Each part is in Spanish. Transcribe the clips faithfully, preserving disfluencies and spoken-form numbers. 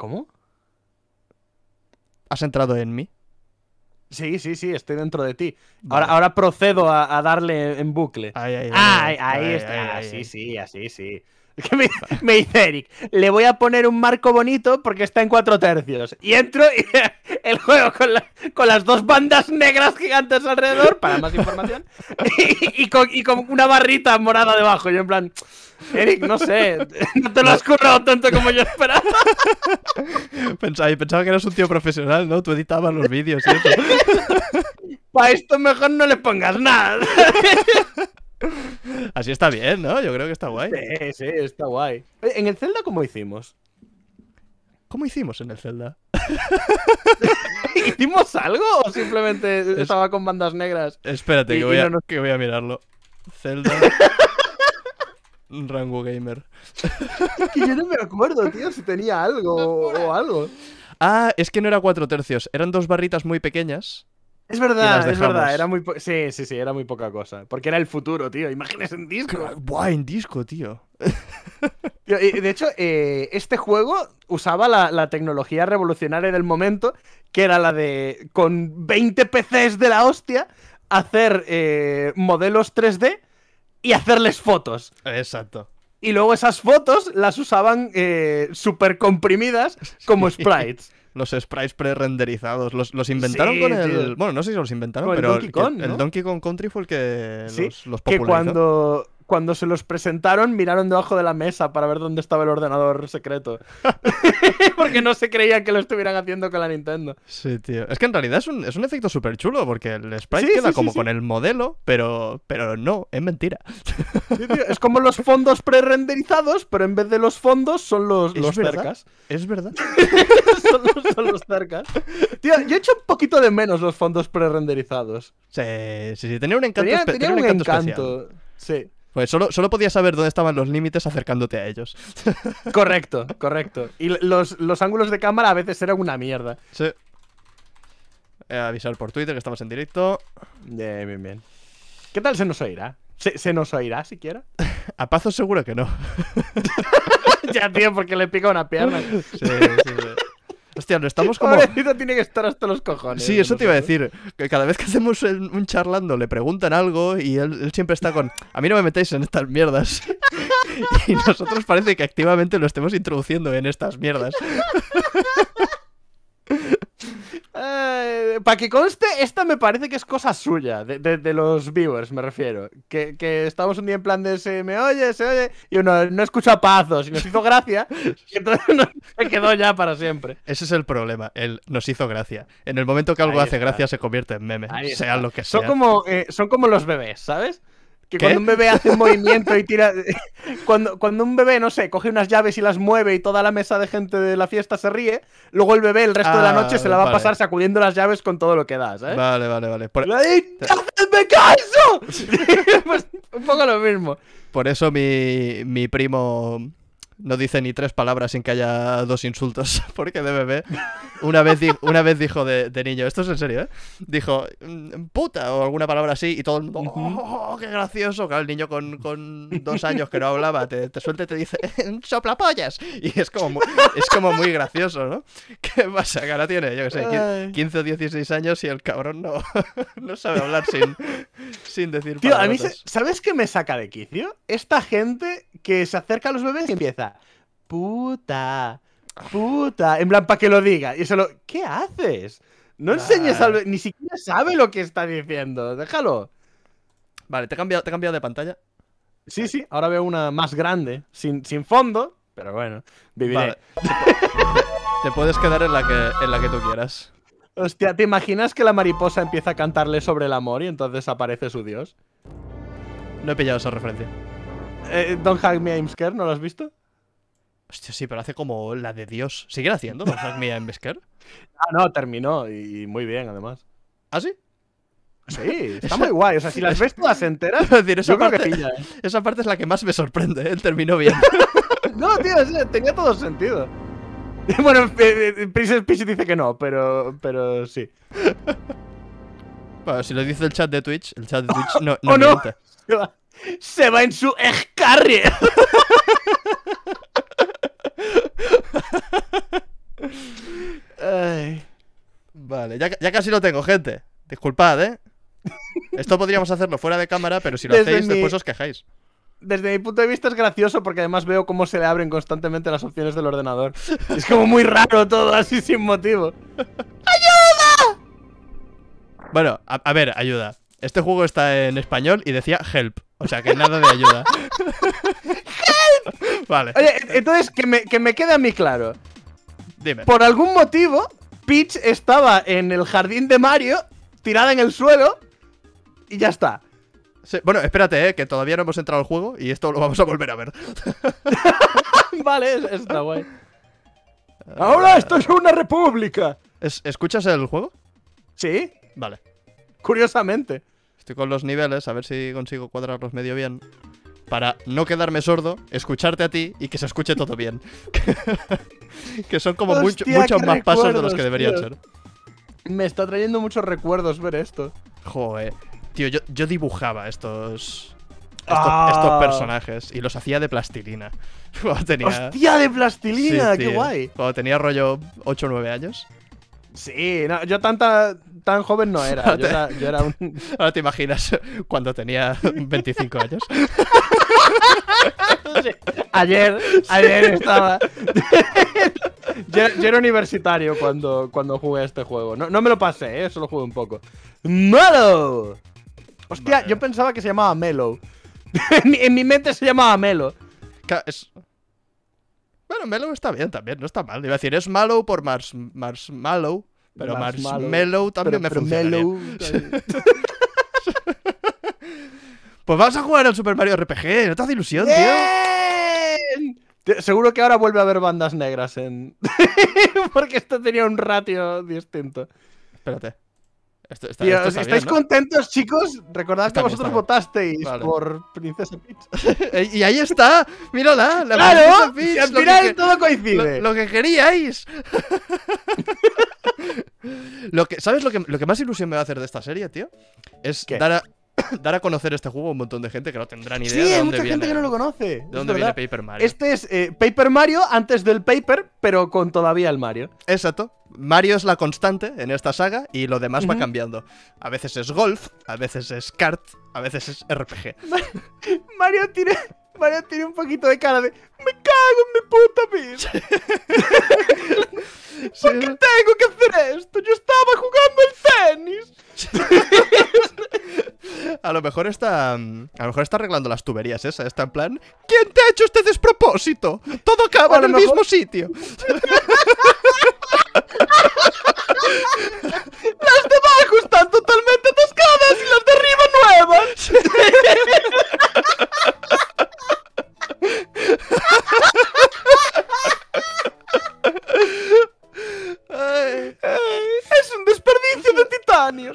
¿Cómo? ¿Has entrado en mí? Sí, sí, sí, estoy dentro de ti. Vale. Ahora, ahora procedo a, a darle en bucle. Ahí, ahí, Ah, ahí, ahí, ahí ahí, está. ahí, Ah, ahí, sí, ahí. sí, así, sí. Es que me, me dice Eric, le voy a poner un marco bonito porque está en cuatro tercios. Y entro y el juego con, la- con las dos bandas negras gigantes alrededor, para más información, y, y con, y con una barrita morada debajo. Yo en plan, Eric, no sé, no te lo has currado tanto como yo esperaba. Pensaba, y pensaba que eras un tío profesional, ¿no? Tú editabas los vídeos y eso. Para esto mejor no le pongas nada. Así está bien, ¿no? Yo creo que está guay. Sí, sí, está guay. Oye, ¿en el Zelda cómo hicimos? ¿Cómo hicimos en el Zelda? ¿Hicimos algo o simplemente Es- estaba con bandas negras? Espérate, Y- que y voy, a, no nos- que voy a mirarlo. Zelda... Rango Gamer. Que yo no me acuerdo, tío, si tenía algo o algo. Ah, es que no era cuatro tercios. Eran dos barritas muy pequeñas. Es Y las verdad, es dejamos. verdad, era muy po- sí, sí, sí, era muy poca cosa. Porque era el futuro, tío, imágenes en disco. Buah, en disco, tío. Tío, y de hecho, eh, este juego usaba la, la tecnología revolucionaria del momento, que era la de, con veinte P Cs de la hostia, hacer eh, modelos tres D y hacerles fotos. Exacto. Y luego esas fotos las usaban eh, súper comprimidas como sprites. Los sprites pre-renderizados. Los, los inventaron Sí, con el... tío. Bueno, no sé si los inventaron, Con el pero Donkey que- Kong, el ¿no? Donkey Kong Country fue el que Sí, los, los que popularizó. cuando, cuando se los presentaron miraron debajo de la mesa para ver dónde estaba el ordenador secreto. Porque no se creían que lo estuvieran haciendo con la Nintendo. Sí, tío. Es que en realidad es un, es un efecto súper chulo, porque el sprite Sí, queda sí, sí, como sí. con el modelo, pero, pero no, es mentira. Sí, tío, es como los fondos pre-renderizados, pero en vez de los fondos son los, ¿Es los verdad? cercas. Es verdad. son, los, son los cercas. Tío, yo he hecho un poquito de menos los fondos pre-renderizados. Sí, sí, sí. Tenía un encanto, Tenía, espe- tenía tenía un encanto especial. encanto. Sí. Pues solo, solo podías saber dónde estaban los límites acercándote a ellos. Correcto, correcto. Y los, los ángulos de cámara a veces eran una mierda. Sí. He avisado por Twitter que estamos en directo. Bien, bien, bien. ¿Qué tal se nos oirá? ¿Se, se nos oirá siquiera? A Pazo seguro que no. Ya, tío, porque le pica una pierna. Sí, sí, sí. Hostia, no estamos como... Pobrecito tiene que estar hasta los cojones. Sí, de eso te iba a nosotros. decir. Que cada vez que hacemos el- un charlando le preguntan algo y él, él siempre está con... A mí no me metéis en estas mierdas. Y nosotros parece que activamente lo estemos introduciendo en estas mierdas. Eh, para que conste, esta me parece que es cosa suya, de, de- de los viewers, me refiero. Que, que estamos un día en plan de se me oye, se oye, y uno no escucha a Pazos y nos hizo gracia, y entonces nos- se quedó ya para siempre. Ese es el problema. Él nos hizo gracia. En el momento que algo Ahí hace está. gracia se convierte en meme. Ahí Sea está. lo que sea. Son como, eh, son como los bebés, ¿sabes? Que ¿Qué? cuando un bebé hace un movimiento y tira. Cuando, cuando un bebé, no sé, coge unas llaves y las mueve y toda la mesa de gente de la fiesta se ríe, luego el bebé el resto de la Ah, noche se la va vale. a pasar sacudiendo las llaves con todo lo que da, ¿sabes? Vale, vale, vale. Por, ¡Le he dicho, ¡hacedme caso! Pues un poco lo mismo. por eso mi, mi primo no dice ni tres palabras sin que haya dos insultos. Porque de bebé una vez, di- una vez dijo de, de niño, esto es en serio, ¿eh? Dijo "Mm, puta o alguna palabra así y todo el mundo, ¡oh, qué gracioso! Claro, el niño con, con dos años que no hablaba te, te suelta y te dice ¡soplapollas! Y es como, muy, es como muy gracioso, ¿no? ¿Qué pasa? Que ahora tiene, yo qué sé, Ay. quince o dieciséis años y el cabrón no, no sabe hablar sin, sin decir Tío, a mí, se- palabrotas. ¿sabes qué me saca de quicio? Esta gente que se acerca a los bebés y empieza, puta, puta, en plan, para que lo diga. Y se lo, ¿qué haces? No enseñes al bebé, ni siquiera sabe lo que está diciendo, déjalo. Vale, te he cambiado, te he cambiado de pantalla. Sí, sí, ahora veo una más grande, sin, sin fondo, pero bueno, viviré. Vale. Te puedes quedar en la que, en la que tú quieras. Hostia, ¿te imaginas que la mariposa empieza a cantarle sobre el amor y entonces aparece su dios? No he pillado esa referencia. Eh, Don't Hug Me, I'm Scared, ¿no lo has visto? Hostia, sí, pero hace como la de Dios. ¿Siguen haciendo Don't Hug Me, I'm Scared? Ah, no, terminó, y muy bien, además. ¿Ah, sí? Sí, está muy guay. O sea, si las ves todas enteras, Es decir, esa yo creo que parte, pilla, ¿eh? esa parte es la que más me sorprende, ¿eh? Él terminó bien. No, tío, sí, tenía todo sentido. Bueno, eh, eh, Princess Peach dice que no, pero, pero sí. Bueno, si lo dice el chat de Twitch, el chat de Twitch no, no ¡Oh, no! miente. Se va, se va en su Egg-Carrier. Vale, ya, ya casi lo tengo, gente. Disculpad, ¿eh? Esto podríamos hacerlo fuera de cámara, pero si lo Desde hacéis, mi- después os quejáis. Desde mi punto de vista es gracioso porque además veo cómo se le abren constantemente las opciones del ordenador. Es como muy raro todo así sin motivo. Bueno, a, a ver, ayuda. Este juego está en español y decía help. O sea que nada de ayuda. ¡Help! Vale, Oye, entonces que me, que me quede a mí claro. dime. Por algún motivo, Peach estaba en el jardín de Mario, tirada en el suelo, y ya está. Sí, bueno, espérate, eh, que todavía no hemos entrado al juego y esto lo vamos a volver a ver. Vale, eso está guay. Ahora esto es una república. Es- ¿Escuchas el juego? Sí, Vale. curiosamente. Estoy con los niveles, a ver si consigo cuadrarlos medio bien. Para no quedarme sordo, escucharte a ti y que se escuche todo bien. Que son como mucho- Hostia, muchos qué más pasos de los recuerdos, que deberían tío. ser. Me está trayendo muchos recuerdos ver esto. Joder. Tío, yo, yo dibujaba estos, estos, Ah. estos personajes y los hacía de plastilina. Cuando tenía... ¡Hostia, de plastilina! Sí, ¡Qué tío. guay! Cuando tenía rollo ocho o nueve años. Sí, no, yo tanta, tan joven no era. Yo era, yo era un... Ahora te imaginas cuando tenía veinticinco años. Ayer, ayer estaba... yo, yo era universitario cuando, cuando jugué este juego. No, no me lo pasé, ¿eh? Solo jugué un poco. ¡Melo! Hostia, Vale. yo pensaba que se llamaba Melo. en, mi, en mi mente se llamaba Melo. Ca- es- Bueno, Mellow está bien también, no está mal. Iba a decir, es Mallow por Mars, Marshmallow, pero Marshmallow. Marshmallow también Pero- me pero funcionaría. Melo- Pues vamos a jugar al Super Mario R P G, no te hace ilusión, tío. ¡Bien! Te- Seguro que ahora vuelve a haber bandas negras en... Porque esto tenía un ratio distinto. Espérate. Esto, está, Tío, esto está ¿estáis bien, ¿no? contentos, chicos? Recordad Está que bien, vosotros está votasteis Vale. por Princesa Peach. Y ahí está, mírala, la ¡Claro! Princesa Y Peach, al lo que final que- todo coincide. Lo, lo que queríais. Lo que, ¿Sabes lo que, lo que más ilusión me va a hacer de esta serie, tío? Es ¿Qué? dar a, dar a conocer este juego a un montón de gente que no tendrá ni idea Sí, de hay dónde mucha viene. gente que no lo conoce. ¿De es dónde viene verdad. Paper Mario? Este es eh, Paper Mario antes del Paper, pero con todavía el Mario. Exacto. Mario es la constante en esta saga y lo demás va Ujú. cambiando. A veces es golf, a veces es kart, a veces es R P G. Mario tiene, Mario tiene un poquito de cara de ¡me cago en mi puta vida! Sí, ¿Por qué tengo que hacer esto? Yo estaba jugando el tenis. a lo mejor está. mm, A lo mejor está arreglando las tuberías esa. Está en plan. ¿Quién te ha hecho este despropósito? Todo acaba A en lo el mejor- mismo sitio. Las de abajo están totalmente atascadas y las de arriba nuevas. Ay, Ay, es un desperdicio de titanio.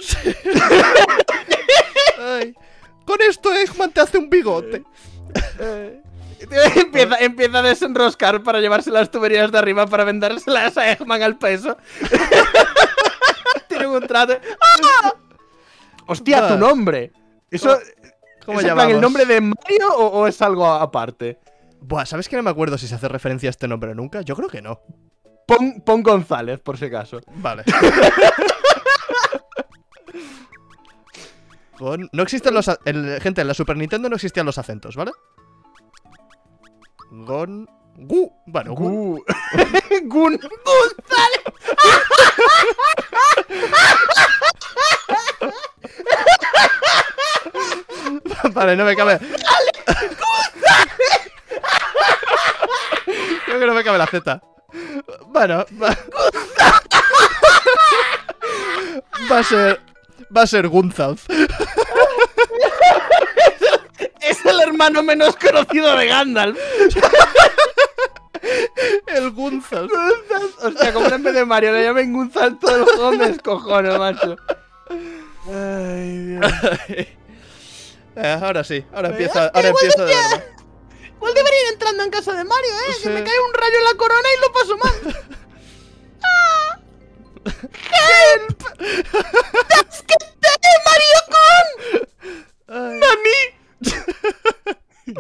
ay. Con esto Eggman te hace un bigote. Eh, empieza, empieza a desenroscar para llevarse las tuberías de arriba para vendérselas a Eggman al peso. Tiene un trato. ¡Ah! Hostia, tu Va. nombre. Eso, ¿Cómo ¿es en plan llamamos? el nombre de Mario o, o es algo aparte? Buah, ¿sabes que no me acuerdo si se hace referencia a este nombre nunca? Yo creo que no. Pon, pon González, por si acaso. Vale. Gon- No existen los... a- en- gente, en la Super Nintendo no existían los acentos, ¿vale? Gon... Gu. Bueno, Gu. Gu. Gun. González. Vale, no me cabe. Creo que no me cabe la Z. Bueno, va... va a ser... Va a ser Gunzalf. Es el hermano menos conocido de Gandalf. El Gunzalf. Hostia, como en vez de Mario le llamen Gunzal todo el juego, me descojono, macho. Ay, Dios. Eh, ahora sí, ahora empieza, Hostia, ahora igual empieza de decía- verdad. Igual debería ir entrando en casa de Mario, eh. Sí. Que me cae un rayo en la corona y lo paso mal. ¡Ah! ¡Help! ¡That's que te Mario con! Ay, ¡Nani!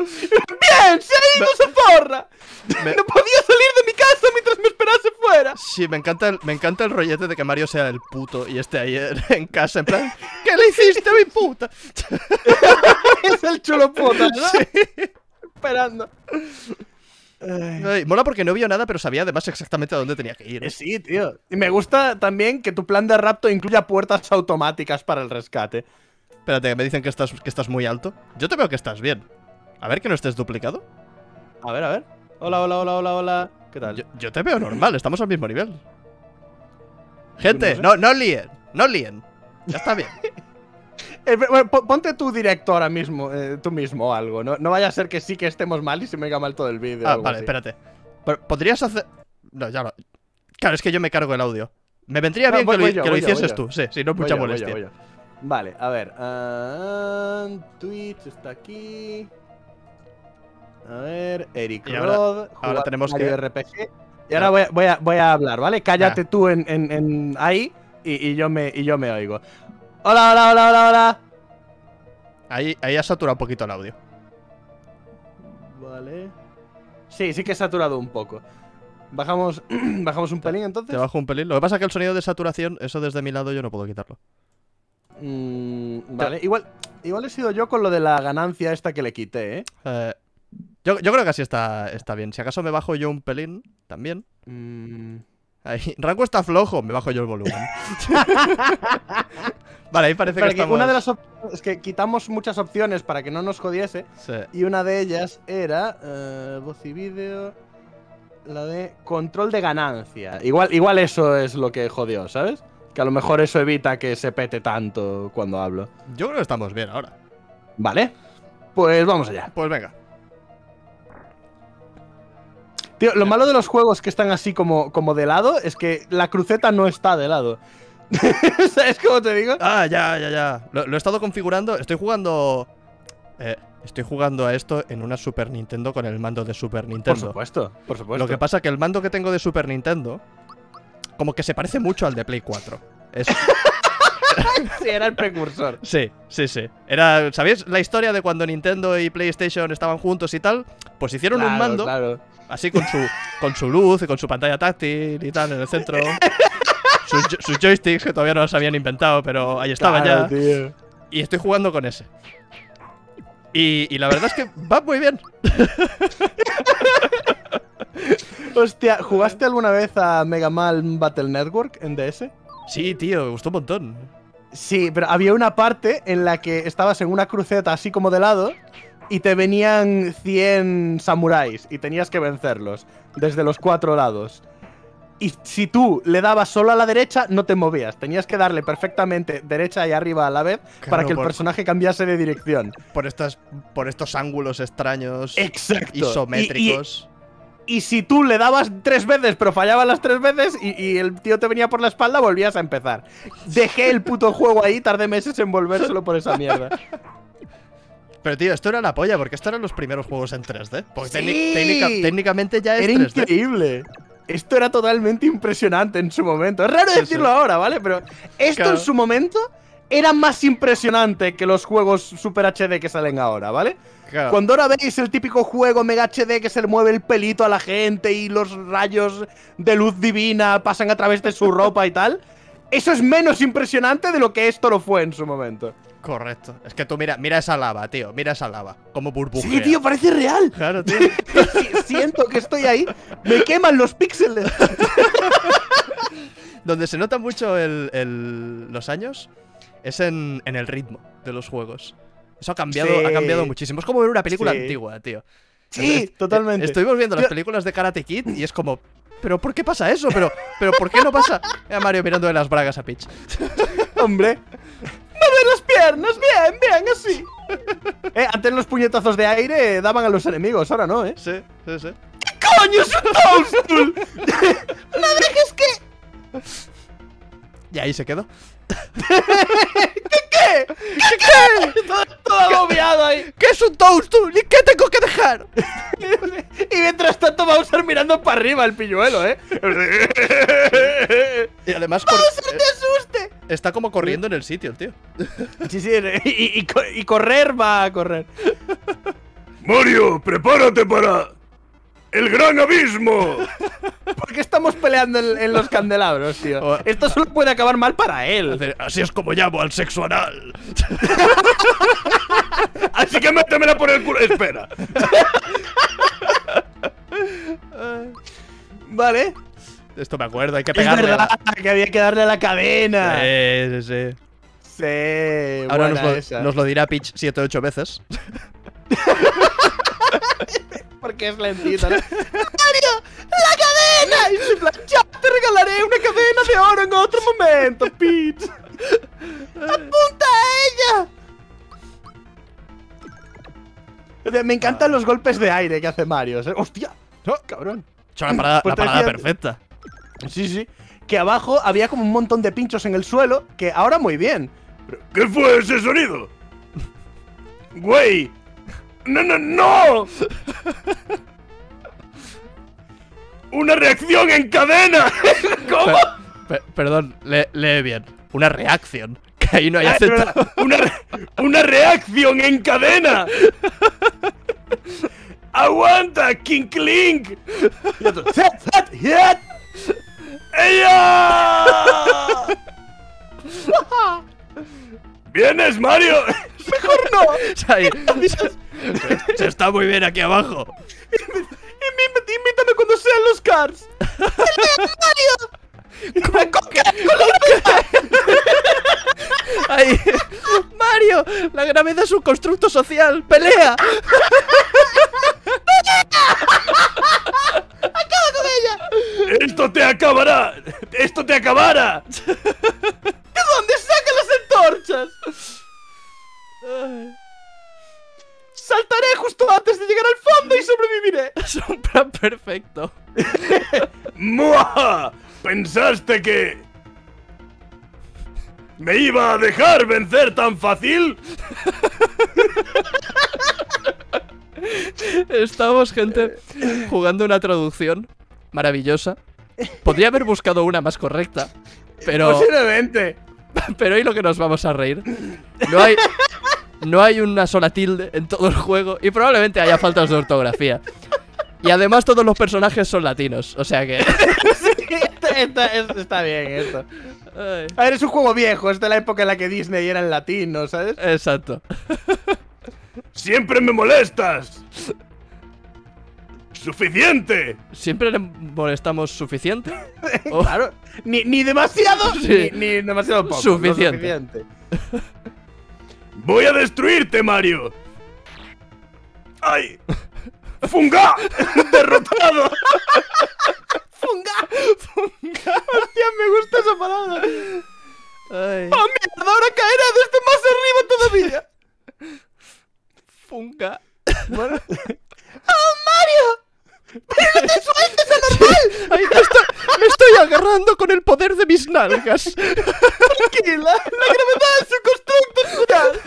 ¡Bien! ¡Se ha ido esa porra! Me- ¡No podía salir de mi casa mientras me esperase fuera! sí, Sí, me encanta, el, me encanta el rollete de que Mario sea el puto y esté ahí en, en casa, en plan, ¿qué le hiciste, mi puta? Es el chulo puta, ¿no? Sí. Esperando. Ay, mola porque no vio nada, pero sabía además exactamente a dónde tenía que ir. Eh, Sí, tío. Y me gusta también que tu plan de rapto incluya puertas automáticas para el rescate. Espérate, me dicen que estás, que estás muy alto. Yo te veo que estás bien. A ver que no estés duplicado. A ver, a ver. Hola, hola, hola, hola, hola. ¿Qué tal? Yo, yo te veo normal, estamos al mismo nivel. Gente, No no, no líen, no líen. Ya está bien. Eh, bueno, po- ponte tu directo ahora mismo, eh, tú mismo o algo. ¿no? No vaya a ser que sí que estemos mal y se me venga mal todo el vídeo. o Ah, algo vale, así. espérate. Pero, ¿podrías hacer...? No, ya no. Claro, es que yo me cargo el audio. Me vendría No, bien voy- que lo, voy yo, que lo voy yo, hicieses voy yo. tú, sí, si no es Voy mucha yo, voy yo, molestia. voy yo. Vale, a ver. ah, Twitch está aquí. A ver, Eric Y ahora- Rod. ahora jugar tenemos Mario que- R P G. Y ahora voy a, voy, a, voy a hablar, ¿vale? Cállate Ah. tú en, en- en ahí y, y yo me, y yo me oigo. Hola, hola, hola, hola, hola. Ahí, ahí ha saturado un poquito el audio. Vale. Sí, sí que he saturado un poco. Bajamos, bajamos un pelín entonces. Te bajo un pelín. Lo que pasa es que el sonido de saturación, eso desde mi lado yo no puedo quitarlo. Mm, vale, igual, igual he sido yo con lo de la ganancia esta que le quité, ¿eh? Eh, yo, yo creo que así está, está bien. Si acaso me bajo yo un pelín, también. Mm, Ahí. Rango está flojo, me bajo yo el volumen. Vale, ahí parece Pero que que estamos... una de las op- es que quitamos muchas opciones para que no nos jodiese. Sí. Y una de ellas era eh, voz y vídeo. La de control de ganancia. Igual, igual eso es lo que jodió, ¿sabes? Que a lo mejor eso evita que se pete tanto cuando hablo. Yo creo que estamos bien ahora. Vale. Pues vamos allá. Pues venga. Tío, lo malo de los juegos que están así como, como de lado es que la cruceta no está de lado. ¿Sabes cómo te digo? Ah, ya, ya, ya. Lo, lo he estado configurando. Estoy jugando... Eh, estoy jugando a esto en una Super Nintendo con el mando de Super Por Nintendo. supuesto, por supuesto. Lo que pasa es que el mando que tengo de Super Nintendo como que se parece mucho al de Play cuatro. Es... Sí, era el precursor. Sí, sí, sí. Era, ¿sabéis la historia de cuando Nintendo y PlayStation estaban juntos y tal? Pues hicieron un Claro, mando claro. así con su, con su luz y con su pantalla táctil y tal en el centro. Sus, jo- sus joysticks que todavía no los habían inventado, pero ahí estaban Claro, ya. tío. Y estoy jugando con ese. Y, y la verdad es que va muy bien. Hostia, ¿jugaste alguna vez a Mega Man Battle Network en D S? Sí, tío, me gustó un montón. Sí, pero había una parte en la que estabas en una cruceta así como de lado y te venían cien samuráis y tenías que vencerlos desde los cuatro lados. Y si tú le dabas solo a la derecha, no te movías. Tenías que darle perfectamente derecha y arriba a la vez Claro, para que el por- personaje cambiase de dirección. Por estas, por estos ángulos extraños. Exacto. Isométricos. Y, y si tú le dabas tres veces, pero fallaban las tres veces y, y el tío te venía por la espalda, volvías a empezar. Dejé el puto juego ahí, tardé meses en volvérselo por esa mierda. Pero tío, esto era la polla, porque estos eran los primeros juegos en tres D. Porque Sí. técnic- técnica- técnicamente ya es Era tres D. increíble. Esto era totalmente impresionante en su momento. Es raro Sí, decirlo sí. ahora, ¿vale? Pero esto Claro. en su momento era más impresionante que los juegos Super H D que salen ahora, ¿vale? Claro. Cuando ahora veis el típico juego Mega H D que se le mueve el pelito a la gente y los rayos de luz divina pasan a través de su ropa y tal, eso es menos impresionante de lo que esto lo fue en su momento. Correcto. Es que tú mira, mira esa lava, tío. Mira esa lava. Como burbujea. Sí, tío, parece real. Claro, tío. Sí, siento que estoy ahí. Me queman los píxeles. Donde se nota mucho el, el- los años es en, en el ritmo de los juegos. Eso ha cambiado, Sí. ha cambiado muchísimo. Es como ver una película Sí. antigua, tío. Sí, Est- totalmente. Estuvimos viendo las Tío. películas de Karate Kid y es como, ¿pero por qué pasa eso? ¿Pero, pero por qué no pasa? Mira Mario mirando de las bragas a Peach. Hombre. ¡Mueve las piernas! ¡Bien, bien, así! Eh, antes los puñetazos de aire daban a los enemigos, ahora no, ¿eh? Sí, sí, sí. ¡Coño, es un Toadstool! ¡No dejes que... Y ahí se quedó. ¿Qué? ¿Qué qué? Todo, todo agobiado ahí. ¿Qué es un Toadstool? ¿Y qué tengo que dejar? Y mientras tanto Bowser mirando para arriba el pilluelo, ¿eh? Y además cor- ¡Bowser, te asuste! está como corriendo en el sitio, el tío. Sí, sí, y, y- y co- y correr va a correr. Mario, prepárate para el gran abismo. ¿Por qué está estamos peleando en, en los candelabros, tío. O- Esto solo puede acabar mal para él. Hacer, así es como llamo al sexo anal. Así que métemela por el culo. Espera. Vale. Esto me acuerdo, hay que Es pegarle. verdad que había que darle a la cadena. Sí, sí, sí. Sí, Ahora nos buena lo, esa. nos lo dirá Peach siete ocho veces. Porque es lentito, ¿no? ¡Mario! ¡La cadena! Y se plan, ya te regalaré una cadena de oro en otro momento, Peach. ¡Apunta a ella! Me encantan los golpes de aire que hace Mario. ¿eh? ¡Hostia! ¡Cabrón! Hecho la parada, Pues la te parada decía- perfecta. Sí, sí. Que abajo había como un montón de pinchos en el suelo, que ahora muy bien. ¿Pero ¿Qué fue ese sonido? ¡Güey! ¡No, no, no! ¡Una reacción en cadena! ¿Cómo? Per- per- perdón, le- lee bien. Una reacción. Que ahí no hay Ah, es acento. verdad. ¡Una, re- ¡Una reacción en cadena! ¡Aguanta, King Clink! Y otro, "Zat, zat, yat". ¡Ella! ¿Vienes, Mario? ¡Mejor no! Ahí. Se, se está muy bien aquí abajo. Inví- Invítame cuando sean los cars. ¡Mario! Ahí. Mario, la gravedad es un constructo social. ¡Pelea! ¡Esto te acabará! ¡Esto te acabará! ¿De dónde sacan las antorchas? Saltaré justo antes de llegar al fondo y sobreviviré. Es un plan perfecto. ¡Muah! ¿Pensaste que me iba a dejar vencer tan fácil? Estamos, gente, jugando una traducción maravillosa. Podría haber buscado una más correcta, pero, Posiblemente. pero hoy lo que nos vamos a reír. No hay, no hay una sola tilde en todo el juego y probablemente haya faltas de ortografía. Y además todos los personajes son latinos, o sea que... Sí, esta- esta- es- está bien esto. Ay, A ver, es un juego viejo, es de la época en la que Disney era en latino, ¿sabes? exacto. ¡Siempre me molestas! ¡Suficiente! ¿Siempre le molestamos suficiente? O- Claro, ni, ni demasiado Sí. ni, ni demasiado poco. lo Suficiente. suficiente. Voy a destruirte, Mario. ¡Ay! ¡Funga! ¡Derrotado! ¡Funga! ¡Funga! Hostia, me gusta esa palabra. Ay, ¡Oh, mierda! Ahora caeré desde más arriba todavía. funga. Bueno. ¡Oh, Mario! ¡Pero no te sueltes, anormal! Ay, me, estoy, me estoy agarrando con el poder de mis nalgas. Tranquila, la gravedad es un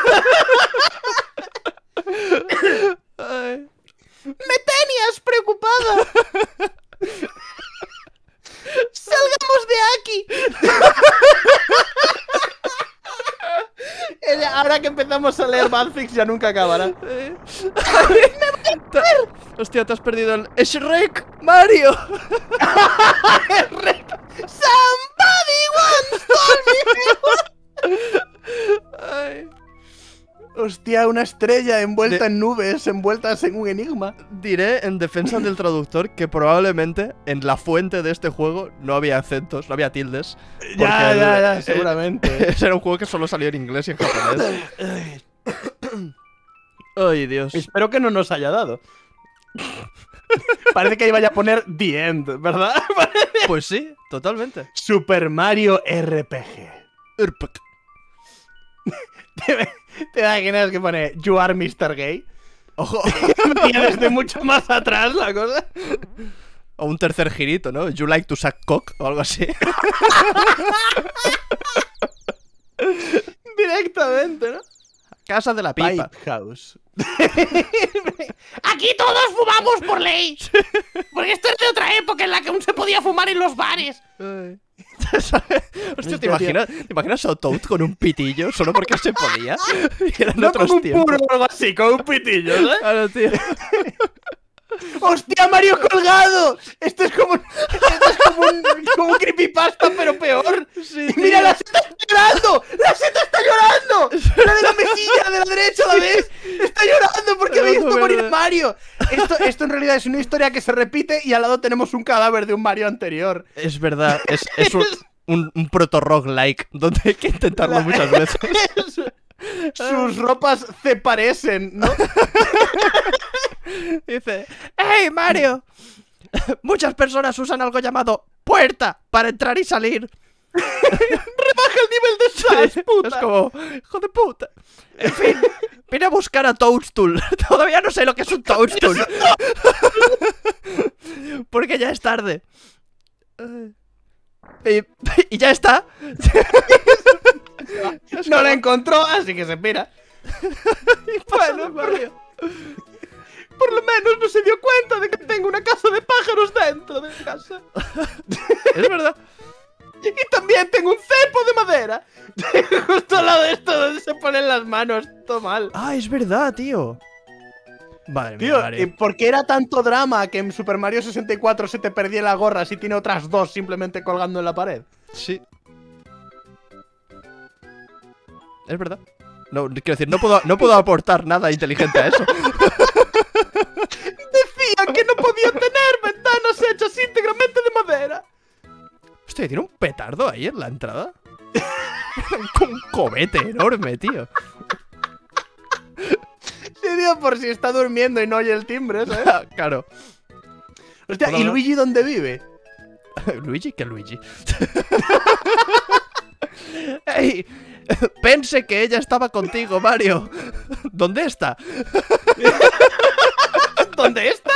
constructo natural. Ay. ¡Me tenías preocupada! ¡Salgamos de aquí! Eh, Ahora que empezamos a leer Badfix ya nunca acabará. Eh. Te- Hostia, te has perdido el Shrek, Mario. ¡Somebody once told me! Ay. Hostia, una estrella envuelta en nubes, envueltas en un enigma. Diré en defensa del traductor que probablemente en la fuente de este juego no había acentos, no había tildes. Ya, porque el- ya, ya, eh, seguramente. Ese era un juego que solo salió en inglés y en japonés. Ay, Dios. Espero que no nos haya dado. Parece que ahí vaya a poner The End, ¿verdad? Pues sí, totalmente. Super Mario R P G. Urpuk. ¿Te, te imaginas que pone You are mister Gay? Ojo. Venía desde mucho más atrás la cosa. O un tercer girito, ¿no? You like to suck cock o algo así. Directamente, ¿no? Casa de la pipa. Pipe House. Aquí todos fumamos por ley. Porque esto es de otra época en la que aún se podía fumar en los bares. Ay. Hostia, ¿te imaginas, ¿te imaginas a Toad con un pitillo solo porque se podía? Y eran No otros con un tiempos. puro o algo así, con un pitillo, ¿sabes? Claro, tío. ¡Hostia, Mario colgado! Esto es como, esto es creepypasta, pero peor. Sí, Y mira, tío. la seta está llorando. ¡La seta está llorando! La de la mesilla de la derecha, ¿la ves? Está llorando porque ha No, visto no, morir a verdad. Mario. Esto, esto en realidad es una historia que se repite y al lado tenemos un cadáver de un Mario anterior. Es verdad, es, es un, un, un proto-roguelike donde hay que intentarlo La- muchas veces. Sus ropas se parecen, ¿no? Dice, ¡Hey, Mario! Muchas personas usan algo llamado puerta para entrar y salir. Baja el nivel de sas, puta. Es como, hijo de puta. En fin, vine a buscar a Toadstool. Todavía no sé lo que es un Toadstool. Porque ya es tarde. Y, y ya está. No la encontró, así que se pira. Bueno, Mario. Por lo menos no se dio cuenta de que tengo una casa de pájaros dentro de casa. Es verdad. Y también tengo un cepo de madera. Justo al lado de esto donde se ponen las manos. Todo mal. Ah, es verdad, tío. Madre mía, Tío, Mario. ¿y por qué era tanto drama que en Super Mario sesenta y cuatro se te perdía la gorra si tiene otras dos simplemente colgando en la pared? Sí. Es verdad. No, quiero decir, no puedo, no puedo aportar nada inteligente a eso. Decía que no podía tener ventanas hechas íntegramente de madera. Hostia, ¿tiene un petardo ahí en la entrada? Un cohete enorme, tío. Sí, tío, por si está durmiendo y no oye el timbre, ¿sabes? Claro. Hostia, Hola, ¿y hola. Luigi dónde vive? ¿Luigi? ¿Qué Luigi? ¡Ey! Pensé que ella estaba contigo, Mario. ¿Dónde está? ¿Dónde está?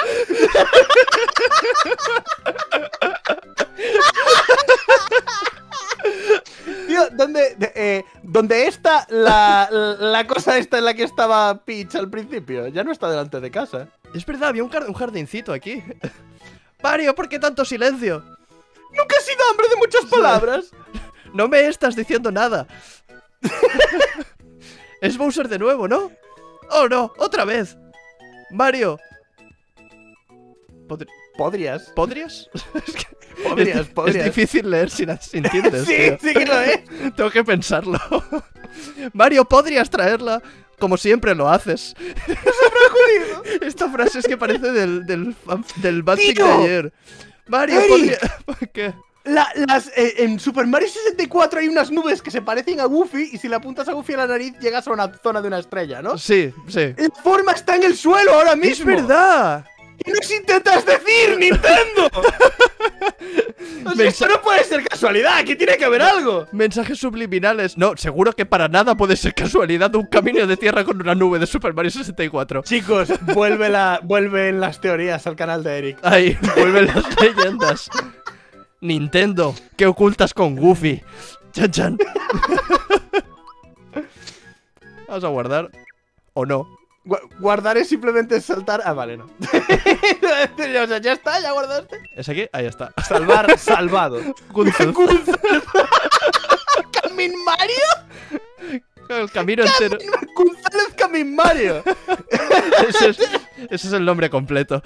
Tío, ¿dónde, de- eh, ¿dónde está la, la cosa esta en la que estaba Peach al principio? Ya no está delante de casa. Es verdad, había un, jar- un jardincito aquí. Mario, ¿por qué tanto silencio? Nunca he sido hombre de muchas palabras. No me estás diciendo nada. Es Bowser de nuevo, ¿no? Oh, no, otra vez. Mario. Pod- Podrías. ¿Podrías? Es que Podrías, es, di- podrías. es difícil leer si, si entiendes, Sí, tío. sí que lo es. Tengo que pensarlo. Mario, ¿podrías traerla? Como siempre lo haces. Esta frase es que parece del, del, fan- del Banshee de ¡Tío! ayer. Mario, Eric. podría... ¿Qué? La- las, eh, en Super Mario sesenta y cuatro hay unas nubes que se parecen a Goofy y si le apuntas a Goofy a la nariz llegas a una zona de una estrella, ¿no? Sí, sí. La forma está en el suelo ahora mismo. ¡Es verdad! ¿Qué nos intentas decir, Nintendo? O sea, esto no puede ser casualidad, aquí tiene que haber algo. Mensajes subliminales. No, seguro que para nada puede ser casualidad un camino de tierra con una nube de Super Mario sesenta y cuatro. Chicos, vuelve la, vuelven las teorías al canal de Eric. Ahí, vuelven las leyendas. Nintendo, ¿qué ocultas con Goofy? Chan chan. Vamos a guardar. ¿O no? Gu- guardar es simplemente saltar. Ah, vale, no. O sea, ya está, ya guardaste. ¿Es aquí? Ahí está. Salvar, salvado. Gunzel. ¿Camin Mario? El camino entero. González Camin Mario. Ese es, ese es el nombre completo.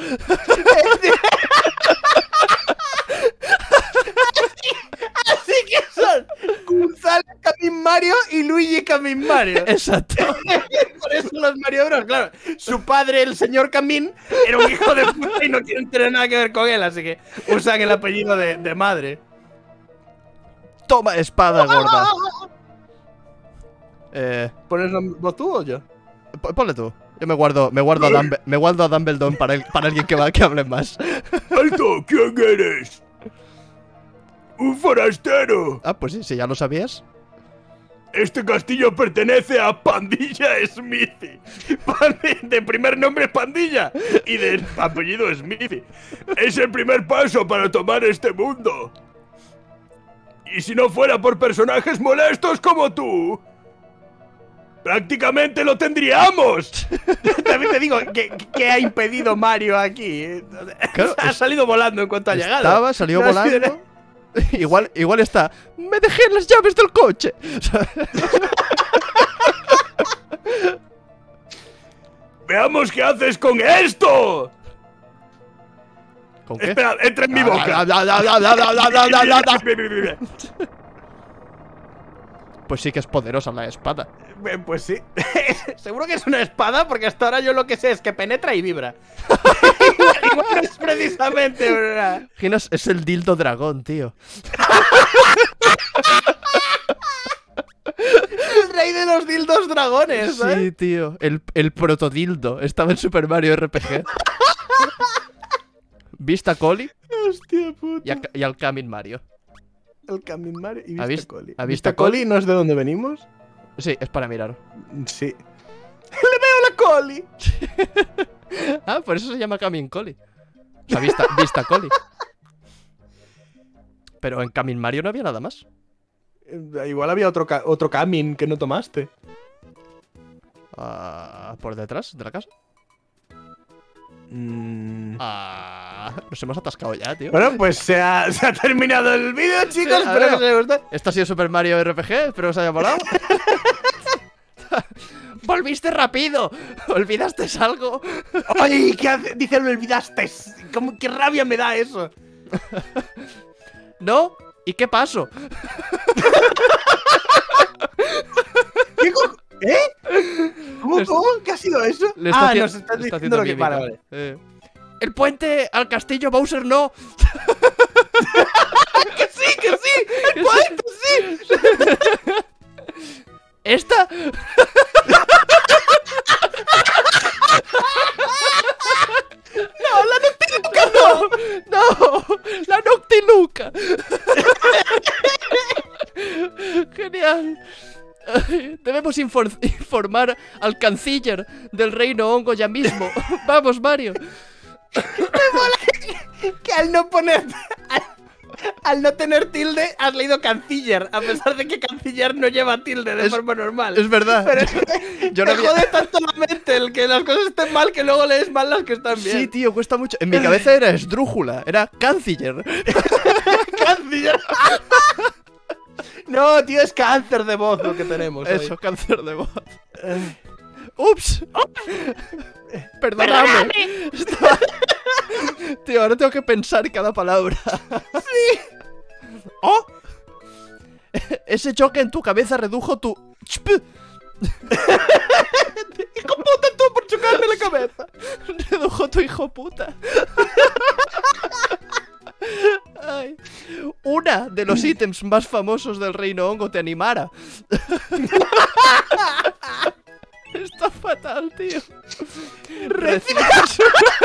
Así que son González Camin Mario y Luigi Camin Mario. Exacto. Por eso los Mario Bros, claro. Su padre, el señor Camin, era un hijo de puta y no quieren tener nada que ver con él, así que usan el apellido de, de madre. Toma, espada gorda. Eh, ¿Pones voz tú o yo? po- ponle tú. Yo me guardo, me guardo a Dumble- me guardo a Dumbledore para, el- para alguien que, va, que hable más. ¡Alto! ¿Quién eres? ¡Un forastero! Ah, pues sí, si ya lo sabías. Este castillo pertenece a Pandilla Smithy. Pandi- De primer nombre Pandilla y de apellido Smithy. Es el primer paso para tomar este mundo. Y si no fuera por personajes molestos como tú, prácticamente lo tendríamos. También te digo, ¿qué, qué ha impedido Mario aquí? Claro, ha salido volando en cuanto ha llegado. Estaba, salió No ha sido volando. Igual, igual está. Me dejé las llaves del coche. ¡Veamos qué haces con esto! ¿Con qué? Espera, entra en mi boca. Pues sí que es poderosa la espada. Eh, Pues sí. Seguro que es una espada, porque hasta ahora yo lo que sé es que penetra y vibra. igual, igual no es precisamente una... Ginos es el dildo dragón, tío. El rey de los dildos dragones, ¿sabes? Sí, tío. El, el protodildo. Estaba en Super Mario R P G. ¿Vista Coli? Hostia puta. Y, a- y al Kamin Mario. El Camin Mario y ¿Ha Vista vis- Coli. ha ¿Vista Vista Coli no es de dónde venimos? Sí, es para mirar. Sí. ¡Le veo la Coli! Ah, por eso se llama Kamin Coli. O sea, Vista, Vista Coli. Pero en Kamin Mario no había nada más. Eh, Igual había otro, ca- otro Camin que no tomaste. Ah, por detrás de la casa. Mm. Ah, nos hemos atascado ya, tío. Bueno, pues se ha, se ha terminado el vídeo, chicos. Sí, a Espero ver. que os haya gustado. Esto ha sido Super Mario R P G, espero que os haya molado. ¡Volviste rápido! ¿Olvidaste algo? ¡Ay! ¿Qué hace? Dice, lo olvidaste. ¿Cómo, ¡Qué rabia me da eso! ¿No? ¿Y qué pasó? ¿Qué co- ¿Eh? ¿Cómo, Es- cómo? ¿Qué ha sido eso? Le está Ah, haci- nos estás le está diciendo haciendo lo que... mímica. Vale, vale. Eh. El puente al castillo Bowser no. ¡Que sí, que sí! ¡El puente, sí! ¿Esta? ¡No, la Noctiluca no! ¡No! ¡La Noctiluca! ¡Genial! Ay, debemos infor- informar al canciller del reino hongo ya mismo. ¡Vamos, Mario! Que al no poner... Al, al no tener tilde, has leído canciller. A pesar de que canciller no lleva tilde de Es- forma normal. Es verdad. Pero es que yo te no había- jode tanto la mente el que las cosas estén mal que luego lees mal las que están bien. Sí, tío, cuesta mucho. En mi cabeza era esdrújula, era canciller. ¡Canciller! No, tío, es cáncer de voz lo que tenemos hoy. Eso, cáncer de voz. Eh, ¡Ups! Perdóname. Estaba- Tío, ahora tengo que pensar cada palabra. Sí. ¡Oh! Ese choque en tu cabeza redujo tu... ¡Chp! ¡Hijo puta, tú por chocarme la cabeza! Redujo tu hijo puta. Ay. Una de los ítems más famosos del reino hongo te animara. Está fatal, tío. Recibes...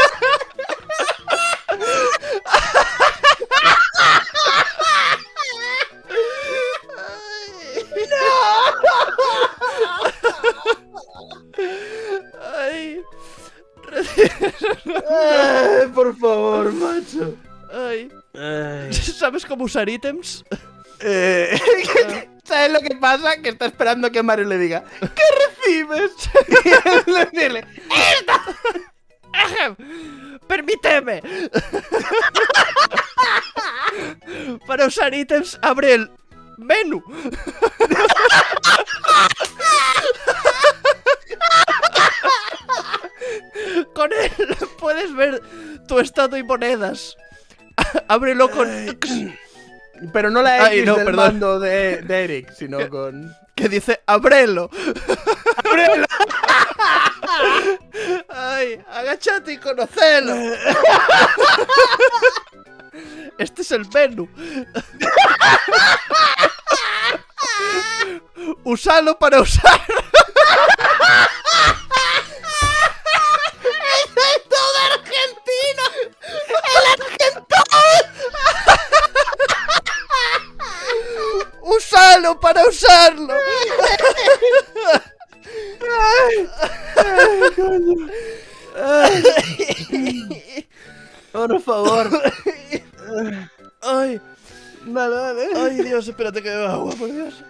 Ay. Ay, por favor, macho. Ay. Ay. ¿Sabes cómo usar ítems? Eh, ¿Sabes lo que pasa? Que está esperando que Mario le diga ¿qué recibes? Y él decirle ¡Permíteme! Para usar ítems, abre el menú. Con él puedes ver tu estado y monedas. Ábrelo con... Pero no la X Ay, no, del perdón. mando de, de Eric, sino con... que dice ábrelo. ¡Ábrelo! Ay, agáchate y conocelo. Este es el menú. Usalo para usar. ¡Es todo argentino! Usalo para usarlo. Por favor. Ay, Vale, vale. ay, Dios, espérate que beba agua, por Dios.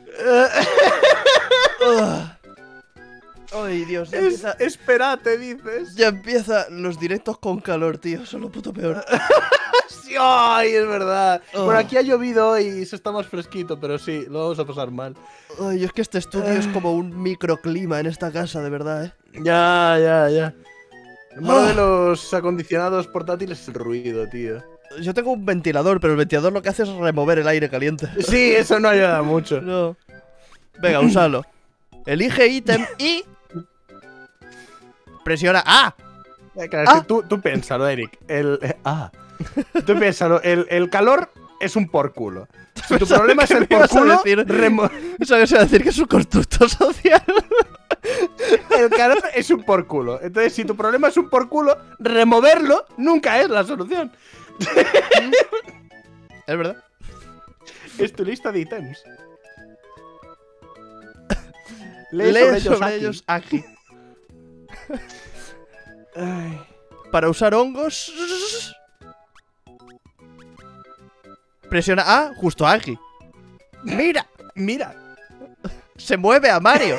Ah. Ay, Dios, ya Es, empieza, espérate, dices. ya empieza los directos con calor, tío. Son lo puto peor. Sí, ay, es verdad. Oh. Bueno, aquí ha llovido hoy y se está más fresquito, pero sí, lo vamos a pasar mal. Ay, es que este estudio es como un microclima en esta casa, de verdad, eh. Ya, ya, ya. Lo malo Ah. de los acondicionados portátiles es el ruido, tío. Yo tengo un ventilador, pero el ventilador lo que hace es remover el aire caliente. Sí, eso no ayuda mucho. No. Venga, úsalo. Elige ítem y... Presiona A. Eh, Claro, es que Ah. tú, tú piénsalo, Eric. El, eh, ah. Tú piénsalo. El, el calor es un por culo. Si tu Pensaba problema es que el me por ibas a culo, decir- remo- Eso que se va a decir que es un constructo social. el calor es un por culo. Entonces, si tu problema es un por culo, removerlo nunca es la solución. Es verdad. Es tu lista de ítems. Lee, Lee sobre, sobre ellos ellos aquí. aquí. Ay. Para usar hongos... Presiona A justo aquí. Mira, Mira. se mueve a Mario.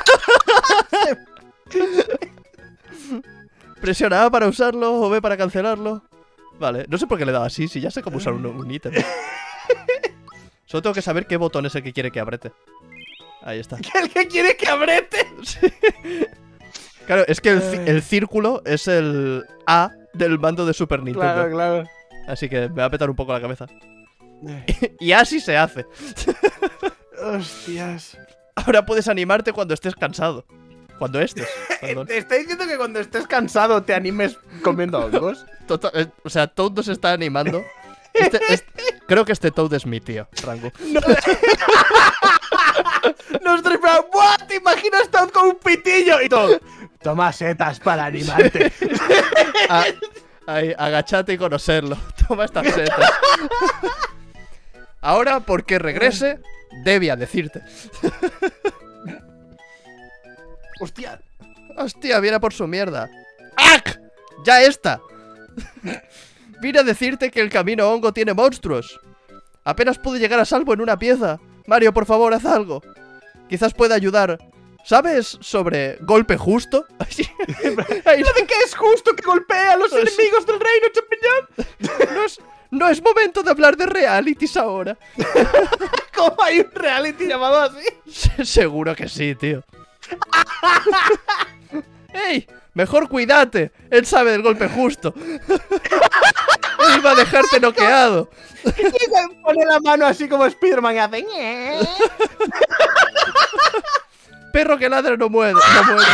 Presiona A para usarlo o B para cancelarlo. Vale, no sé por qué le he dado así, si ya sé cómo usar un, un ítem. Solo tengo que saber qué botón es el que quiere que apriete. Ahí está. El que quiere que abrete. Claro, es que el, ci- el círculo es el A del mando de Super Nintendo. Claro, claro. Así que me va a petar un poco la cabeza. Y así se hace. Hostias. Ahora puedes animarte cuando estés cansado. Cuando estés. Perdón. ¿Te está diciendo que cuando estés cansado te animes comiendo hongos? Total- eh, o sea, Toad nos está animando. Este- este- creo que este Toad es mi tío, Rango. Nosotros, pero, ¡buah! ¿Te imaginas Toad con un pitillo? Y todo. Toma setas para animarte. A- ahí, agachate y conocerlo. Toma estas setas. Ahora, porque regrese, debía decirte. Hostia. Hostia, viene a por su mierda. ¡Ac! ¡Ya está! Vine a decirte que el camino hongo tiene monstruos. Apenas pude llegar a salvo en una pieza. Mario, por favor, haz algo. Quizás pueda ayudar. ¿Sabes sobre golpe justo? Ay, ¿De qué es justo que golpea a los Pues- enemigos del reino champiñón? no, es, no es momento de hablar de realities ahora. ¿Cómo hay un reality llamado así? Se- Seguro que sí, tío. ¡Ey! Mejor cuídate. Él sabe del golpe justo. Él va a dejarte noqueado. Pone la mano así como Spiderman y hace. "Ñe". Perro que ladra no muere. No muere.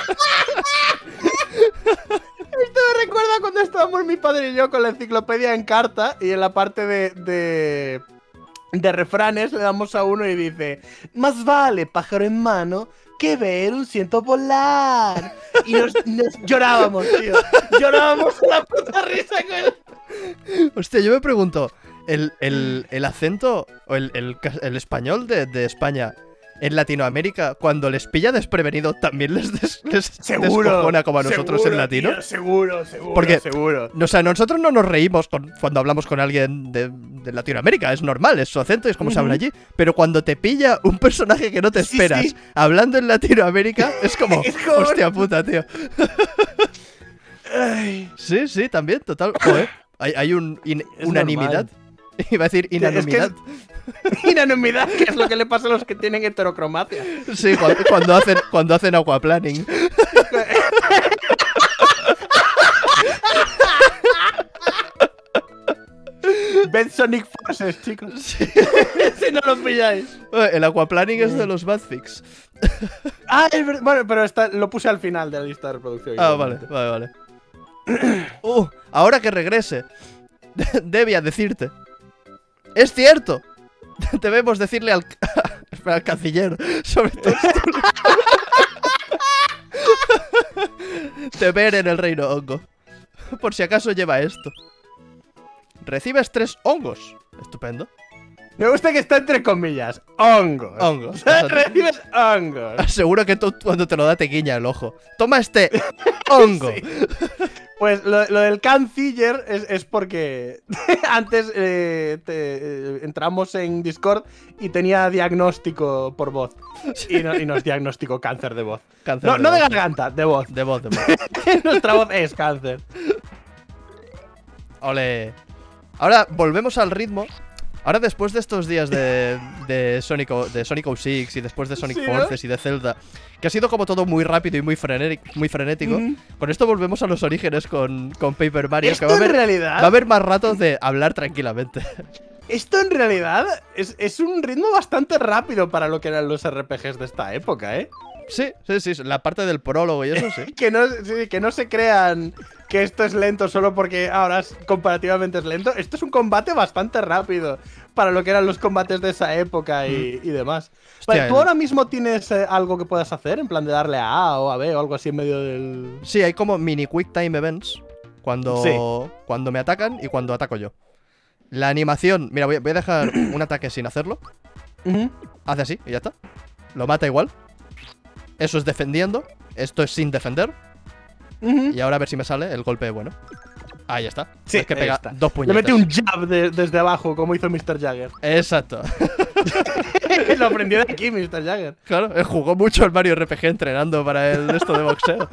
Esto me recuerda cuando estábamos mi padre y yo con la enciclopedia en carta y en la parte de, de, de refranes le damos a uno y dice: más vale pájaro en mano que ver un ciento volar. Y nos, nos llorábamos, tío. Llorábamos la puta risa con él. Hostia, yo me pregunto, ¿el, el, el acento o el, el, ca- el español de, de España en Latinoamérica, cuando les pilla desprevenido, también les, des, les Seguro. descojona como a nosotros seguro, en latino? tío, seguro, seguro. Porque- seguro. O sea, nosotros no nos reímos con- cuando hablamos con alguien de, de Latinoamérica, es normal, es su acento y es como se habla allí. Pero cuando te pilla un personaje que no te Sí, esperas sí. hablando en Latinoamérica, es como, Es como- hostia puta, tío. Ay, Sí, sí, también, total. Joder, hay, hay un in- Es unanimidad. Iba a decir es que inanimidad. inanimidad, que es lo que le pasa a los que tienen heterocromacia. Sí, cuando, cuando hacen cuando hacen aquaplaning. Ved Sonic Forces, chicos. Si no lo pilláis. Eh, El aquaplaning es de los Badfix. Ah, es verdad. Bueno, pero está, lo puse al final de la lista de reproducción. Ah, vale, vale, vale. Uh, ahora que regrese, debía decirte. Es cierto. Debemos decirle al, espera, al canciller sobre todo esto. Deber en el reino hongo. Por si acaso lleva esto. Recibes tres hongos. Estupendo. Me gusta que está entre comillas. Hongos. Hongos. Recibes hongos. Seguro que tú cuando te lo da te guiña el ojo. Toma este hongo. Pues lo, lo del canciller es, es porque antes eh, te- eh, entramos en Discord y tenía diagnóstico por voz. Y, no- y nos diagnosticó cáncer de voz. Cáncer No, no de voz. garganta, de voz. De voz, de voz. Nuestra voz es cáncer. Ole. Ahora volvemos al ritmo. Ahora después de estos días de, de, Sonic, o, de Sonic oh seis y después de Sonic Sí, Forces ¿no? y de Zelda, que ha sido como todo muy rápido y muy, frenético, muy frenético, Mm. con esto volvemos a los orígenes con, con Paper Mario, Esto que va a, en haber, realidad... va a haber más ratos de hablar tranquilamente. Esto en realidad es, es un ritmo bastante rápido para lo que eran los R P Gs de esta época, ¿eh? Sí, sí, sí, la parte del prólogo y eso sí. Que no, sí, que no se crean que esto es lento solo porque ahora es- comparativamente es lento. Esto es un combate bastante rápido para lo que eran los combates de esa época y, y demás. Vale, Hostia, ¿tú el- ahora mismo tienes eh, algo que puedas hacer? En plan de darle a A o a B o algo así en medio del... Sí, hay como mini quick time events cuando, Sí. cuando me atacan y cuando ataco yo. La animación, mira, voy a, voy a dejar un ataque sin hacerlo. Ujú. Hace así y ya está. Lo mata igual. Eso es defendiendo. Esto es sin defender. Ujú. Y ahora a ver si me sale el golpe bueno. Ahí está. Sí, Es que ahí pega está. dos Le puñetas. metí un jab de- desde abajo, como hizo mister Jagger. Exacto. Lo aprendió de aquí, mister Jagger. Claro, él jugó mucho al Mario R P G entrenando para el esto de boxeo.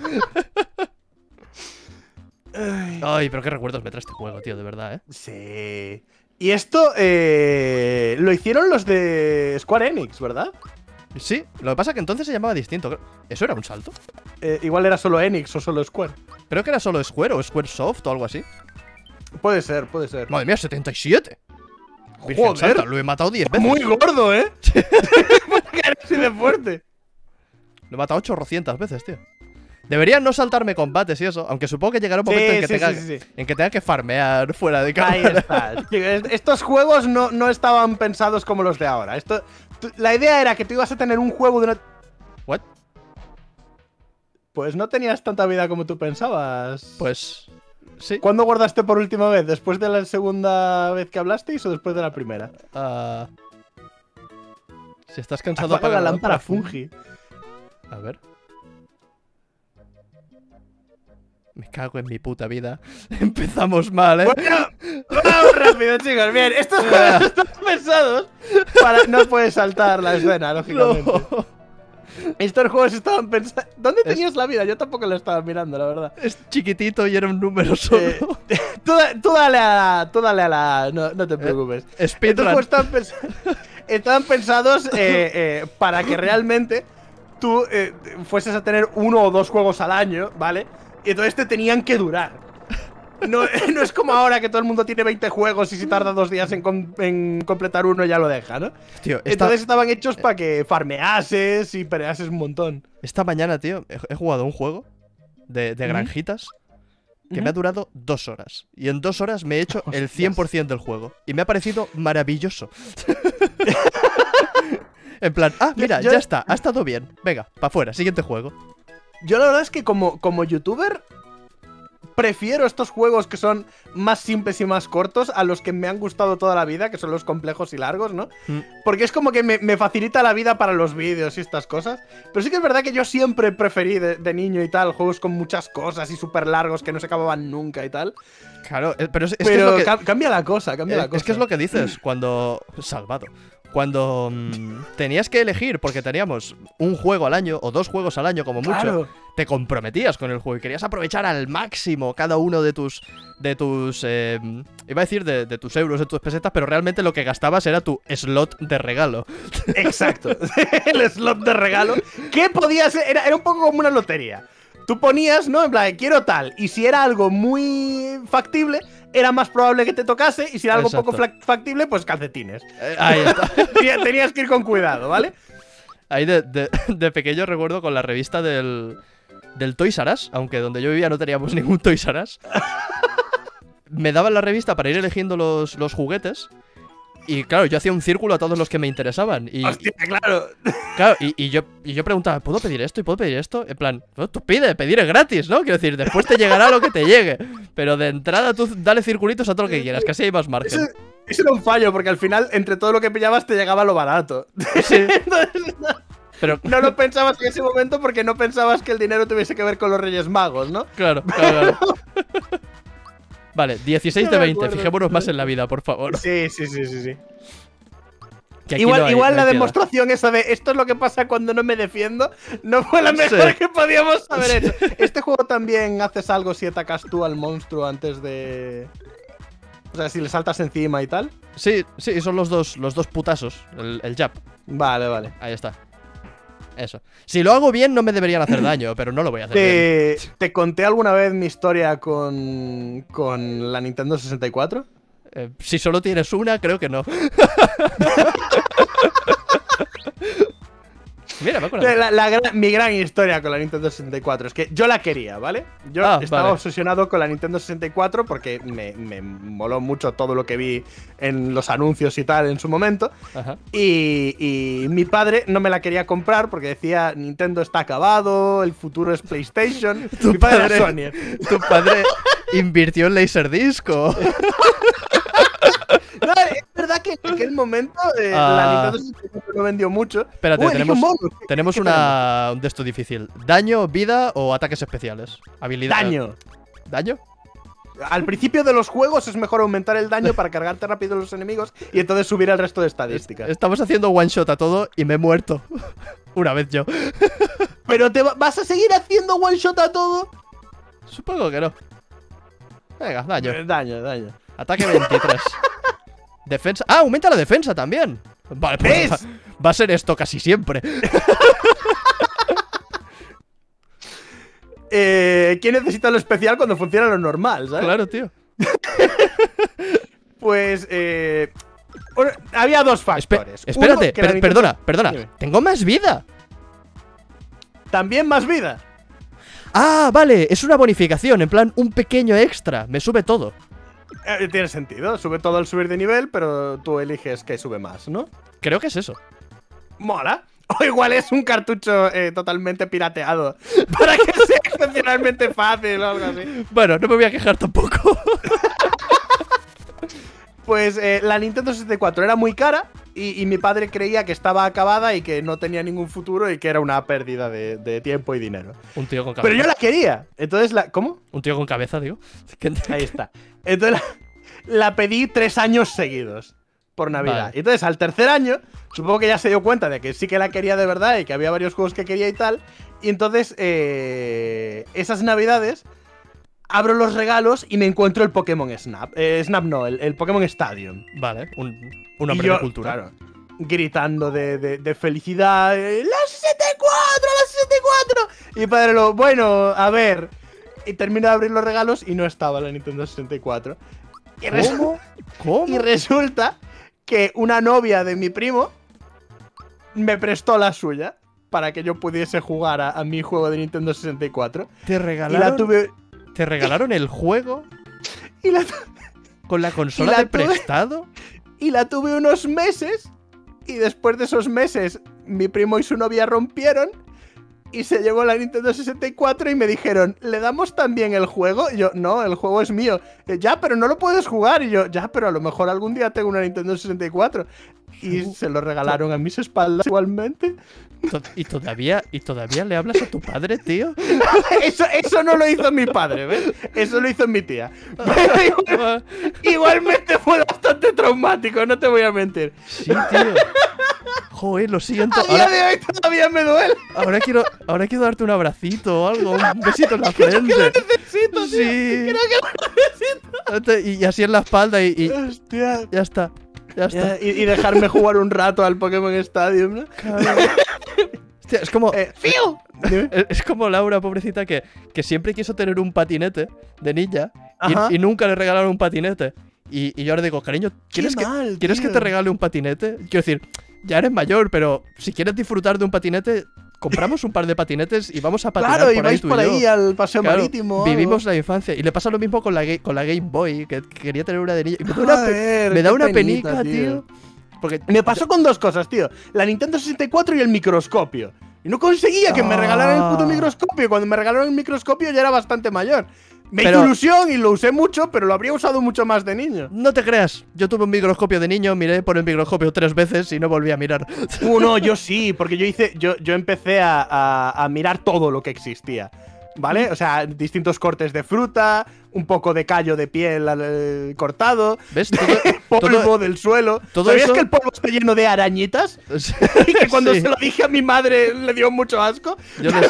Ay. Ay, pero qué recuerdos me trae este juego, tío, de verdad, ¿eh? Sí. Y esto eh, lo hicieron los de Square Enix, ¿verdad? Sí, lo que pasa es que entonces se llamaba distinto. creo- ¿Eso era un salto? Eh, igual era solo Enix o solo Square. Creo que era solo Square o Squaresoft o algo así. Puede ser, puede ser. Madre mía, setenta y siete. Virgen Joder. santa, lo he matado diez veces. Muy gordo, ¿eh? Porque era así de fuerte. Lo he matado ochocientas veces, tío. Deberían no saltarme combates y eso, aunque supongo que llegará un momento Sí, en, que sí, tenga, sí, sí, sí. en que tenga que farmear fuera de Ahí cámara. está. Sí, es- Estos juegos no, no estaban pensados como los de ahora. Esto, tú- la idea era que tú ibas a tener un juego de una... ¿What? Pues no tenías tanta vida como tú pensabas. Pues... Sí. ¿Cuándo guardaste por última vez? ¿Después de la segunda vez que hablasteis o después de la primera? Ah, si estás cansado, Apaga la lámpara fungi. A ver. Me cago en mi puta vida. Empezamos mal, ¿eh? Bueno, vamos rápido, chicos. Bien, estos juegos están pensados para... No puedes saltar la escena, lógicamente. No. Estos juegos estaban pensados... ¿Dónde Es- tenías la vida? Yo tampoco lo estaba mirando, la verdad. Es chiquitito y era un número solo. Eh, tú, da- tú dale a la... Tú dale a la... No, no te preocupes. Estos Speedrun. juegos estaban, pens- estaban pensados eh, eh, para que realmente tú eh, fueses a tener uno o dos juegos al año, ¿vale? Y entonces te tenían que durar. No, no es como ahora que todo el mundo tiene veinte juegos y si tarda dos días en, com- en completar uno ya lo deja, ¿no? Tío, esta, Entonces estaban hechos para que farmeases y peleases un montón. esta mañana, tío, he, he jugado un juego de, de Ujú. granjitas que Ujú. me ha durado dos horas. Y en dos horas me he hecho el cien por ciento del juego. Y me ha parecido maravilloso. En plan, ah, mira, yo- ya está, ha estado bien. Venga, para afuera, siguiente juego. Yo la verdad es que como, como youtuber prefiero estos juegos que son más simples y más cortos a los que me han gustado toda la vida, que son los complejos y largos, ¿no? Mm. Porque es como que me, me facilita la vida para los vídeos y estas cosas. Pero sí que es verdad que yo siempre preferí de, de niño y tal juegos con muchas cosas y súper largos que no se acababan nunca y tal. Claro, eh, pero es, es que es Pero lo que, ca- cambia la cosa, cambia eh, la cosa. es que es lo que dices cuando... Salvado. Cuando mm, tenías que elegir, porque teníamos un juego al año o dos juegos al año como mucho, Claro. te comprometías con el juego y querías aprovechar al máximo cada uno de tus... De tus eh, iba a decir de, de tus euros, de tus pesetas, pero realmente lo que gastabas era tu slot de regalo. Exacto. El slot de regalo. Que podía ser. Era, era un poco como una lotería. Tú ponías, ¿no? En plan, quiero tal. Y si era algo muy factible, era más probable que te tocase. Y si era algo Exacto. poco fla- factible, pues calcetines. Eh, ahí está. Tenía- Tenías que ir con cuidado, ¿vale? Ahí de, de- de pequeño recuerdo con la revista del, del Toys R Us, aunque donde yo vivía no teníamos ningún Toys R Us. Me daban la revista para ir eligiendo los, los juguetes. Y claro, yo hacía un círculo a todos los que me interesaban. Y, Hostia, claro. claro, y, y yo, y yo preguntaba, ¿puedo pedir esto y puedo pedir esto? En plan, no, tú pide, pedir es gratis, ¿no? Quiero decir, después te llegará lo que te llegue. Pero de entrada tú dale circulitos a todo lo que quieras, que así hay más margen. Eso, eso era un fallo, porque al final, entre todo lo que pillabas, te llegaba lo barato. Sí, Entonces, no, pero no lo pensabas en ese momento porque no pensabas que el dinero tuviese que ver con los Reyes Magos, ¿no? claro, claro, claro. Vale, dieciséis de No me veinte, acuerdo. fijémonos más en la vida, por favor. Sí, sí, sí, sí, sí. Que aquí Igual, no hay- igual no la hay piedad. demostración esa de esto es lo que pasa cuando no me defiendo no fue la mejor Sí. que podíamos haber hecho. Este juego también haces algo si atacas tú al monstruo antes de. O sea, si le saltas encima y tal. Sí, sí, son los dos, los dos putazos. El, el jab. Vale, vale. Ahí está. Eso. Si lo hago bien, no me deberían hacer daño, pero no lo voy a hacer bien. ¿Te, ¿te conté alguna vez mi historia con, con la Nintendo sesenta y cuatro? Eh, si solo tienes una, creo que no. Mira, me acuerdo. La, la gran- mi gran historia con la Nintendo sesenta y cuatro es que yo la quería, ¿vale? Yo Ah, estaba vale. obsesionado con la Nintendo sesenta y cuatro porque me, me moló mucho todo lo que vi en los anuncios y tal en su momento. Ajá. Y, y mi padre no me la quería comprar porque decía Nintendo está acabado, el futuro es PlayStation. Tu mi padre padre- era Sony. Tu padre invirtió en Laserdisc o... No, es verdad que en aquel momento eh, Ah. la Nintendo sesenta y cuatro no vendió mucho. Espérate, Uy, tenemos, dije un bonus. ¿Qué- tenemos qué una, un de esto difícil. ¿Daño, vida o ataques especiales? Habilidad. Daño. ¿Daño? Al principio de los juegos es mejor aumentar el daño para cargarte rápido a los enemigos y entonces subir el resto de estadísticas. Estamos haciendo one shot a todo y me he muerto. Una vez yo. Pero te va- vas a seguir haciendo one shot a todo. Supongo que no. Venga, daño. Eh, Daño, daño. Ataque veintitrés. Defensa. ¡Ah! Aumenta la defensa también. Vale, pues va, ¿Ves? va a ser esto casi siempre. Eh, ¿Quién necesita lo especial cuando funciona lo normal, sabes? Claro, tío. Pues eh, bueno, había dos Espe- factores. espérate, Uno, que la per- Nintendo- perdona, perdona. Dime. Tengo más vida. También más vida. Ah, vale, es una bonificación, en plan un pequeño extra. Me sube todo. Eh, tiene sentido, sube todo al subir de nivel, pero tú eliges que sube más, ¿no? Creo que es eso. Mola. O igual es un cartucho eh, totalmente pirateado para que sea excepcionalmente fácil o algo así. Bueno, no me voy a quejar tampoco. Pues eh, la Nintendo sesenta y cuatro era muy cara y, y mi padre creía que estaba acabada y que no tenía ningún futuro y que era una pérdida de, de tiempo y dinero. Un tío con cabeza. Pero yo la quería. Entonces la... ¿Cómo? Un tío con cabeza, digo. Que- Ahí está. Entonces la, la pedí tres años seguidos por Navidad. Vale. Y entonces al tercer año, supongo que ya se dio cuenta de que sí que la quería de verdad y que había varios juegos que quería y tal. Y entonces, eh, esas Navidades, abro los regalos y me encuentro el Pokémon Snap. Eh, Snap no, el, el Pokémon Stadium. Vale, un, un Y hombre yo, de cultura. claro, gritando de, de- de felicidad. eh, ¡La sesenta y cuatro! ¡La sesenta y cuatro! Y mi padre lo, bueno, a ver. Y termino de abrir los regalos y no estaba la Nintendo sesenta y cuatro. Y, resu- ¿Cómo? ¿Cómo? y resulta que una novia de mi primo me prestó la suya para que yo pudiese jugar a, a mi juego de Nintendo sesenta y cuatro. ¿Te Y regalaron, la tuve. ¿Te regalaron el juego Y la, con la consola la de tuve- prestado? y la tuve unos meses. Y después de esos meses, mi primo y su novia rompieron. Y se llevó la Nintendo sesenta y cuatro y me dijeron, ¿le damos también el juego? Y yo, no, el juego es mío. "Eh, ya, pero no lo puedes jugar. Y yo, ya, pero a lo mejor algún día tengo una Nintendo sesenta y cuatro. Y se lo regalaron a mis espaldas igualmente. To- ¿Y todavía, ¿Y todavía le hablas a tu padre, tío? Eso, eso no lo hizo mi padre, ¿ves? Eso lo hizo mi tía. Pero igual- igualmente fue bastante traumático, no te voy a mentir. Sí, tío. Joder, lo siento. A día Ahora, de hoy todavía me duele. ahora quiero, ahora quiero darte un abracito o algo, un besito en la frente. Necesito, tío. Sí. Creo que lo necesito. Y así en la espalda y, y Hostia. ya está. Ya está. Y, y dejarme jugar un rato al Pokémon Stadium, ¿no? Cabrón. Hostia, es como. Eh, ¡Fiu! Dime. Es es como Laura, pobrecita, que, que siempre quiso tener un patinete de niña Ajá. y, y nunca le regalaron un patinete. Y, y yo ahora digo, cariño, ¿quieres, que, mal, ¿quieres que tío. te regale un patinete? Quiero decir, ya eres mayor, pero si quieres disfrutar de un patinete, compramos un par de patinetes y vamos a patinar Claro, y por ahí vais tú por y yo. ahí al paseo Claro, marítimo. o algo. vivimos la infancia. Y le pasa lo mismo con la, ga- con la Game Boy, que que quería tener una de niña. Y me da una, pe- Joder, me da qué una penita, penica, tío. Porque Me pasó con dos cosas, tío. La Nintendo sesenta y cuatro y el microscopio. Y no conseguía que me regalaran el puto Ah. microscopio. Cuando me regalaron el microscopio ya era bastante mayor. Me Pero- hizo ilusión y lo usé mucho, pero lo habría usado mucho más de niño. no te creas, yo tuve un microscopio de niño, miré por el microscopio tres veces y no volví a mirar. Uh, no, yo sí, porque yo hice. Yo, yo empecé a, a- a mirar todo lo que existía. ¿Vale? O sea, distintos cortes de fruta, un poco de callo de piel eh, cortado, ¿Ves? Todo, polvo todo- del suelo. todo ¿Sabías eso- que el polvo está lleno de arañitas? Y que cuando Sí. se lo dije a mi madre le dio mucho asco. Yo les,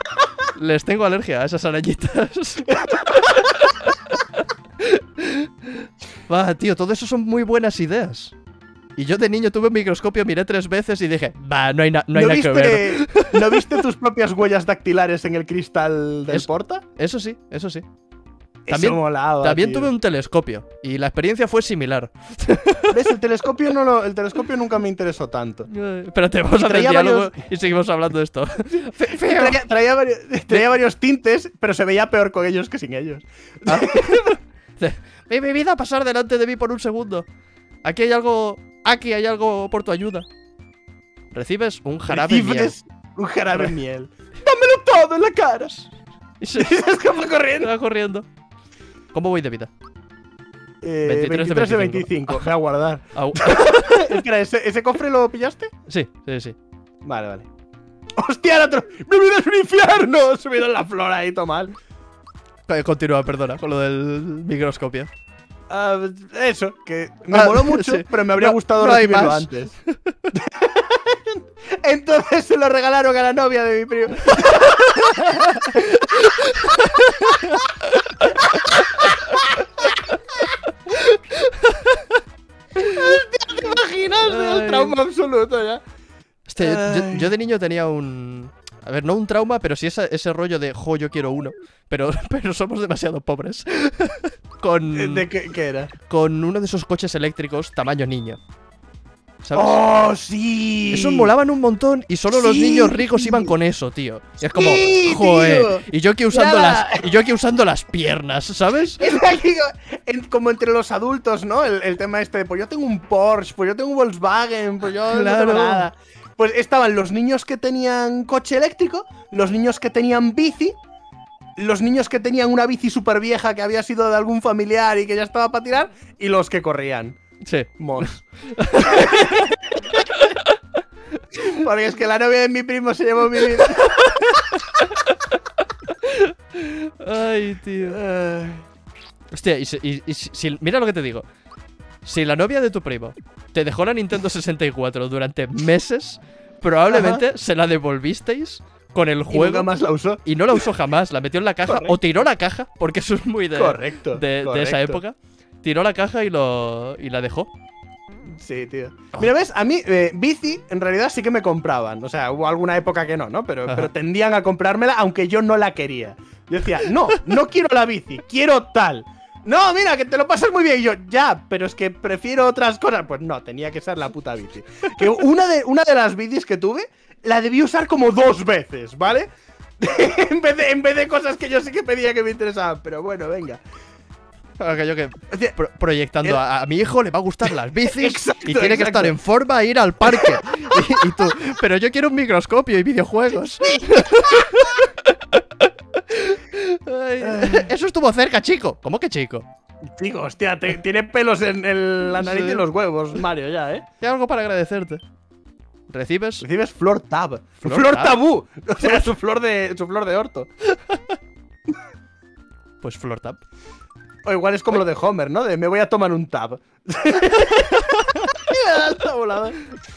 les tengo alergia a esas arañitas. Va, tío, todo eso son muy buenas ideas. Y yo de niño tuve un microscopio, miré tres veces y dije, va, no hay, na no hay ¿No, nada que ver. viste, ¿No viste tus propias huellas dactilares en el cristal del Es- porta? Eso sí, eso sí. También, También- Eso molaba, También tío. tuve un telescopio y la experiencia fue similar. ¿Ves? El telescopio, no lo- el telescopio nunca me interesó tanto. Eh, Espérate, vamos a hacer el traía diálogo varios- y seguimos hablando de esto. Fe- feo. Traía, traía varios, traía varios tintes, pero se veía peor con ellos que sin ellos. Ah. Ve mi vida a pasar delante de mí por un segundo. Aquí hay algo. Aquí hay algo por tu ayuda. Recibes un jarabe miel. Recibes un jarabe miel. ¡Dámelo todo en la cara! Y se Y se escapa corriendo. va corriendo. ¿Cómo voy de vida? Eh, veintitrés de veintitrés de veinticinco. veinticinco. Voy a guardar. Au. Espera, ¿ese, ¿ese cofre lo pillaste? Sí, sí, sí. Vale, vale. ¡Hostia, el otro! ¡Mi vida es un infierno! Subido en la flor ahí, todo mal. Eh, Continúa, perdona, con lo del microscopio. Ah, eso, que me Ah, moló mucho, sí. pero me habría No- gustado no hay recibirlo más. antes. Entonces se lo regalaron a la novia de mi primo. Hostia, ¿te imaginas? Ay. El trauma absoluto ya. Hostia, yo- yo, Ay. yo de niño tenía un. A ver, no un trauma, pero sí ese, ese rollo de, jo, yo quiero uno. Pero, pero somos demasiado pobres. con, ¿De qué, qué era? con uno de esos coches eléctricos tamaño niño. ¿Sabes? ¡Oh, sí! Esos molaban un montón y solo los Sí. niños ricos iban con eso, tío. Y es como, Sí, joder. tío. Y yo aquí usando Nada. las. Y yo aquí usando las piernas, ¿sabes? Es aquí, en- como entre los adultos, ¿no? El, el tema este de, pues yo tengo un Porsche, pues yo tengo un Volkswagen, pues yo no Claro. tengo nada. Pues estaban los niños que tenían coche eléctrico, los niños que tenían bici, los niños que tenían una bici súper vieja que había sido de algún familiar y que ya estaba para tirar, y los que corrían. Sí. Mos. Porque es que la novia de mi primo se llevó mi vida. Ay, tío. Ay. Hostia, y, si- y- y si- si- mira lo que te digo. Si la novia de tu primo te dejó la Nintendo sesenta y cuatro durante meses, probablemente se la devolvisteis con el Y juego nunca más la usó. y no la usó jamás. La metió en la caja Correcto. o tiró la caja, porque eso es muy de, Correcto, de, de esa correcto. época. Tiró la caja y, lo, y la dejó. Sí, tío. Mira, ves, a mí, eh, bici, en realidad sí que me compraban. O sea, hubo alguna época que no, ¿no? Pero, Ajá. pero tendían a comprármela, aunque yo no la quería. Yo decía, no, no quiero la bici, quiero tal. No, mira, que te lo pasas muy bien. Y yo, ya, pero es que prefiero otras cosas. Pues no, tenía que ser la puta bici. Que una de, una de las bicis que tuve, la debí usar como dos veces, ¿vale? en, vez de, en vez de cosas que yo sí que pedía que me interesaban. Pero bueno, venga. Aquello que O sea, pro- proyectando el- a, a mi hijo le va a gustar las bicis Exacto, y tiene que exacto. estar en forma e ir al parque. y, y tú, pero yo quiero un microscopio y videojuegos. Ay, eso estuvo cerca, chico. ¿Cómo que chico? Chico, hostia, te- tiene pelos en, en la nariz Sí. y en los huevos, Mario, ya, ¿eh? Tengo algo para agradecerte. ¿Recibes? Recibes flor tab. ¿Flor Flor, tab? tabú. O sea, su flor de su flor de orto. Pues Flor Tap. O igual es como lo de Homer, ¿no? De me voy a tomar un tab. Está volado.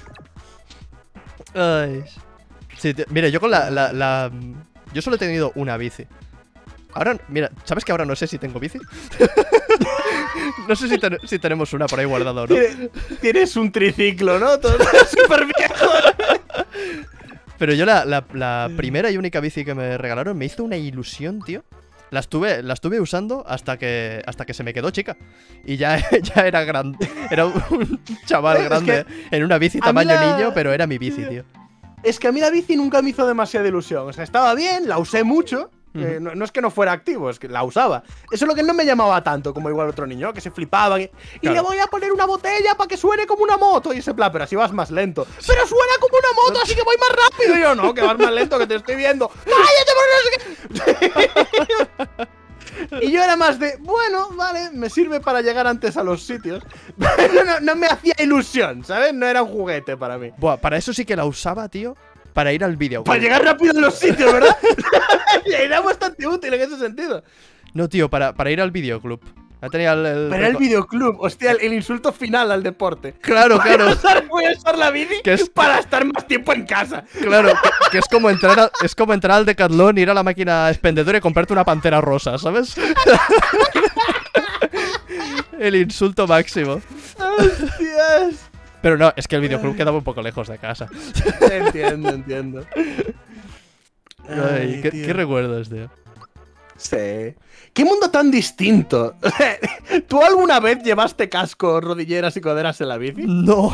Ay. Sí, tío, mira, yo con la, la, la- Yo solo he tenido una bici. Ahora, mira, ¿sabes que ahora no sé si tengo bici? No sé si, ten- si tenemos una por ahí guardada o no. Tiene- Tienes un triciclo, ¿no? Todo súper viejo. Pero yo la, la- la primera y única bici que me regalaron me hizo una ilusión, tío. La estuve, la estuve usando hasta que hasta que se me quedó chica. Y ya, ya era gran, era un, un chaval Es grande en una bici a mí tamaño la- niño, pero era mi bici, tío. Es que a mí la bici nunca me hizo demasiada ilusión. O sea, estaba bien, la usé mucho. Ujú. Eh, no, no es que no fuera activo, es que la usaba. Eso es lo que no me llamaba tanto como igual otro niño, que se flipaba. que, y Claro. le voy a poner una botella para que suene como una moto. Y ese plan, pero así vas más lento. Pero suena como una moto, así que voy más rápido. Y yo, no, que vas más lento, que te estoy viendo. ¡Cállate, por no sé qué! Y yo era más de, bueno, vale, me sirve para llegar antes a los sitios. Pero no, no me hacía ilusión, ¿sabes? No era un juguete para mí. Buah, para eso sí que la usaba, tío. Para ir al vídeo. Para llegar rápido a los sitios, ¿verdad? Y era bastante útil en ese sentido. No, tío, para, para ir al videoclub. Ya tenía el. el Pero el reco- videoclub, hostia, el, el insulto final al deporte. Claro, Voy claro. a usar, voy a usar la bici Que es- para estar más tiempo en casa. Claro, que, que es como entrar a- es como entrar al Decathlon, ir a la máquina expendedora y comprarte una pantera rosa, ¿sabes? El insulto máximo. ¡Hostias! Pero no, es que el videoclub quedaba un poco lejos de casa. Entiendo, entiendo. Ay, Ay, ¿qué, tío. qué recuerdos, tío? Sí. ¿Qué mundo tan distinto? ¿Tú alguna vez llevaste casco, rodilleras y coderas en la bici? No.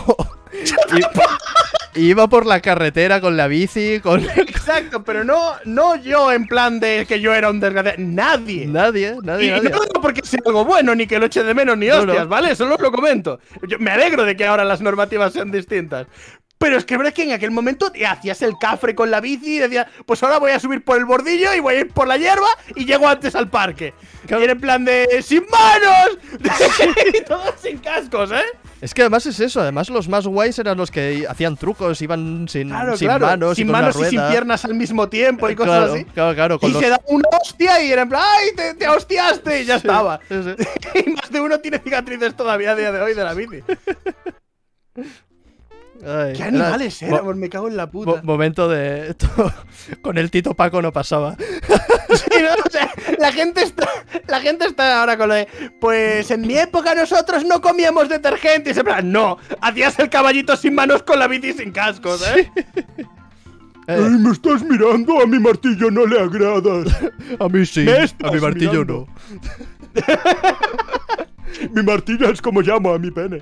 I- Iba por la carretera con la bici, con... Exacto, pero no, no yo en plan de que yo era un desgraciado. Nadie. Nadie, nadie, Y nadie. no digo porque sea algo bueno, ni que lo eche de menos, ni No, hostias, no. ¿vale? Solo os lo comento. Yo me alegro de que ahora las normativas sean distintas. Pero es que verdad que en aquel momento te hacías el cafre con la bici y decías, pues ahora voy a subir por el bordillo y voy a ir por la hierba y llego antes al parque. Claro. Y era en plan de ¡sin manos! Y todos sin cascos, ¿eh? Es que además es eso, además los más guays eran los que hacían trucos, iban sin, Claro, sin claro. manos sin y con manos una y sin rueda. piernas al mismo tiempo y cosas Claro, así. claro, claro, con Y los... se da una hostia y era en plan, ¡ay, te, te hostiaste! Y ya Sí, estaba. sí, sí. Y más de uno tiene cicatrices todavía a día de hoy de la bici. Ay, ¿Qué era- animales mo- éramos? Me cago en la mo- puta. momento de... Con el Tito Paco no pasaba. Sí, ¿no? O sea, la gente está, la gente está ahora con lo de, pues en mi época nosotros no comíamos detergente. Y se plan, no, hacías el caballito sin manos con la bici sin cascos, ¿eh? Eh, me estás mirando, a mi martillo no le agradas. a mí sí, me a estás mi martillo mirando. no. Mi martillo es como llamo a mi pene.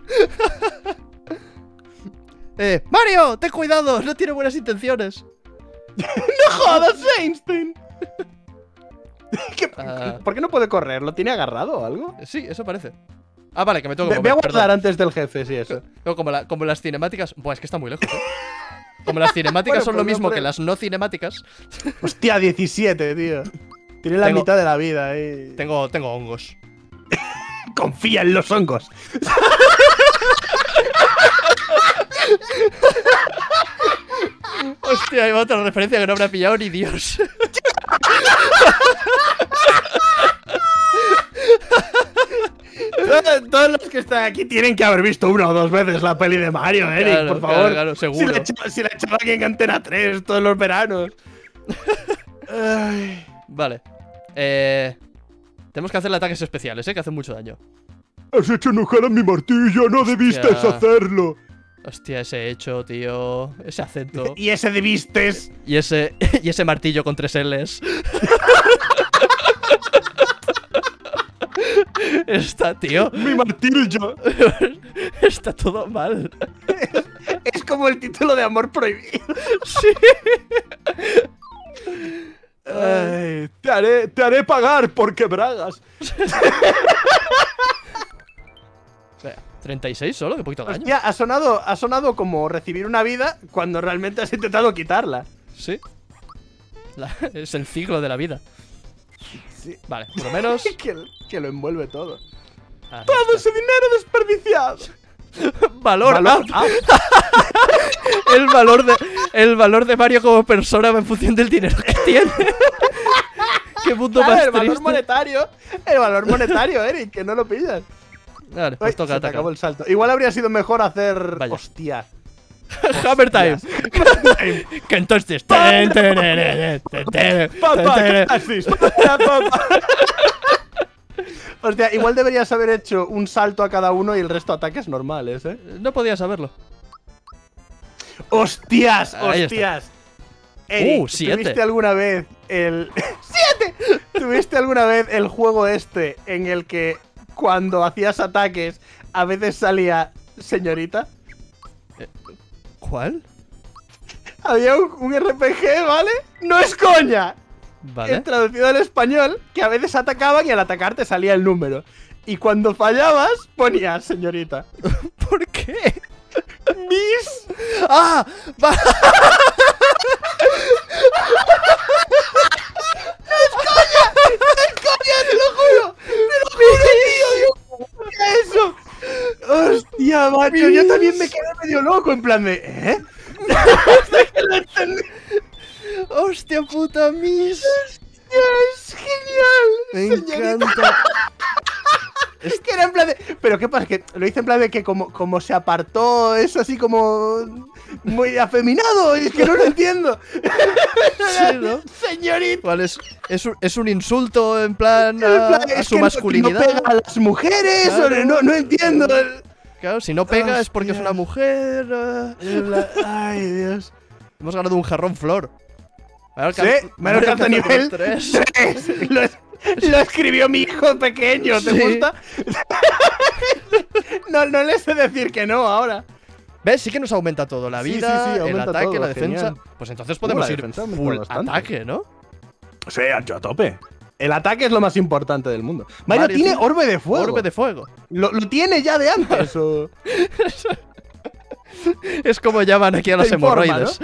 Eh, Mario, ten cuidado, no tiene buenas intenciones. ¡No jodas, Einstein! ¿Qué- Ah. ¿Por qué no puede correr? ¿Lo tiene agarrado o algo? Sí, eso parece. Ah, vale, que me tengo que Ve, ve a mover, guardar perdón. antes del jefe, sí, eso. No, como, la- como las cinemáticas... Buah, es que está muy lejos, ¿eh? Como las cinemáticas Bueno, son lo pues no mismo por que el- las no cinemáticas, Hostia, diecisiete, tío. Tiene la Tengo- mitad de la vida ahí. tengo, tengo hongos. Confía en los hongos. Hostia, hay otra referencia que no habrá pillado ni Dios. Todos, todos los que están aquí tienen que haber visto una o dos veces la peli de Mario, Eric, Claro, por claro, favor. claro, seguro. Si la echaba, si la echaba aquí en Antena tres todos los veranos. Ay. Vale. Eh... Tenemos que hacerle ataques especiales, ¿eh? Que hacen mucho daño. Has hecho enojar a mi martillo, no debiste hacerlo. Hostia, ese hecho, tío. Ese acento. Y ese debistes. Y ese, y ese martillo con tres L's. Está, tío. Mi martillo. Está todo mal. Es como el título de Amor Prohibido. Sí. Ay, te, haré, te haré pagar porque bragas. treinta y seis solo, qué poquito daño. Hostia, ha sonado, ha sonado como recibir una vida cuando realmente has intentado quitarla. Sí. La- es el ciclo de la vida. Sí. Vale, por lo menos. que, que lo envuelve todo. Ahí Todo está. ese dinero desperdiciado. Valor. Valor- ah, ah, el valor de el valor de Mario como persona va en función del dinero que tiene. Qué mundo claro, más el valor triste. monetario. El valor monetario, Eric, que no lo pillas. Vale, Uy, pues toca se te atacar. acabó el salto. Igual habría sido mejor hacer. Vaya. Hostia. Hammer time. Que entonces. ten, ten, ten, ten, ten, ten, Papá, ten. así. Papá, papá. Hostia, igual deberías haber hecho un salto a cada uno y el resto ataques normales, ¿eh? No podía saberlo. ¡Hostias! Ahí está. ¡Hostias! Eric, Uh, siete. ¿tuviste alguna vez el. ¡Siete! ¿Tuviste alguna vez el juego este en el que cuando hacías ataques a veces salía señorita? ¿Cuál? Había un, un R P G, ¿vale? ¡No es coña! Vale. He traducido al español que a veces atacaban y al atacar te salía el número. Y cuando fallabas, ponía señorita. ¿Por qué? Miss. ¡Ah! Va- ¡Coña, te lo juro! ¡Te lo juro, tío! Dios, ¿qué es eso? ¡Hostia, macho! Yo también me quedé medio loco, en plan de. ¿Eh? Hasta que lo entendí. ¡Hostia puta, Miss! ¡Es genial! Me señorita. encanta. Es que era en plan de... Pero ¿qué pasa? Que lo hice en plan de que como, como se apartó, es así como... Muy afeminado, y es que no lo entiendo. Sí, ¿no? Señorita. Igual es, es, un, es un insulto en plan a, En plan, a es su que no- masculinidad. que no pega a las mujeres, Claro. o no, no entiendo. Claro, si no pega es porque es Hostia. una mujer. eh. En plan, Ay, Dios. Hemos ganado un jarrón flor. Mario Sí, Alcan- Mario Alcanza nivel tres. tres. Lo, es- lo escribió mi hijo pequeño, ¿te Sí. gusta? No, no le sé decir que no ahora. ¿Ves? Sí que nos aumenta todo. La Sí, sí, vida, sí, el aumenta ataque, todo, la defensa. genial. Pues entonces Uh, podemos la ir defensa aumenta full bastante. ataque, ¿no? Sí, yo a tope. El ataque es lo más importante del mundo. Mario, Mario tiene tiene orbe de fuego. Orbe de fuego. Lo, lo tiene ya de antes. o... Es como llaman aquí a las Te informa, hemorroides.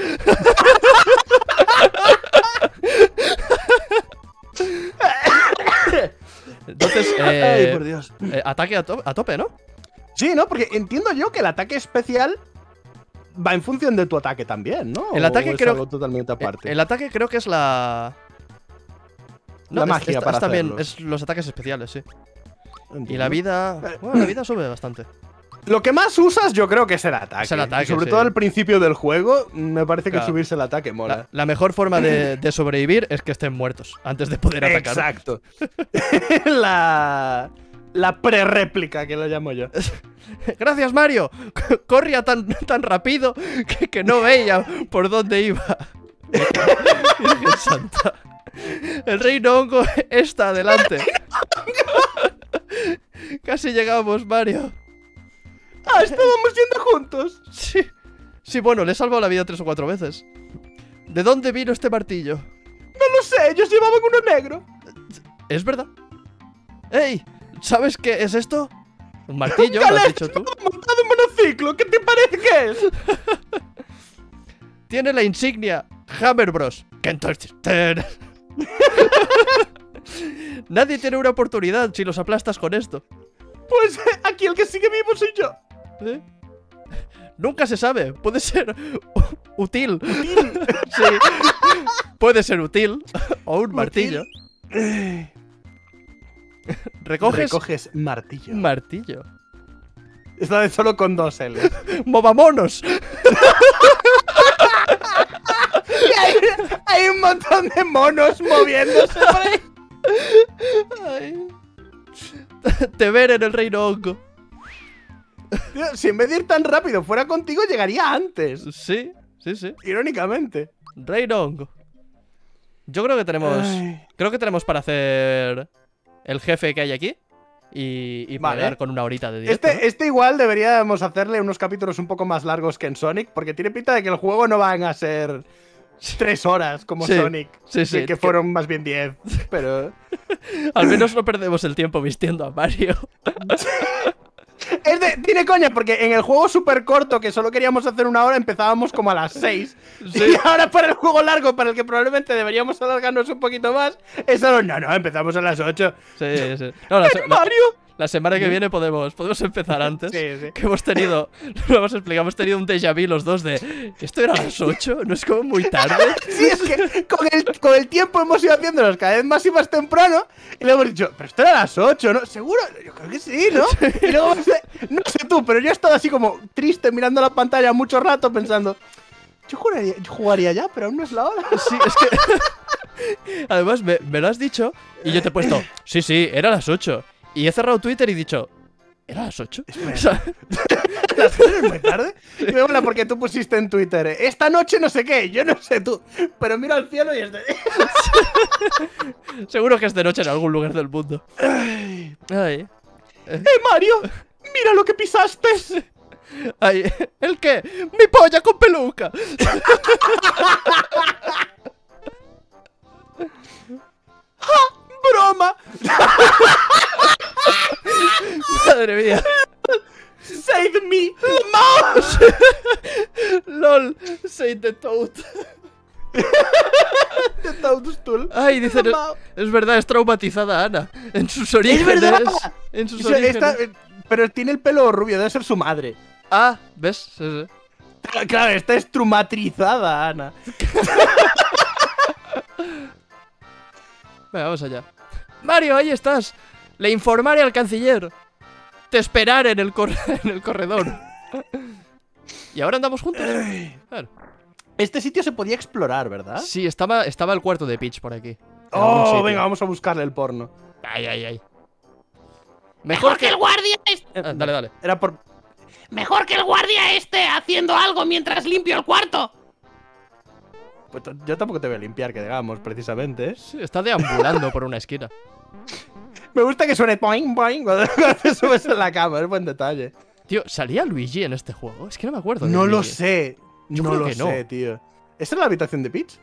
Entonces, eh, Ay, por Dios. eh, ataque a, to- a tope, ¿no? Sí, ¿no? Porque entiendo yo que el ataque especial va en función de tu ataque también, ¿no? El ataque ¿O es creo- algo totalmente aparte. Eh, El ataque creo que es la. La es- magia es- para es también hacerlos. es los ataques especiales, sí. Y Entiendo. la vida. Eh. Bueno, la vida sube bastante. Lo que más usas yo creo que es el ataque. Es el ataque, Y sobre sí. todo al principio del juego, me parece que Claro. subirse el ataque mola. La, la mejor forma de, de sobrevivir es que estén muertos antes de poder atacar. Exacto. la la pre-réplica que lo llamo yo. Gracias, Mario. C- Corría tan, tan rápido que, que no veía por dónde iba. Virgen Santa. El reino hongo está adelante. Casi llegamos, Mario. ¡Ah, estábamos yendo juntos! Sí. Sí, bueno, le he salvado la vida tres o cuatro veces. ¿De dónde vino este martillo? No lo sé, ellos llevaban uno negro. Es verdad. ¡Ey! ¿Sabes qué es esto? Un martillo, lo ¡Dale, has dicho tú. montado en monociclo! ¿Qué te parece que es? Tiene la insignia Hammer Bros. Kentucky. Nadie tiene una oportunidad si los aplastas con esto. Pues eh, aquí el que sigue vivo soy yo. ¿Eh? Nunca se sabe. Puede ser útil. Sí. Puede ser útil. O un martillo. Recoges Recoges martillo. un martillo. Esta vez solo con dos L. ¡Movamonos! hay, hay un montón de monos moviéndose por ahí. Ay. Te ver en el reino hongo. Tío, si en vez de ir tan rápido fuera contigo, llegaría antes. Sí, sí, sí. Irónicamente. Reino hongo. Yo creo que tenemos. Ay. Creo que tenemos para hacer el jefe que hay aquí. Y, y Vale. pegar con una horita de directo. Este, este igual deberíamos hacerle unos capítulos un poco más largos que en Sonic, porque tiene pinta de que el juego no van a ser tres horas como Sí, Sonic. sí, sí, Que, que que- fueron más bien diez. Pero. Al menos no perdemos el tiempo vistiendo a Mario. Es de, tiene coña, porque en el juego súper corto, que solo queríamos hacer una hora, empezábamos como a las seis. Sí. Y ahora para el juego largo, para el que probablemente deberíamos alargarnos un poquito más, es solo, no, no, empezamos a las ocho. Sí, sí. No, la, se- la- ¡Mario! la semana que viene podemos, podemos empezar antes. Sí, sí. Que hemos tenido. Lo hemos explicado, hemos tenido un déjà vu los dos de. ¿Esto era a las ocho? ¿No es como muy tarde? Sí, es que con el, con el tiempo hemos ido haciéndolos cada vez más y más temprano. Y le hemos dicho, pero esto era a las ocho, ¿no? ¿Seguro? Yo creo que sí, ¿no? Y luego, no sé, no sé tú, pero yo he estado así como triste mirando la pantalla mucho rato pensando, yo jugaría, yo jugaría ya, pero aún no es la hora. Sí, es que. Además, me, me lo has dicho y yo te he puesto. Sí, sí, era a las ocho. Y he cerrado Twitter y he dicho. ¿Era a las ocho? O sea, Las ocho es muy tarde. Y me mola porque tú pusiste en Twitter, esta noche no sé qué, yo no sé tú, pero miro al cielo y es de... seguro que es de noche en algún lugar del mundo. Ay. Ay. ¡Eh, Mario! ¡Mira lo que pisaste! Ay. ¿El qué? ¡Mi polla con peluca! ¡Broma! Madre mía. ¡Save me! ¡Mouse! LOL. Saint the Toad. De Toadstool. Ay, dicen. Mouse. Es verdad, es traumatizada Ana. En sus orígenes. verdad! En sus O sea, orígenes. esta- eh, pero tiene el pelo rubio, debe ser su madre. Ah, ¿ves? Sí, sí. Claro, esta es traumatizada, Ana. Venga, vamos allá. Mario, ahí estás. Le informaré al canciller. te esperaré en el, cor en el corredor. Y ahora andamos juntos. Claro. Este sitio se podía explorar, ¿verdad? Sí, estaba, estaba el cuarto de Peach por aquí. Oh, venga, vamos a buscarle el porno. Ay, ay, ay. Mejor, Mejor que... que el guardia este... Ah, dale, dale. Era por... Mejor que el guardia este haciendo algo mientras limpio el cuarto. Pues yo tampoco te voy a limpiar, que digamos, precisamente, ¿eh? Sí, está deambulando por una esquina. Me gusta que suene boing, boing cuando te subes en la cama, es buen detalle. Tío, ¿salía Luigi en este juego? Es que no me acuerdo de No Luigi. lo sé. Yo no creo lo que sé, no. tío. ¿Esta es la habitación de Peach?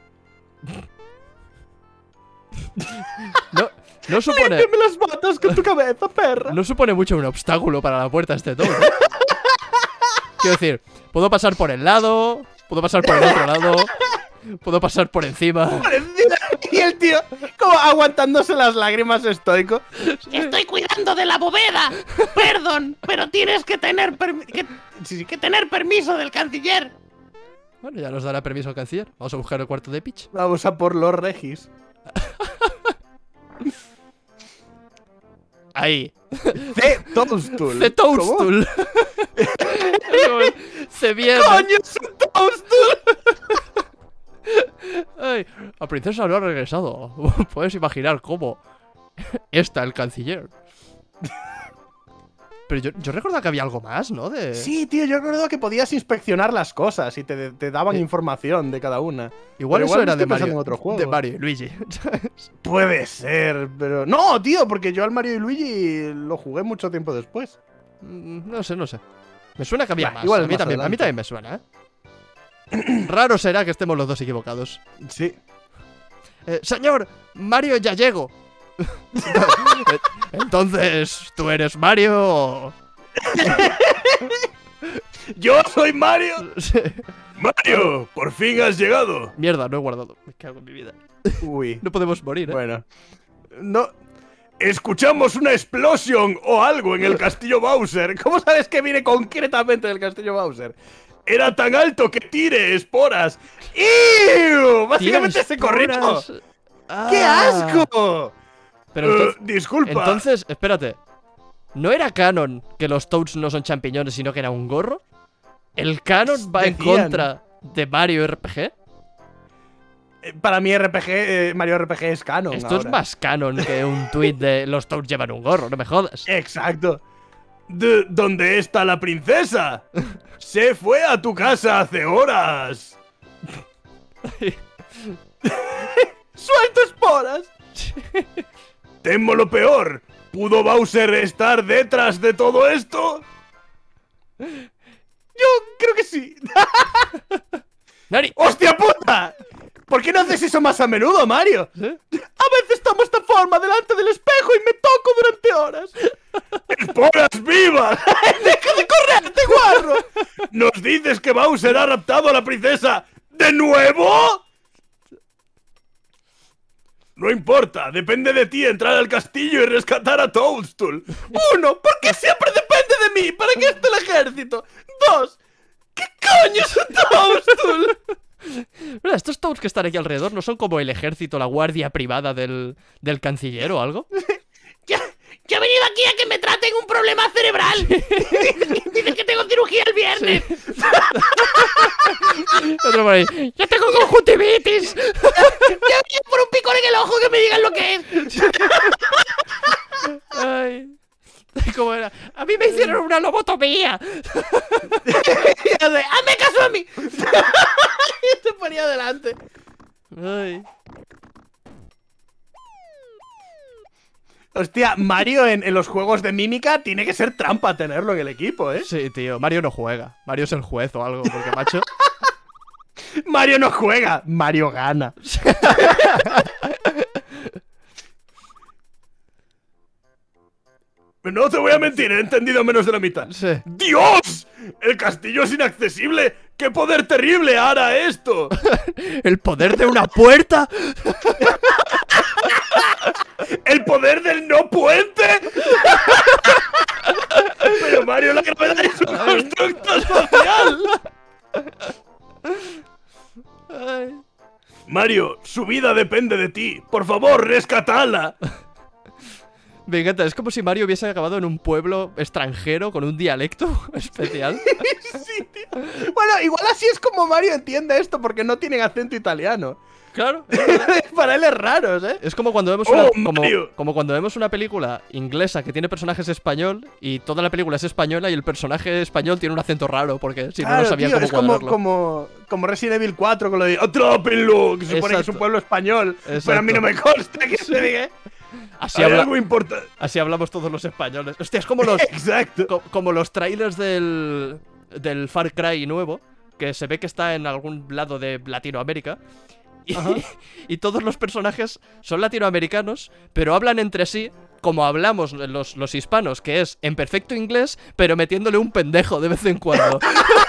No, no supone... ¡Límpiame las botas con tu cabeza, perra! No supone mucho un obstáculo para la puerta este todo, ¿no? Quiero decir, puedo pasar por el lado, puedo pasar por el otro lado, puedo pasar por encima. Por encima. Y el tío como aguantándose las lágrimas estoico. Estoy cuidando de la bóveda. Perdón, pero tienes que tener, que, sí, que tener permiso del canciller. Bueno, ya nos dará permiso el canciller. Vamos a buscar el cuarto de Peach. Vamos a por los regis. Ahí. C Toadstool. C Toadstool. Se viene. ¡Coño, es un Toadstool! Ay, la princesa no ha regresado. Puedes imaginar cómo. Está el canciller. Pero yo, yo recordaba que había algo más, ¿no? De... Sí, tío, yo recuerdo que podías inspeccionar las cosas y te, te daban ¿Eh? información de cada una. Igual, pero eso igual era estoy de pensando Mario, en otro juego. de Mario y Luigi. Puede ser, pero... No, tío, porque yo al Mario y Luigi lo jugué mucho tiempo después. No sé, no sé. Me suena que había Bah, más. igual A mí, más también, a mí adelante. también me suena, ¿eh? Raro será que estemos los dos equivocados. Sí. Eh, señor, Mario ya llego. Entonces, ¿tú eres Mario o...? ¡Yo soy Mario! Sí. ¡Mario! ¡Por fin has llegado! Mierda, no he guardado. Me cago en mi vida. Uy. No podemos morir, ¿eh? Bueno. No... Escuchamos una explosión o algo en el castillo Bowser. ¿Cómo sabes que viene concretamente del castillo Bowser? Era tan alto que tire esporas. ¡Iu! Básicamente se corrió. Ah. ¡Qué asco! Pero Uh, entonces, disculpa. entonces, espérate. ¿No era canon que los Toads no son champiñones, sino que era un gorro? ¿El canon va en Decían. contra de Mario R P G? Eh, Para mí R P G, eh, Mario R P G es canon. Esto ahora. es más canon que un tweet de los Toads llevan un gorro, no me jodas. Exacto. D- ¿Dónde está la princesa? Se fue a tu casa hace horas. ¡Suelto esporas! Temo lo peor. ¿Pudo Bowser estar detrás de todo esto? Yo creo que sí. ¡Nari! ¡Hostia puta! ¿Por qué no haces eso más a menudo, Mario? ¿Eh? A veces tomo esta forma delante del espejo y me toco durante horas. ¡Esporas vivas! ¡Deja de correrte, guarro! ¿Nos dices que Bowser ha raptado a la princesa de nuevo? No importa, depende de ti entrar al castillo y rescatar a Toadstool. Uno, ¿por qué siempre depende de mí? ¿Para qué está el ejército? Dos, ¿qué coño es un Toadstool? ¿Verdad? Estos Toads que están aquí alrededor no son como el ejército, la guardia privada del, del canciller o algo. Yo, yo he venido aquí a que me traten un problema cerebral. Dices que tengo cirugía el viernes. Otro por ahí. ¡Ya tengo conjuntivitis! Yo he venido por un picor en el ojo que me digan lo que es. Ay. ¿Cómo era? A mí me hicieron una lobotomía. ¡Hazme caso a mí! Y se ponía adelante. Ay. Hostia, Mario en, en los juegos de mímica tiene que ser trampa tenerlo en el equipo, ¿eh? Sí, tío, Mario no juega. Mario es el juez o algo, porque macho. Mario no juega, Mario gana. No te voy a mentir, he entendido menos de la mitad. Sí. ¡Dios! ¡El castillo es inaccesible! ¡Qué poder terrible hará esto! ¿El poder de una puerta? ¡El poder del no puente! Pero Mario, la gravedad es un constructo social. Ay. Mario, su vida depende de ti. Por favor, rescatala. Me encanta, es como si Mario hubiese acabado en un pueblo extranjero con un dialecto especial. Sí, tío. Bueno, igual así es como Mario entiende esto, porque no tienen acento italiano. Claro. Para él es raro, ¿eh? Es como cuando vemos una, Oh, como, Mario. como cuando vemos una película inglesa que tiene personajes español y toda la película es española y el personaje español tiene un acento raro porque si no, Claro, no sabían tío, cómo es como, cuadrarlo. como, como Resident Evil cuatro con lo de ¡atrápenlo! Que se supone que es un Exacto. pueblo español. Pero a mí Exacto. no me consta que se diga. Así, Hay habla- algo importante. así hablamos todos los españoles. Hostia, es como los, Exacto. co- como los trailers del, del Far Cry nuevo, que se ve que está en algún lado de Latinoamérica. Y, y todos los personajes son latinoamericanos, pero hablan entre sí como hablamos los, los hispanos, que es en perfecto inglés, pero metiéndole un pendejo de vez en cuando.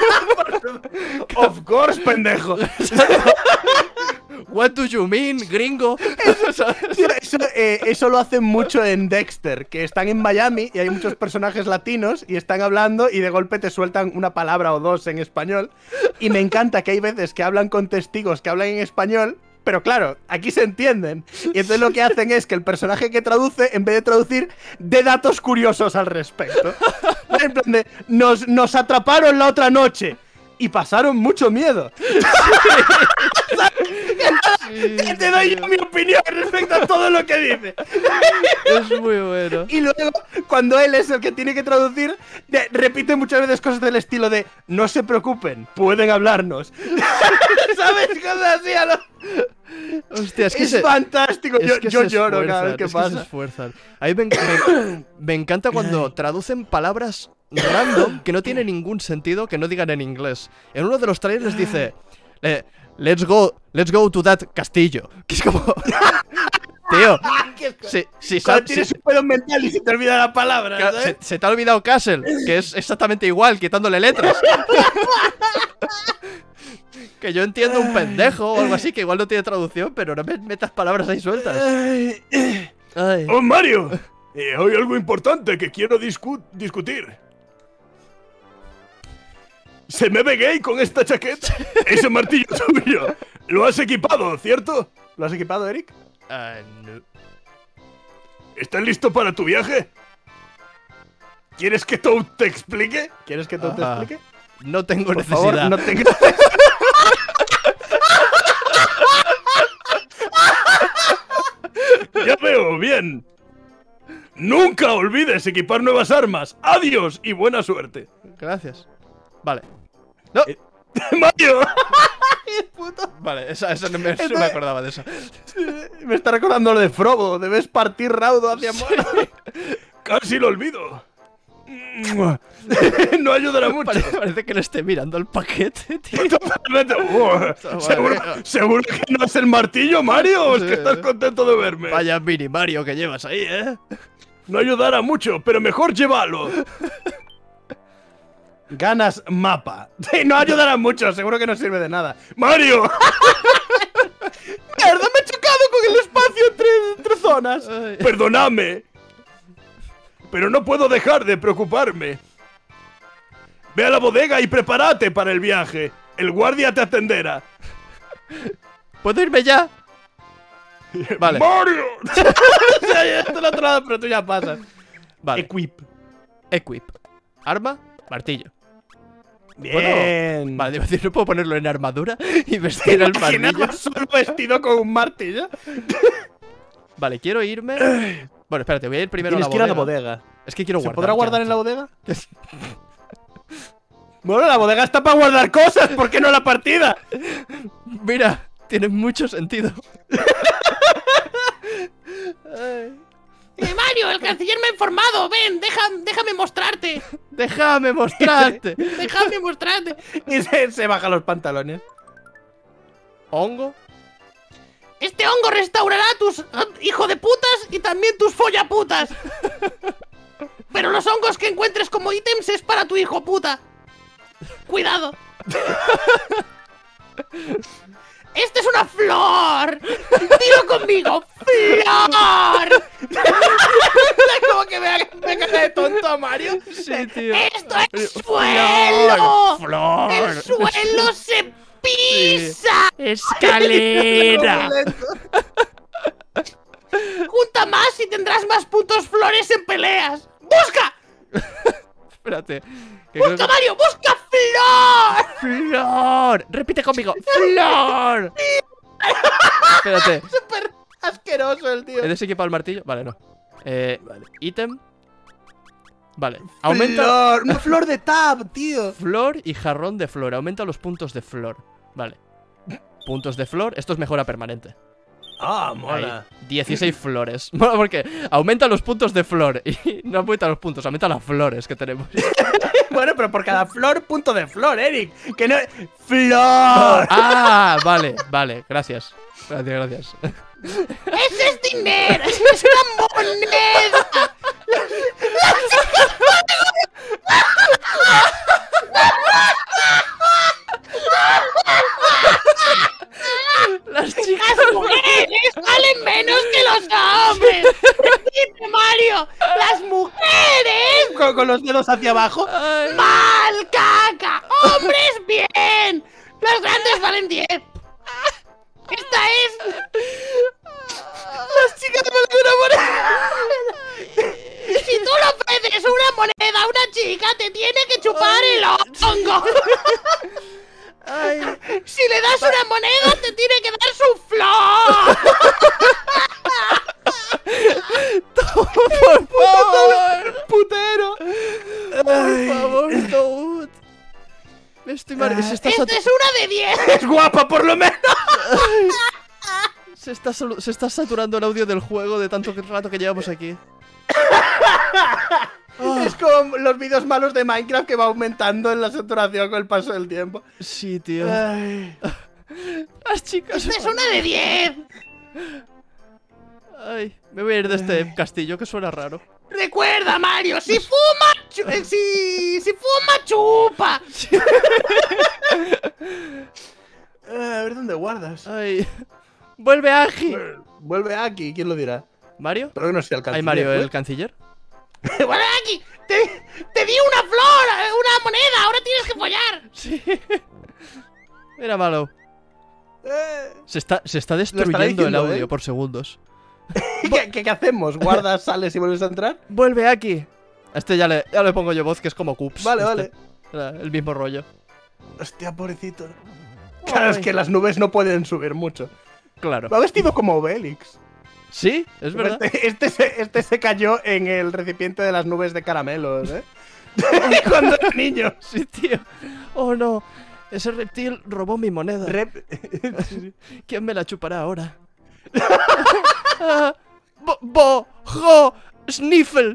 Of course, pendejo. What do you mean, gringo? Tío, eso, eh, eso lo hacen mucho en Dexter, que están en Miami y hay muchos personajes latinos y están hablando y de golpe te sueltan una palabra o dos en español. Y me encanta que hay veces que hablan con testigos que hablan en español, pero claro, aquí se entienden. Y entonces lo que hacen es que el personaje que traduce, en vez de traducir, dé datos curiosos al respecto. En plan de, nos, nos atraparon la otra noche y pasaron mucho miedo. Sí, Te doy yo mi opinión respecto a todo lo que dice. es muy bueno. Y luego, cuando él es el que tiene que traducir, de- repite muchas veces cosas del estilo de no se preocupen, pueden hablarnos. ¿Sabes? Cosas así a lo... Hostia, es que Es se- fantástico. es Yo, que yo se lloro cada vez esfuerzan, que es que se pasa. esfuerzan. A mí me, me- me encanta cuando traducen palabras random que no tienen ningún sentido que no digan en inglés. En uno de los trailers dice eh, let's go, let's go to that castillo. Que es como tío, si, si, Cuando sab- tienes si- un pedo mental y se te olvida la palabra, claro, ¿sabes? se, se te ha olvidado Castle, que es exactamente igual, quitándole letras. Que yo entiendo un pendejo o algo así, que igual no tiene traducción, pero no me metas palabras ahí sueltas. Ay, Ay. ¡Oh, Mario! Eh, hay algo importante que quiero discu- discutir. ¿Se me ve gay con esta chaqueta? Ese martillo tuyo. Lo has equipado, ¿cierto? ¿Lo has equipado, Eric? Ah, no. ¿Estás listo para tu viaje? ¿Quieres que Toad te explique? ¿Quieres que Toad te Ajá. explique? No tengo Por favor, necesidad. no te... Ya veo, bien. Nunca olvides equipar nuevas armas. Adiós y buena suerte. Gracias. Vale. No. Eh. Mario. Puto. Vale, esa, esa no, me, no me acordaba de esa. Me está recordando lo de Frobo. Debes partir raudo hacia Mario. Casi lo olvido. No ayudará mucho. Parece, parece que le esté mirando el paquete, tío. Totalmente. Uh, ¿seguro, ¿Seguro que no es el martillo, Mario? ¿O es que estás contento de verme? Vaya mini Mario que llevas ahí, ¿eh? No ayudará mucho, pero mejor llévalo. Ganas mapa. Sí, no ayudará mucho, seguro que no sirve de nada. ¡Mario! ¡Mierda, me he chocado con el espacio entre, entre zonas! Ay. ¡Perdóname! Pero no puedo dejar de preocuparme. Ve a la bodega y prepárate para el viaje. El guardia te atenderá. ¿Puedo irme ya? Vale. ¡Mario! O sea, ya estoy al otro lado, pero tú ya pasas. Vale. Equip. Equip. Arma, martillo. Bien. Vale, iba a decir, ¿no puedo ponerlo en armadura y vestir el martillo? Imaginarlo solo vestido con un martillo. Vale, quiero irme. Bueno, espérate, voy a ir primero a Tienes la que ir a bodega. la bodega. Es que quiero ¿Se guardar. podrá guardar ya, en la tío. bodega? Bueno, la bodega está para guardar cosas. ¿Por qué no la partida? Mira, tiene mucho sentido. Ay. Eh, Mario, el canciller me ha informado. Ven, deja, déjame mostrarte. Déjame mostrarte. Déjame mostrarte. Y se, se baja los pantalones. ¿Hongo? Este hongo restaurará tus ah, hijo de putas y también tus follaputas. Pero los hongos que encuentres como ítems es para tu hijo puta. Cuidado. Esta es una flor. Dilo conmigo. ¡Flor! Como que me, me caga de tonto a Mario. Sí, tío. ¡Esto es suelo! Flor. ¡El suelo se pisa! Escalera. Junta más y tendrás más puntos flores en peleas. ¡Busca! Espérate. que creo ¡Busca, que- Mario! ¡Busca flor! ¡Flor! Repite conmigo. ¡Flor! Espérate. Súper asqueroso el tío. ¿He desequipado el martillo? Vale, no. Eh, ítem. Vale. Aumenta Flor, una flor de tab, tío. flor y jarrón de flor. Aumenta los puntos de flor. Vale. Puntos de flor. Esto es mejora permanente. Ah, Ahí. dieciséis flores. Mola porque aumenta los puntos de flor. Y no aumenta los puntos, aumenta las flores que tenemos. Bueno, pero por cada flor, punto de flor, Eric. Que no. ¡Flor! Ah, vale, vale. Gracias. Gracias, gracias. ¡Ese es dinero! ¡Es una moneda! Las chicas. ¡Las mujeres valen menos que los hombres! ¡Repite, Mario! ¡Las mujeres! Con, con los dedos hacia abajo. Ay. ¡Mal, caca! ¡Hombres, bien! ¡Las grandes valen diez! ¡Esta es! Las chicas valen una moneda. Si tú le ofreces una moneda a una chica, te tiene que chupar el hongo. Ay. Si le das una moneda, te tiene que dar su flor. Por favor. Putero. Por favor, Toad. Me estoy mar... se, está Esta satu- es una de diez. Es guapa, por lo menos. se, está solu- se está saturando el audio del juego de tanto que- rato que llevamos aquí. Ah, Es como los vídeos malos de Minecraft que va aumentando en la saturación con el paso del tiempo. sí, tío. Ay. Las chicas. Esta es una de diez. Ay, me voy a ir de este castillo que suena raro. Recuerda, Mario, si fuma, chu- eh, si, si fuma, chupa. Eh, a ver dónde guardas. Ay. Vuelve Agi. Vuelve aquí, ¿quién lo dirá? ¿Mario? Pero que no sea el canciller. Ay, Mario, ¿eh? el canciller. Bueno, aquí, te, te di una flor, eh, una moneda, ahora tienes que follar. Sí. Mira, malo. Eh, Se está, se está estará destruyendo el diciendo, audio ¿eh? por segundos. ¿Qué, qué, qué hacemos? ¿Guardas, sales y vuelves a entrar? Vuelve aquí. A este ya le, ya le pongo yo voz, que es como Cups. Vale, este. vale. Era el mismo rollo. Hostia, pobrecito. Claro, es que las nubes no pueden subir mucho. Claro. Va vestido como Obelix. Sí, es verdad. Este, este, se, este se cayó en el recipiente de las nubes de caramelos, ¿eh? Cuando era niño. Sí, tío. Oh, no. Ese reptil robó mi moneda. Rep- ¿Quién me la chupará ahora? Ah, bo, bo, jo, sniffle.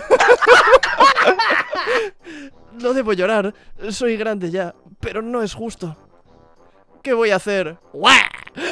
No debo llorar. Soy grande ya, pero no es justo. ¿Qué voy a hacer? ¡Guau!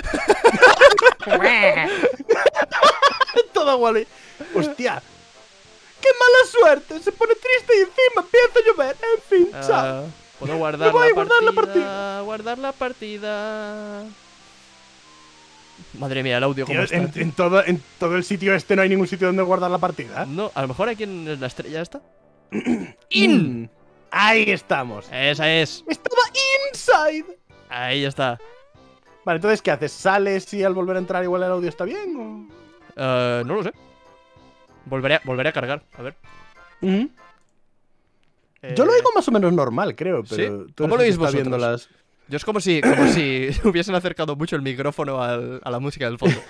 Todo Wally. Hostia. ¡Qué mala suerte! Se pone triste y encima empieza a llover. En fin, chao. Ah, Puedo guardar, Me voy la, a guardar la partida, partida. Guardar la partida. Madre mía, el audio Tío, como está. en, en todo, en todo el sitio este no hay ningún sitio donde guardar la partida. No, a lo mejor aquí en la estrella esta. In. Ahí estamos. Esa es. Estaba inside. Ahí está. Vale, entonces, ¿qué haces? ¿Sales y al volver a entrar igual el audio está bien? O... Eh, no lo sé. Volveré a, volveré a cargar. A ver. Ujú. Eh, Yo lo oigo más o menos normal, creo. ¿sí? Pero tú ¿Cómo eres lo el oís que está viendo vosotros? las... Yo es como si, como si hubiesen acercado mucho el micrófono al- a la música del fondo.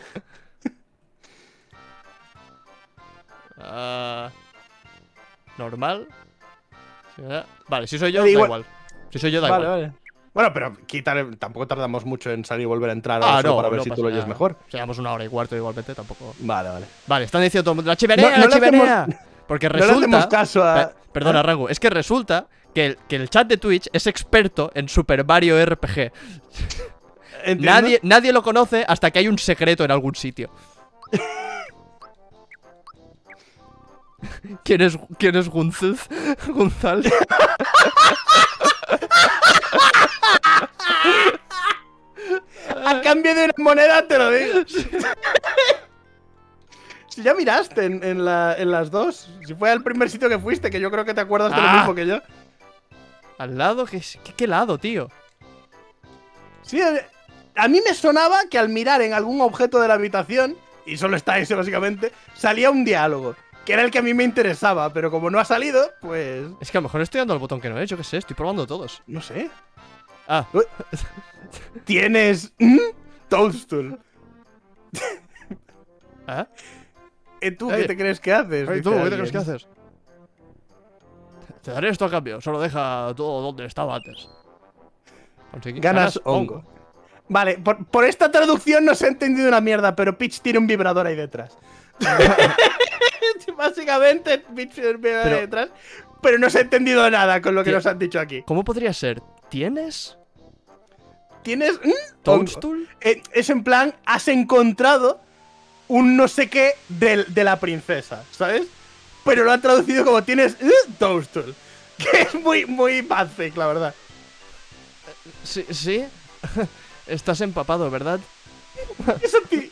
Ah, normal. Ah, Vale, si soy yo, Da da igual. igual. Si soy yo, da Vale, igual. vale. Bueno, pero quítale, tampoco tardamos mucho en salir y volver a entrar Ah, solo no, para ver no si pasa tú lo oyes nada. mejor. Llevamos una hora y cuarto igualmente, tampoco. Vale, vale. Vale, están diciendo todo el mundo, ¡la chimenea, No- no la le chimenea! hacemos- Porque No le resulta... hacemos caso a... Pe- Perdona, Rango, es que resulta que el, que el chat de Twitch es experto en Super Mario R P G. ¿Entiendes? Nadie, nadie lo conoce hasta que hay un secreto en algún sitio. ¿Quién es, quién es Gunzuz? González. A cambio de una moneda te lo digo. Si ya miraste en, en la- en las dos. Si fue al primer sitio que fuiste, que yo creo que te acuerdas de lo Ah. mismo que yo. ¿Al lado? ¿Qué, qué, qué lado, tío? Sí, a- a mí me sonaba que al mirar en algún objeto de la habitación y solo está ese básicamente, salía un diálogo, que era el que a mí me interesaba, pero como no ha salido, pues... Es que a lo mejor estoy dando al botón que no he hecho, qué sé, estoy probando todos. No sé. Ah, Uy. Tienes... ¿Mm? Toadstool. ¿eh? ¿Y tú Ey. qué te crees que haces? Ey, Dice ¿tú qué te alguien. crees que haces? Te daré esto a cambio, solo deja todo donde estaba antes. Conseguí- Ganas hongo. Vale, por, por esta traducción no se ha entendido una mierda, pero Peach tiene un vibrador ahí detrás. Básicamente, Peach tiene un vibrador Pero- ahí detrás, pero no se ha entendido nada con lo que Tie- nos han dicho aquí. ¿Cómo podría ser? ¿Tienes ¿Tienes ¿Mm? hongo? Toadstool? Eh, es en plan, has encontrado un no sé qué del- de, la princesa, ¿sabes? Pero lo han traducido como tienes ¿eh? Toadstool. Que es muy, muy bad fake, la verdad. Sí, sí. Estás empapado, ¿verdad? Eso ti-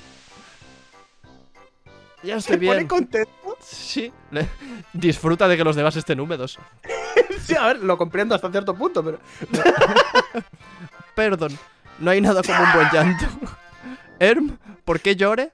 Ya se estoy pone bien. contento. Sí. Le- Disfruta de que los demás estén húmedos. Sí, a ver, lo comprendo hasta cierto punto, pero... Perdón, no hay nada como un buen llanto. Erm, ¿por qué llore?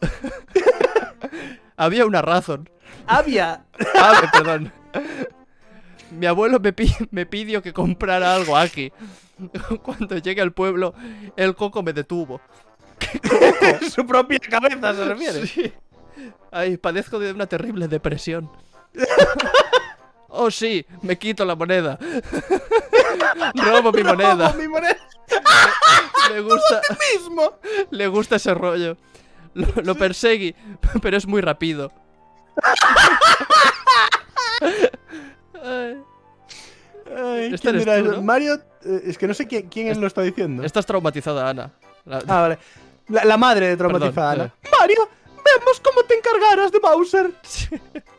Había una razón. Había... Ah, eh, perdón. Mi abuelo me, pi- me pidió que comprara algo aquí. Cuando llegué al pueblo, el coco me detuvo. Su propia cabeza se refiere. Sí. Ay, padezco de una terrible depresión. Oh, sí, me quito la moneda. Robo mi moneda. Robo mi moneda Le gusta, mismo. le gusta ese rollo. Lo, lo perseguí, pero es muy rápido. Ay, Ay, Este ¿quién eres era tú, eso? ¿no? Mario, eh, es que no sé quién, quién Est- lo está diciendo. estás traumatizada, Ana. La- Ah, vale. La, la madre de traumatizada. Perdón, Ana. Mario, vemos cómo te encargaras de Bowser. Sí.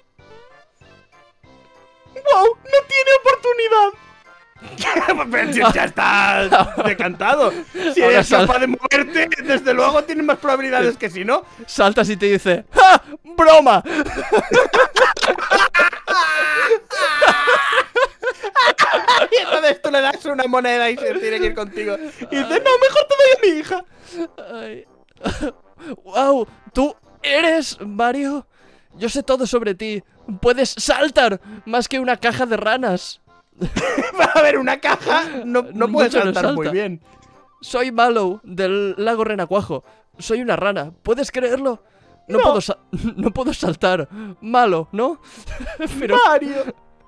¡Wow! ¡No tiene oportunidad! Pero si ya está decantado. Si Ahora eres sal- capaz de moverte, desde luego tienes más probabilidades que si no. Saltas y te dice ¡ja! ¡Broma! Y entonces tú le das una moneda y se tiene que ir contigo. Y dice, no, mejor te doy a mi hija. Ay. ¡Wow! ¿Tú eres Mario? Yo sé todo sobre ti. Puedes saltar más que una caja de ranas. A ver, una caja no, no puede Mucho no saltar muy salta. bien. Soy Mallow, del lago Renacuajo. Soy una rana. ¿Puedes creerlo? No, No. Puedo, sa- no puedo saltar. Malo, ¿no? Pero Mario.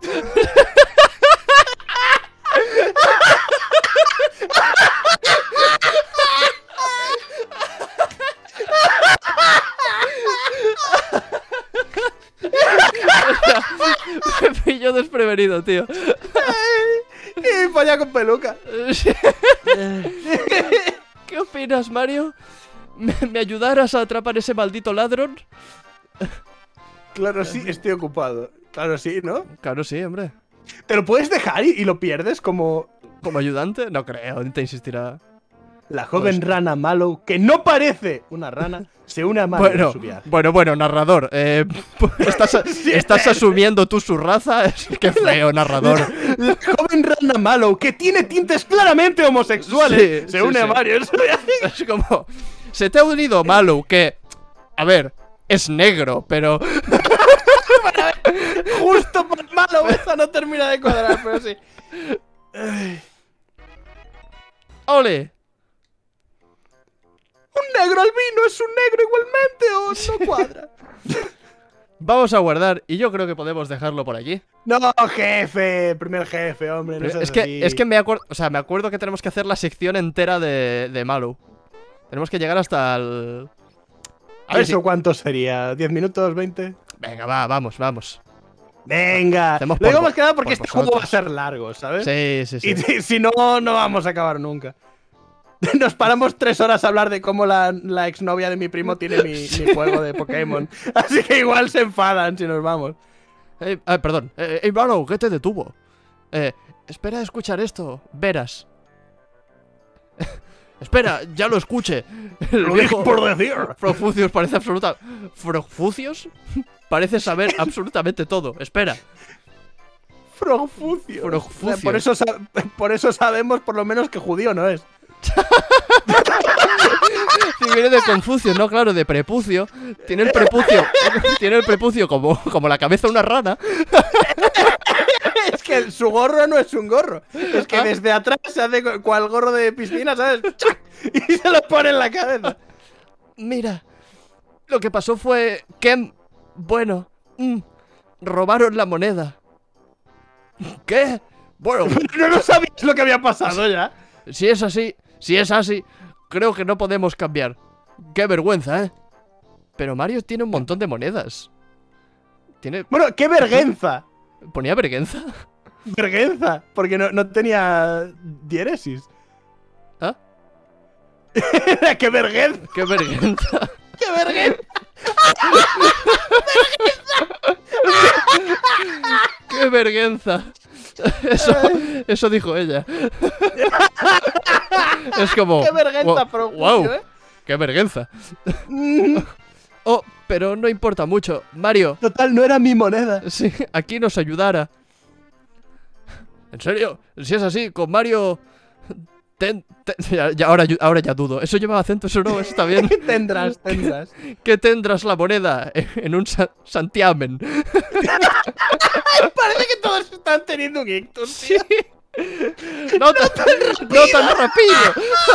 me pilló desprevenido, tío. Y polla con peluca. ¿Qué opinas, Mario? ¿Me, me ayudarás a atrapar ese maldito ladrón? Claro, sí, estoy ocupado. Claro, sí, ¿no? Claro, sí, hombre. ¿Te lo puedes dejar y, y lo pierdes como ¿Como ayudante? No creo, te insistirá. la joven Pues- rana Mallow, que no parece una rana, se une a Mario Bueno, en su viaje? bueno, bueno, narrador. Eh, ¿estás, estás asumiendo tú su raza? Es- Qué feo, narrador. La joven rana Mallow, que tiene tintes claramente homosexuales, Sí, se sí, une a sí. Mario en su viaje. Es como... Se te ha unido Mallow, que... A ver, es negro, pero... Justo por Mallow, esa no termina de cuadrar, pero sí. Ay. ¡Ole! ¿Un negro albino es un negro igualmente o no cuadra? Vamos a guardar, y yo creo que podemos dejarlo por aquí. No, jefe, primer jefe, hombre, no Pero seas es que, así. es que me acuerdo... O sea, me acuerdo que tenemos que hacer la sección entera de, de Mallow. Tenemos que llegar hasta el... A ver ¿Eso si- cuánto sería? ¿diez minutos? ¿veinte? Venga, va, vamos, vamos. Venga. Hacemos Lo digo por más que nada porque por este juego va a vosotros. ser largo, ¿sabes? Sí, sí, sí. Y si- si no, no vamos a acabar nunca. Nos paramos tres horas a hablar de cómo la, la exnovia de mi primo tiene mi, mi juego de Pokémon. Así que igual se enfadan si nos vamos. Eh, ah, perdón. Eh, eh, Mallow, ¿qué te detuvo? Eh, espera a escuchar esto. Verás. Espera, ya lo escuché. El Lo dije viejo por decir. Frogfucius parece absoluta... ¿Frogfucius? Parece saber absolutamente todo. Espera. Frogfucio. Frogfucio. Por eso, sa- por eso sabemos por lo menos que judío no es. viene de Confucio, no, claro, de prepucio. Tiene el prepucio, tiene el prepucio como, como la cabeza de una rana. Es que su gorro no es un gorro. Es que Ah. desde atrás se hace cu- cual gorro de piscina, ¿sabes? ¡Chac! Y se lo pone en la cabeza. Mira, lo que pasó fue que, bueno, mm, robaron la moneda. ¿Qué? Bueno, No, no sabías lo que había pasado ya. si es así, si es así, creo que no podemos cambiar. Qué vergüenza, ¿eh? Pero Mario tiene un montón de monedas. Tiene... Bueno, qué vergüenza. ¿Ponía vergüenza? Vergüenza. Porque no, no tenía diéresis. ¿Ah? ¡Qué vergüenza! ¡Qué vergüenza! ¡Qué vergüenza! ¡Qué vergüenza! Eso, eso dijo ella. Es como... ¡Qué vergüenza, wow, pro wow, ¿eh? ¡qué vergüenza! Mm, Oh, pero no importa mucho. Mario, Total, no era mi moneda. si aquí nos ayudara. ¿En serio? Si es así, con Mario... ten- ten- ya, ya, ahora, ahora ya dudo. ¿Eso lleva acento? Eso no, eso está bien. Tendrás, tendrás. Que tendrás la moneda en un sa- santiamen. Parece que todos están teniendo un ictus. Sí. No tan, no tan rápido.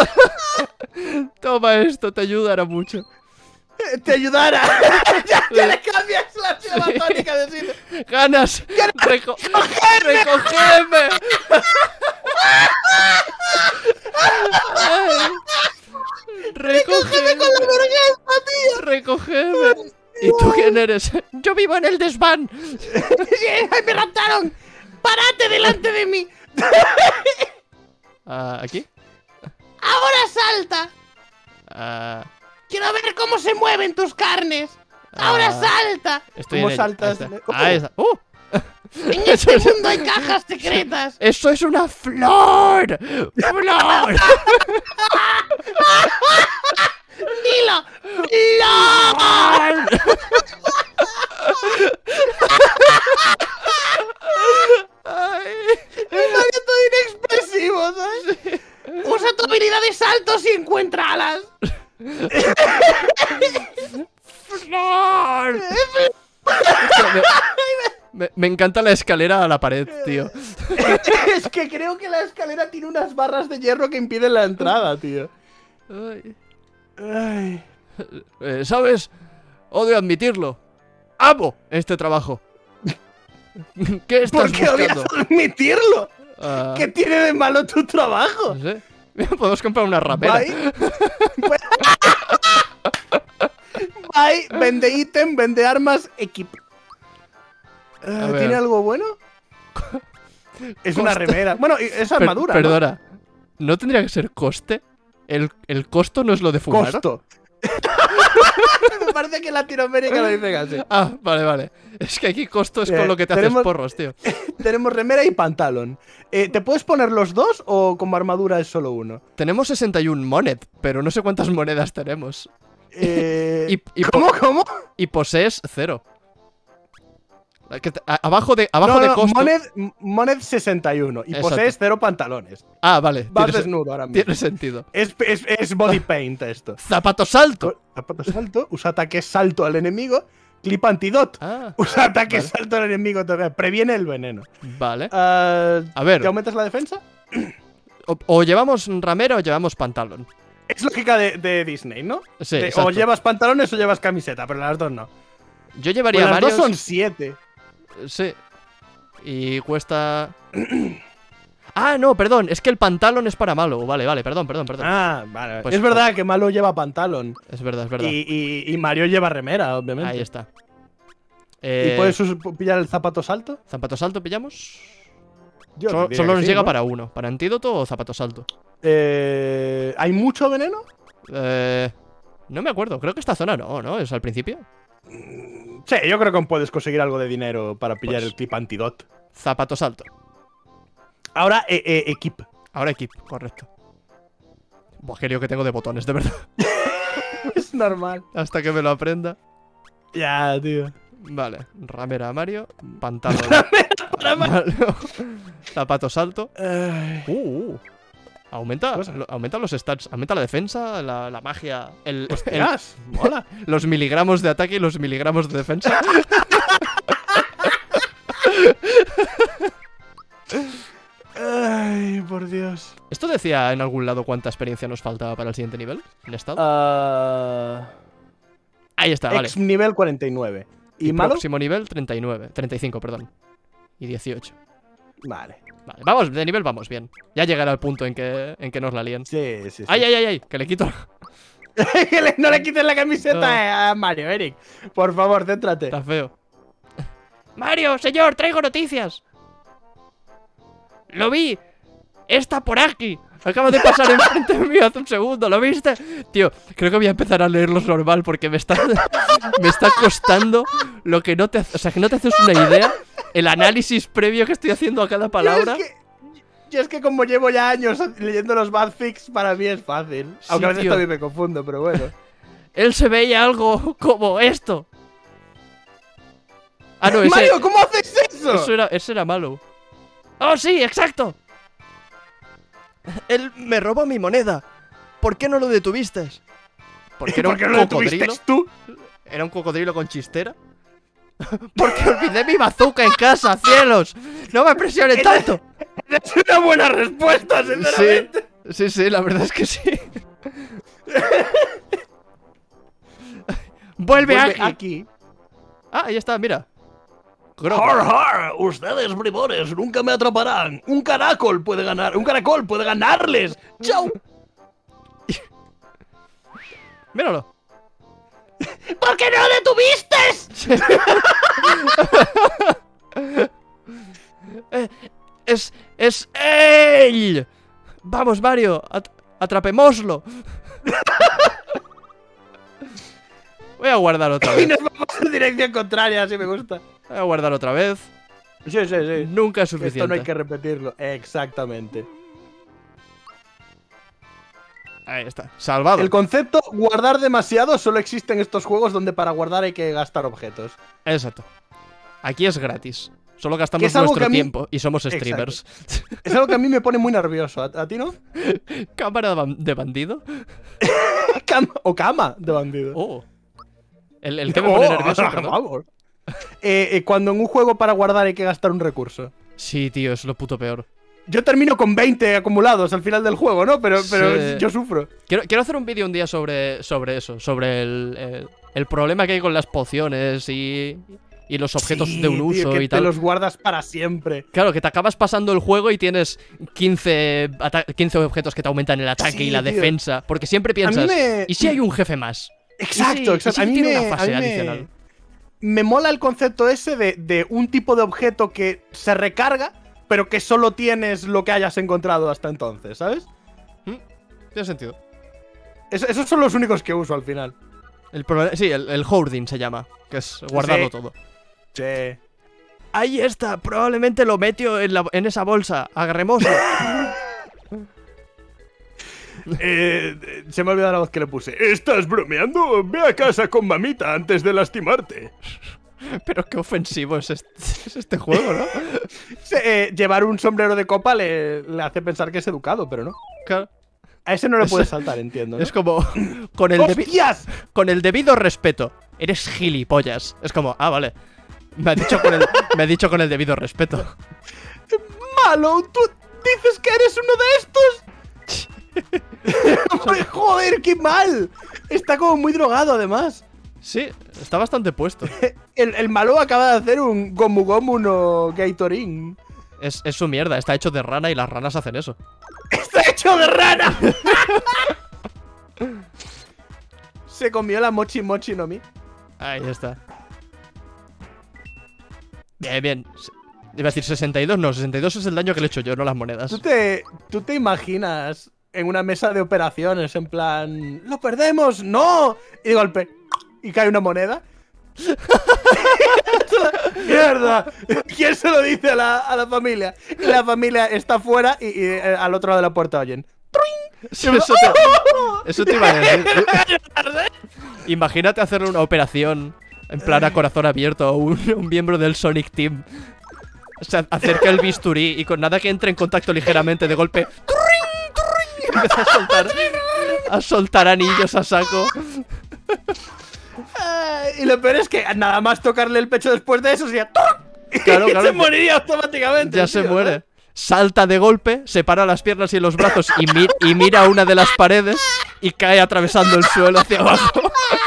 Toma esto, te ayudará mucho. Te ayudara. ya, ya le cambias la sílaba tónica de sitio. ¡Ganas! Reco ¡Recogedme! Ay. ¡Recógeme! ¡Con la vergüenza, tío! ¡Recogedme! ¿Y tú quién eres? ¡Yo vivo en el desván! ¡Ay, me raptaron! ¡Párate delante de mí! Ah, ¿aquí? Ahora salta. Ah, Quiero ver cómo se mueven tus carnes. Ahora Ah. salta. estoy ¿Cómo en ello. saltas? Ahí está. ¿Cómo? Ahí está. ¡Uh! En este mundo hay cajas secretas. ¡Eso es una flor! ¡Flor! Dilo. ¡Flor! Ay. Mario todo inexpresivo, ¿sabes? Usa tu habilidad de saltos y encuentra alas. ¡Flor! me, me- me encanta la escalera a la pared, tío. Es que creo que la escalera tiene unas barras de hierro que impiden la entrada, tío. Ay. Ay. Eh, ¿Sabes? Odio admitirlo. Amo este trabajo. ¿Qué estás ¿Por qué odias buscando? admitirlo? Ah, ¿Qué tiene de malo tu trabajo? no sé. Podemos comprar una rapera. Bye. Bye. Vende ítem, vende armas, equip. Eh, ver. ¿Tiene algo bueno? Es una Costa- remera. Bueno, y- es Per- armadura. ¿no? perdona. ¿No tendría que ser coste? ¿El, el costo no es lo de fumar? Costo. Me parece que en Latinoamérica lo dicen así. Ah, vale, vale. Es que aquí costo es Eh, con lo que te tenemos- haces porros, tío. Tenemos remera y pantalón. Eh, ¿Te puedes poner los dos o como armadura es solo uno? Tenemos sesenta y un monet, pero no sé cuántas monedas tenemos. Eh, Y, y, po- ¿Cómo, cómo? y posees cero. Que te- a- abajo de, abajo no, de no, costo. Moned, Moned sesenta y uno. Y Exacto. posees cero pantalones. Ah, vale. Vas Tiene, se- desnudo ahora mismo. tiene sentido. Es, es, es body paint esto. ¡Zapato salto! Zapato salto, usa ataque salto al enemigo. Clip antidot. Ah, Usa ataque Vale. salto al enemigo también. Previene el veneno. vale. Ah, A ver. ¿Te aumentas la defensa? O, o llevamos ramera o llevamos pantalón. Es lógica de, de Disney, ¿no? Sí, De- exacto. o llevas pantalones o llevas camiseta, pero las dos no. Yo llevaría Pues las varios. dos son siete. Sí. Y cuesta. Ah, no, perdón. Es que el pantalón es para malo. Vale, vale, perdón, perdón, perdón. Ah, vale. Pues- es verdad que Malo lleva pantalón. Es verdad, es verdad. Y, y- y Mario lleva remera, obviamente. Ahí está. ¿Y Eh, puedes us- pillar el zapato salto? ¿Zapato salto pillamos? Yo Solo, diría solo que nos sí, llega ¿no? para uno. ¿Para antídoto o zapato salto? Eh, ¿Hay mucho veneno? Eh, no me acuerdo. Creo que esta zona no, ¿no? Es al principio. Sí, yo creo que puedes conseguir algo de dinero para pillar Pues- el clip antidot. Zapato salto. Ahora, eh, eh, equip. Ahora equip, correcto. Buah, qué lío que tengo de botones, de verdad. Es normal. Hasta que me lo aprenda. Ya, tío. Vale. Ramera a Mario. Pantalón. para a Mario. Zapato salto. Ay. Uh, uh. Aumenta, Cosa. lo- aumenta los stats, aumenta la defensa, la, la magia, el, el- Hostias, mola. los miligramos de ataque y los miligramos de defensa. Ay, por Dios. ¿Esto decía en algún lado cuánta experiencia nos faltaba para el siguiente nivel? ¿En estado? Ah, Ahí está, vale. ex nivel cuarenta y nueve. ¿Y, Y malo? próximo nivel treinta y nueve, treinta y cinco, perdón. Y dieciocho. Vale. Vale, vamos, de nivel vamos bien. Ya llegará el punto en que, en que nos la líen. Sí, sí, sí. ¡Ay, ay, ay, ay! Que le quito. Que le- no le quites la camiseta No. a Mario, Eric. Por favor, céntrate. Está feo. Mario, señor, traigo noticias. Lo vi. Está por aquí. Acaba de pasar enfrente mío hace un segundo, ¿lo viste? Tío, creo que voy a empezar a leerlos normal porque me está, me está costando lo que no te hace, o sea, que no te haces una idea, el análisis previo que estoy haciendo a cada palabra. Yo es, que, yo es que como llevo ya años leyendo los badfics, para mí es fácil. Sí, Aunque a veces tío. también me confundo, pero bueno. Él se veía algo como esto. Ah, no, ese, Mario, ¿cómo haces eso? eso era, ese era malo. ¡Oh, sí, exacto! Él me robó mi moneda. ¿Por qué no lo detuviste? Porque era un ¿Por qué no lo tuviste cocodrilo. tú? ¿Era un cocodrilo con chistera? Porque olvidé mi bazooka en casa, cielos. No me presionen tanto. Es una buena respuesta, sinceramente. Sí, sí, la verdad es que sí. Vuelve, Vuelve aquí. aquí. Ah, ahí está, mira. Grog. Har, har, ustedes bribones nunca me atraparán. Un caracol puede ganar, un caracol puede ganarles. Chao. Míralo. ¿Por qué no lo detuviste? Eh, es. Es él. Vamos, Mario. at- atrapémoslo. Voy a guardar otra Y vez. nos vamos en dirección contraria, así me gusta. Voy a guardar otra vez. Sí, sí, sí. Nunca es Esto no hay suficiente. que repetirlo. Exactamente. Ahí está. Salvado. El concepto guardar demasiado solo existe en estos juegos donde para guardar hay que gastar objetos. Exacto. Aquí es gratis. Solo Que gastamos es algo nuestro que a mí- tiempo y somos streamers. Es algo que a mí me pone muy nervioso. ¿A, a ti no? ¿Cámara de ban- de bandido? Cam- o cama de bandido. Oh. El, el que me pone Oh, nervioso, por perdón. favor. Eh, eh, cuando en un juego para guardar hay que gastar un recurso. Sí, tío, es lo puto peor. Yo termino con veinte acumulados al final del juego, ¿no? Pero, pero Sí. yo sufro. Quiero, quiero hacer un vídeo un día sobre, sobre eso, sobre el, el, el problema que hay con las pociones y, y los objetos Sí, de un tío, uso que y te tal. los guardas para siempre. Claro, que te acabas pasando el juego y tienes quince, ata- quince objetos que te aumentan el ataque Sí, y la tío. defensa. Porque siempre piensas, me- ¿y si hay un jefe más? ¿Y si- Exacto, y exacto. si a mí tiene me, una fase a mí me- adicional? me mola el concepto ese de, de un tipo de objeto que se recarga, pero que solo tienes lo que hayas encontrado hasta entonces, ¿sabes? Tiene sentido. Es- esos son los únicos que uso al final. El proble- sí, el, el hoarding se llama, que es guardarlo Sí. todo. Che. Ahí está, probablemente lo metió en, la- en esa bolsa. Agarrémoslo. Eh, eh, se me ha olvidado la voz que le puse. ¿Estás bromeando? Ve a casa con mamita antes de lastimarte. Pero qué ofensivo es este, es este juego, ¿no? Se- eh, llevar un sombrero de copa le, le hace pensar que es educado, pero no. Claro. A ese no le Es- puedes saltar, entiendo, ¿no? Es como con el, debi- ¡Hostias! con el debido respeto. Eres gilipollas. Es como, ah, vale. Me ha dicho con el, me ha dicho con el debido respeto. ¡Malo! ¿Tú dices que eres uno de estos? Hombre, joder, qué mal. Está como muy drogado, además. Sí, está bastante puesto. El, el malo acaba de hacer un Gomu Gomu no Gatorin. Es, es su mierda, está hecho de rana y las ranas hacen eso. ¡Está hecho de rana! Se comió la Mochi Mochi no Mi. Ahí está. Bien, bien. Se- Iba a decir sesenta y dos, no, sesenta y dos es el daño que le he hecho yo, no las monedas. ¿Tú te, ¿Tú te imaginas en una mesa de operaciones en plan... ¡Lo perdemos! ¡No! Y de golpe... Y cae una moneda. ¡Mierda! ¿Quién se lo dice a la, a la familia? Y la familia está fuera y, y, eh, al otro lado de la puerta oyen. Sí, eso, te, eso te iba a decir. Imagínate hacer una operación en plan a corazón abierto a un, un miembro del Sonic Team. O sea, acerca el bisturí y con nada que entre en contacto ligeramente de golpe. ¡Turring! ¡Turring! empieza a soltar, a soltar anillos a saco. Eh, y lo peor es que nada más tocarle el pecho después de eso, sería ¡toc! Claro, Y claro, se moriría automáticamente. Ya tío, se muere. ¿no? Salta de golpe, separa las piernas y los brazos y, mi y mira una de las paredes y cae atravesando el suelo hacia abajo.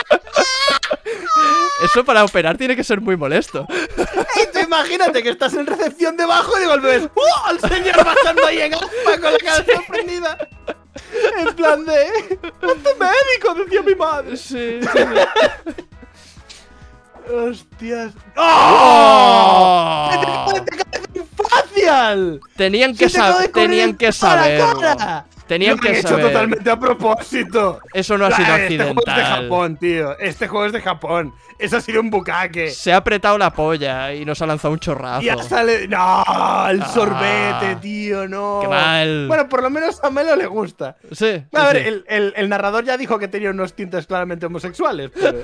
Eso para operar tiene que ser muy molesto. Y tú imagínate que estás en recepción debajo y de golpe ves ¡uh! Al señor bajando ahí en aspa con la cara sorprendida. En plan de ¡ponte médico! Decía mi madre. Sí, sí, sí. Hostias. ¡Oh! ¡Oh! ¡Se te cae un facial! Tenían que, ¡Se te acaba sab de correr tenían que para la saberlo. cara! Tenían Lo que han hecho saber. totalmente a propósito. Eso no ha sido Ah, Este juego es de accidental. Japón, tío. Este juego es de Japón. Eso ha sido un bucaque. Se ha apretado la polla y nos ha lanzado un chorrazo. Ya sale. ¡No! El Ah. sorbete, tío, no. Qué mal. Bueno, por lo menos a Melo le gusta. Sí, sí, A ver, sí. el, el- el narrador ya dijo que tenía unos tintes claramente homosexuales. Pero...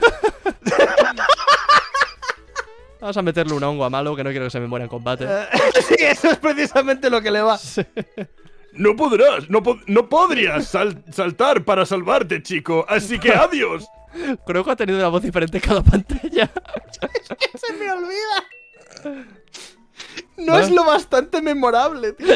Vamos a meterle un hongo a Malo que no quiero que se me muera en combate. Eh, sí, eso es precisamente lo que le va. Sí. No podrás, no, po- no podrías sal- saltar para salvarte, chico. Así que adiós. Creo que ha tenido una voz diferente en cada pantalla. Se me olvida. No ¿Va? es lo bastante memorable, tío.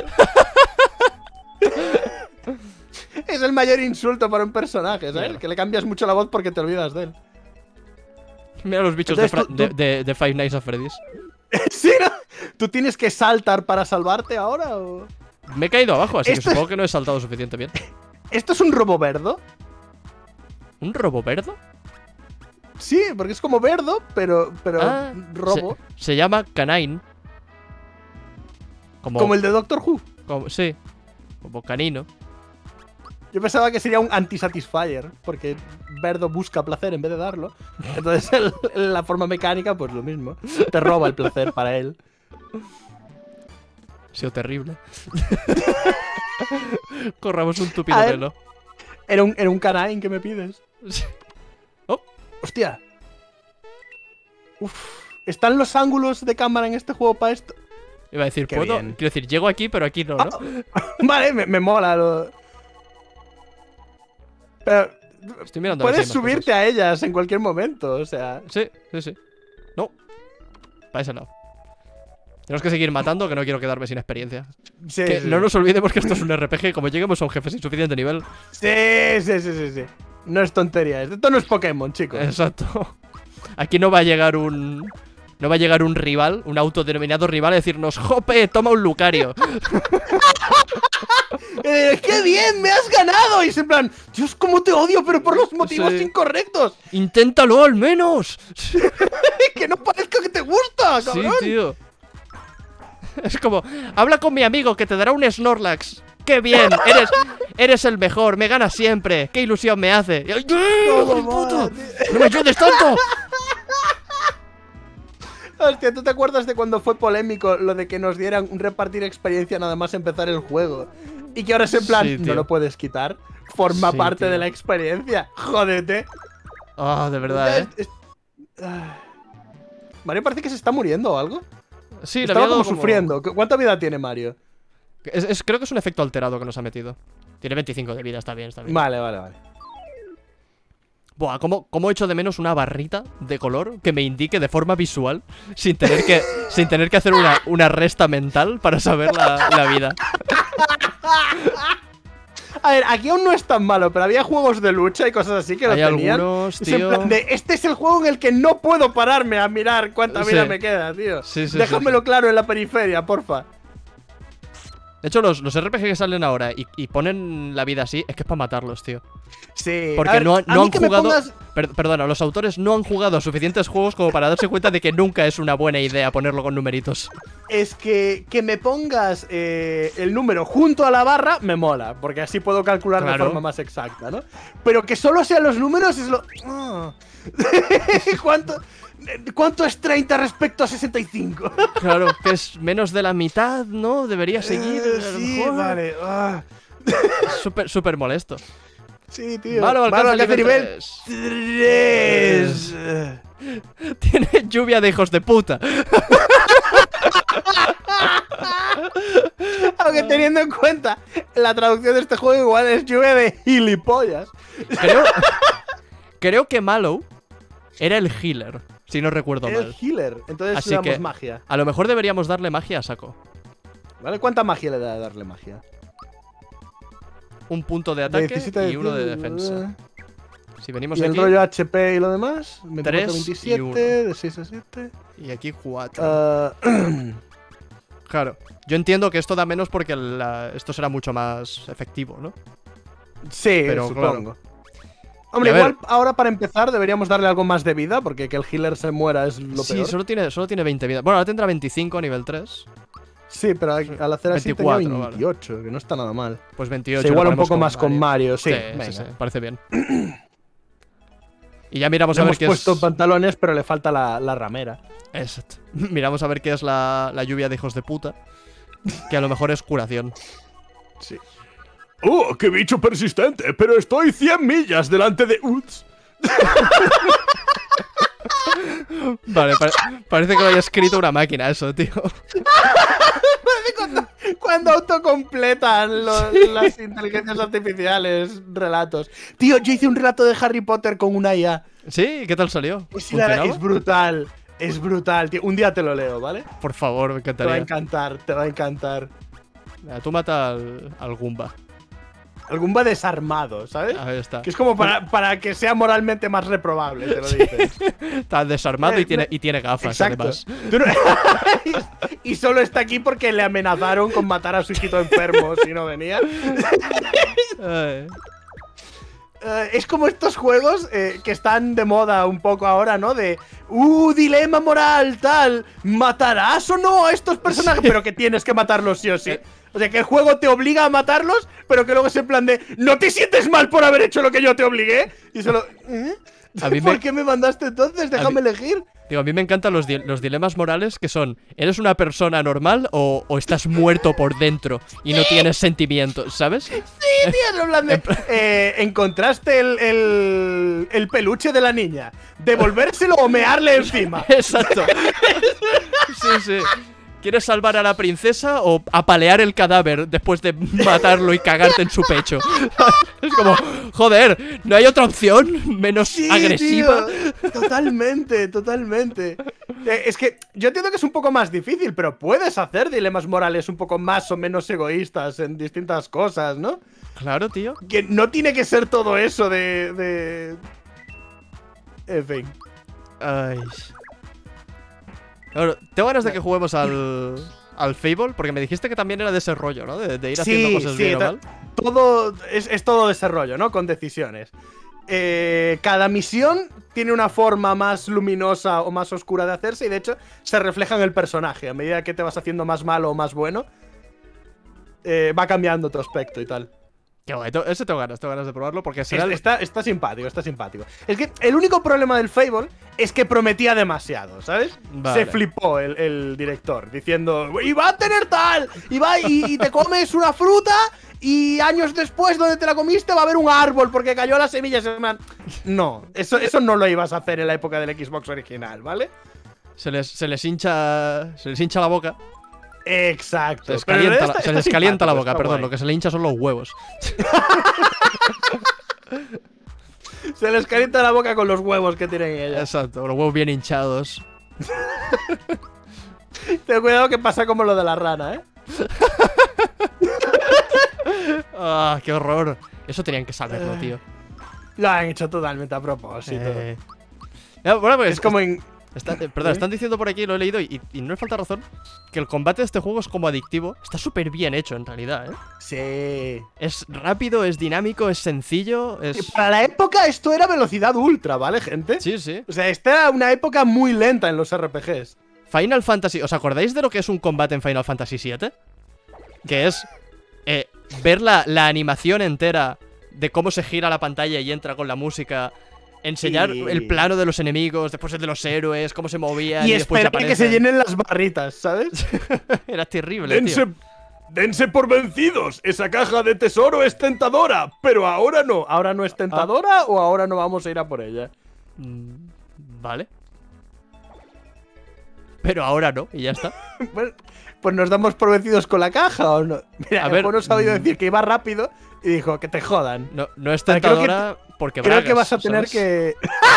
Es el mayor insulto para un personaje, ¿sabes? Mierda. Que le cambias mucho la voz porque te olvidas de él. Mira los bichos de, Entonces, Fra- tú- de, tú- de- de Five Nights at Freddy's. ¿Sí, no? ¿Tú tienes que saltar para salvarte ahora o...? Me he caído abajo, así que Esto es- supongo que no he saltado suficiente bien. ¿Esto es un robo verdo? ¿Un robo verdo? Sí, porque es como verdo, pero, pero Ah, robo. Se, se llama Canine. Como, Como el de Doctor Who. como- sí, como canino. Yo pensaba que sería un anti-satisfier, porque Verdo busca placer en vez de darlo. Entonces, el- la forma mecánica, pues lo mismo. Te roba el placer para él. Ha sido terrible. Corramos un tupido A ver. pelo. Era un, era un canine que me pides. Sí. Oh, Hostia. Uf. ¿Están los ángulos de cámara en este juego para esto? iba a decir, Qué puedo. bien. Quiero decir, llego aquí, pero aquí no, ¿no? Vale, me, me mola. Lo... Pero Estoy mirando a ver si puedes hay más subirte a ellas en cualquier momento, o sea. cosas. Sí, sí, sí. No. Para ese lado. Tenemos que seguir matando, que no quiero quedarme sin experiencia. Sí, Que sí. no nos olvidemos que esto es un R P G. Como lleguemos a un jefe sin suficiente nivel. Sí, sí, sí, sí, sí. No es tontería. Esto no es Pokémon, chicos. Exacto. Aquí no va a llegar un. No va a llegar un rival, un autodenominado rival, a decirnos: ¡Jope! Toma un Lucario. Eh, ¡Qué bien! ¡Me has ganado! Y es en plan, Dios, cómo te odio, pero por los motivos Sí. incorrectos. ¡Inténtalo al menos! Que no parezca que te gusta, Sí, cabrón. tío. Es como, habla con mi amigo que te dará un Snorlax. ¡Qué bien! Eres, eres el mejor, me ganas siempre. ¡Qué ilusión me hace! ¡Ay, hijo de puta! ¡No me ayudes tanto! Hostia, ¿tú te acuerdas de cuando fue polémico lo de que nos dieran un repartir experiencia nada más empezar el juego? Y que ahora es en plan, Sí, no tío. lo puedes quitar. Forma Sí, parte tío. de la experiencia. Jódete. Ah, de verdad, ¿eh? Es- es- ah. Mario parece que se está muriendo o algo. Sí, le Estaba había como dado sufriendo. ¿Cu- ¿Cuánta vida tiene Mario? Es- es- creo que es un efecto alterado que nos ha metido. Tiene veinticinco de vida, está bien, está bien. Vale, vale, vale. Buah, ¿cómo, cómo echo de menos una barrita de color que me indique de forma visual sin tener que, sin tener que hacer una, una resta mental para saber la, la vida? A ver, aquí aún no es tan malo, pero había juegos de lucha y cosas así que lo Hay tenían. algunos, Es en tío. plan de, este es el juego en el que no puedo pararme a mirar cuánta vida Sí. me queda, tío. Sí, sí, Déjamelo sí, sí. claro en la periferia, porfa. De hecho, los, los R P G que salen ahora y, y ponen la vida así, es que es para matarlos, tío. Sí. Porque a ver, no, a no mí han que me jugado. pongas- per- perdona, los autores no han jugado a suficientes juegos como para darse cuenta de que nunca es una buena idea ponerlo con numeritos. Es que, que me pongas eh, el número junto a la barra me mola, porque así puedo calcular de Claro. forma más exacta, ¿no? Pero que solo sean los números es lo... Ah. ¿Cuánto, ¿Cuánto es treinta respecto a sesenta y cinco? Claro, que es menos de la mitad, ¿no? Debería seguir. Eh, a lo sí, mejor. vale. ah. Súper, súper molesto. Sí, tío. Malo alcanza alcanza el nivel nivel tres. tres. Tiene lluvia de hijos de puta. Aunque teniendo en cuenta la traducción de este juego, igual es lluvia de gilipollas. Creo, creo que Mallow era el healer, si no recuerdo Es mal. healer, entonces Así le damos que magia. a lo mejor deberíamos darle magia a saco. ¿Vale? ¿Cuánta magia le da darle magia? Un punto de ataque diecisiete y uno de de- defensa. Si venimos ¿Y el aquí, rollo H P y lo demás? veinticuatro, Tres y veintisiete, uno. de seis a siete. y aquí cuatro. Ah, Claro. Yo entiendo que esto da menos porque la- esto será mucho más efectivo, ¿no? sí, Pero, supongo. claro. Hombre, Y a ver- igual ahora para empezar deberíamos darle algo más de vida, porque que el healer se muera es lo Sí, peor. solo tiene, solo tiene veinte vidas. Bueno, ahora tendrá veinticinco a nivel tres. Sí, pero al hacer así veinticuatro, tenía vale. veintiocho, que no está nada mal. Pues veintiocho. Se lo iguala un ponemos poco más con Mario, sí. Sí, venga. sí, sí, parece bien. Y ya miramos Le a ver hemos qué puesto es. pantalones, pero le falta la, la ramera. Exacto. Miramos a ver qué es la, la lluvia de hijos de puta. Que a lo mejor es curación. Sí. ¡Oh, qué bicho persistente! Pero estoy cien millas delante de Uts. Vale, pare- parece que lo haya escrito una máquina eso, tío. cuando, cuando autocompletan lo- las inteligencias artificiales relatos. Tío, yo hice un relato de Harry Potter con una I A. ¿Sí? ¿Qué tal salió? Es, hilar- ¿Funcionaba? es brutal. Es brutal, tío. Un día te lo leo, ¿vale? Por favor, me Te va a encantaría. encantar, te va a encantar. Mira, tú mata al, al Goomba. Algún va desarmado, ¿sabes? Ahí está. Que es como para, para que sea moralmente más reprobable, te lo dicen. Está desarmado Eh, y tiene, no- y tiene gafas, Exacto. además. Tú no- y solo está aquí porque le amenazaron con matar a su hijito enfermo si no venía. Ay. Eh, es como estos juegos eh, que están de moda un poco ahora, ¿no? De, uh, dilema moral, tal. ¿Matarás o no a estos personajes? Pero que tienes que matarlos sí o sí. Eh. O sea, que el juego te obliga a matarlos, pero que luego es en plan de, ¿no te sientes mal por haber hecho lo que yo te obligué? Y solo, ¿eh? A mí ¿Por me- qué me mandaste entonces? Déjame mí- elegir. Digo, a mí me encantan los, di- los dilemas morales que son, ¿eres una persona normal o, o estás muerto por dentro y no tienes sentimientos, ¿sabes? Sí, tío, en plan de, eh, encontraste el, el, el peluche de la niña. ¿Devolvérselo o mearle encima? Exacto. Sí, sí. ¿Quieres salvar a la princesa o apalear el cadáver después de matarlo y cagarte en su pecho? Es como, joder, ¿no hay otra opción menos Sí, agresiva? tío, totalmente, totalmente. Eh, es que yo entiendo que es un poco más difícil, pero puedes hacer dilemas morales un poco más o menos egoístas en distintas cosas, ¿no? Claro, tío. Que no tiene que ser todo eso de... de... En fin. Ay. Claro, tengo ganas de que juguemos al, al Fable, porque me dijiste que también era de ese rollo, ¿no? De, de ir haciendo cosas bien o ta- mal. todo es, es todo desarrollo, ¿no? Con decisiones. Eh, cada misión tiene una forma más luminosa o más oscura de hacerse y de hecho se refleja en el personaje. A medida que te vas haciendo más malo o más bueno, eh, va cambiando tu aspecto y tal. Qué guay, to- ese tengo ganas, tengo ganas de probarlo porque será Es- el- está, está simpático, está simpático. Es que el único problema del Fable es que prometía demasiado, ¿sabes? Vale. Se flipó el, el director diciendo, y va a tener tal, y va y, y te comes una fruta y años después donde te la comiste va a haber un árbol porque cayó la semilla. Se man- No, eso, eso no lo ibas a hacer en la época del Xbox original, ¿vale? se les, se les hincha se les hincha la boca. Exacto. Se les Pero calienta, está- la, se está les calienta la simpático, boca, está perdón. guay. Lo que se le hincha son los huevos. Se les calienta la boca con los huevos que tienen ellas. Exacto, los huevos bien hinchados. Ten cuidado que pasa como lo de la rana, ¿eh? Ah, qué horror. Eso tenían que saberlo, tío. Lo han hecho totalmente a propósito. Eh. Ya, bueno, pues, Es como en... está- eh, perdón, ¿Eh? están diciendo por aquí, lo he leído y, y no me falta razón, que el combate de este juego es como adictivo. Está súper bien hecho, en realidad, ¿eh? Sí. Es rápido, es dinámico, es sencillo, Y es... para la época esto era velocidad ultra, ¿vale, gente? Sí, sí. O sea, esta era una época muy lenta en los R P Gs. Final Fantasy... ¿Os acordáis de lo que es un combate en Final Fantasy siete? Que es eh, ver la, la animación entera de cómo se gira la pantalla y entra con la música, enseñar Y- el plano de los enemigos, después el de los héroes, cómo se movían y, Y después esperar que se aparecen. llenen las barritas, ¿sabes? Era terrible, tío. dense por vencidos. Esa caja de tesoro es tentadora, pero ahora no. ¿Ahora no es tentadora o ahora no vamos a ir a por ella? Mm, Vale. pero ahora no, y ya está. Bueno, pues nos damos por vencidos con la caja o no. Mira, A el ver, juego nos ha oído mm. decir que iba rápido y dijo que te jodan. No, no es Vale, creo que tentadora porque Creo bragas, que vas a tener ¿sabes? que.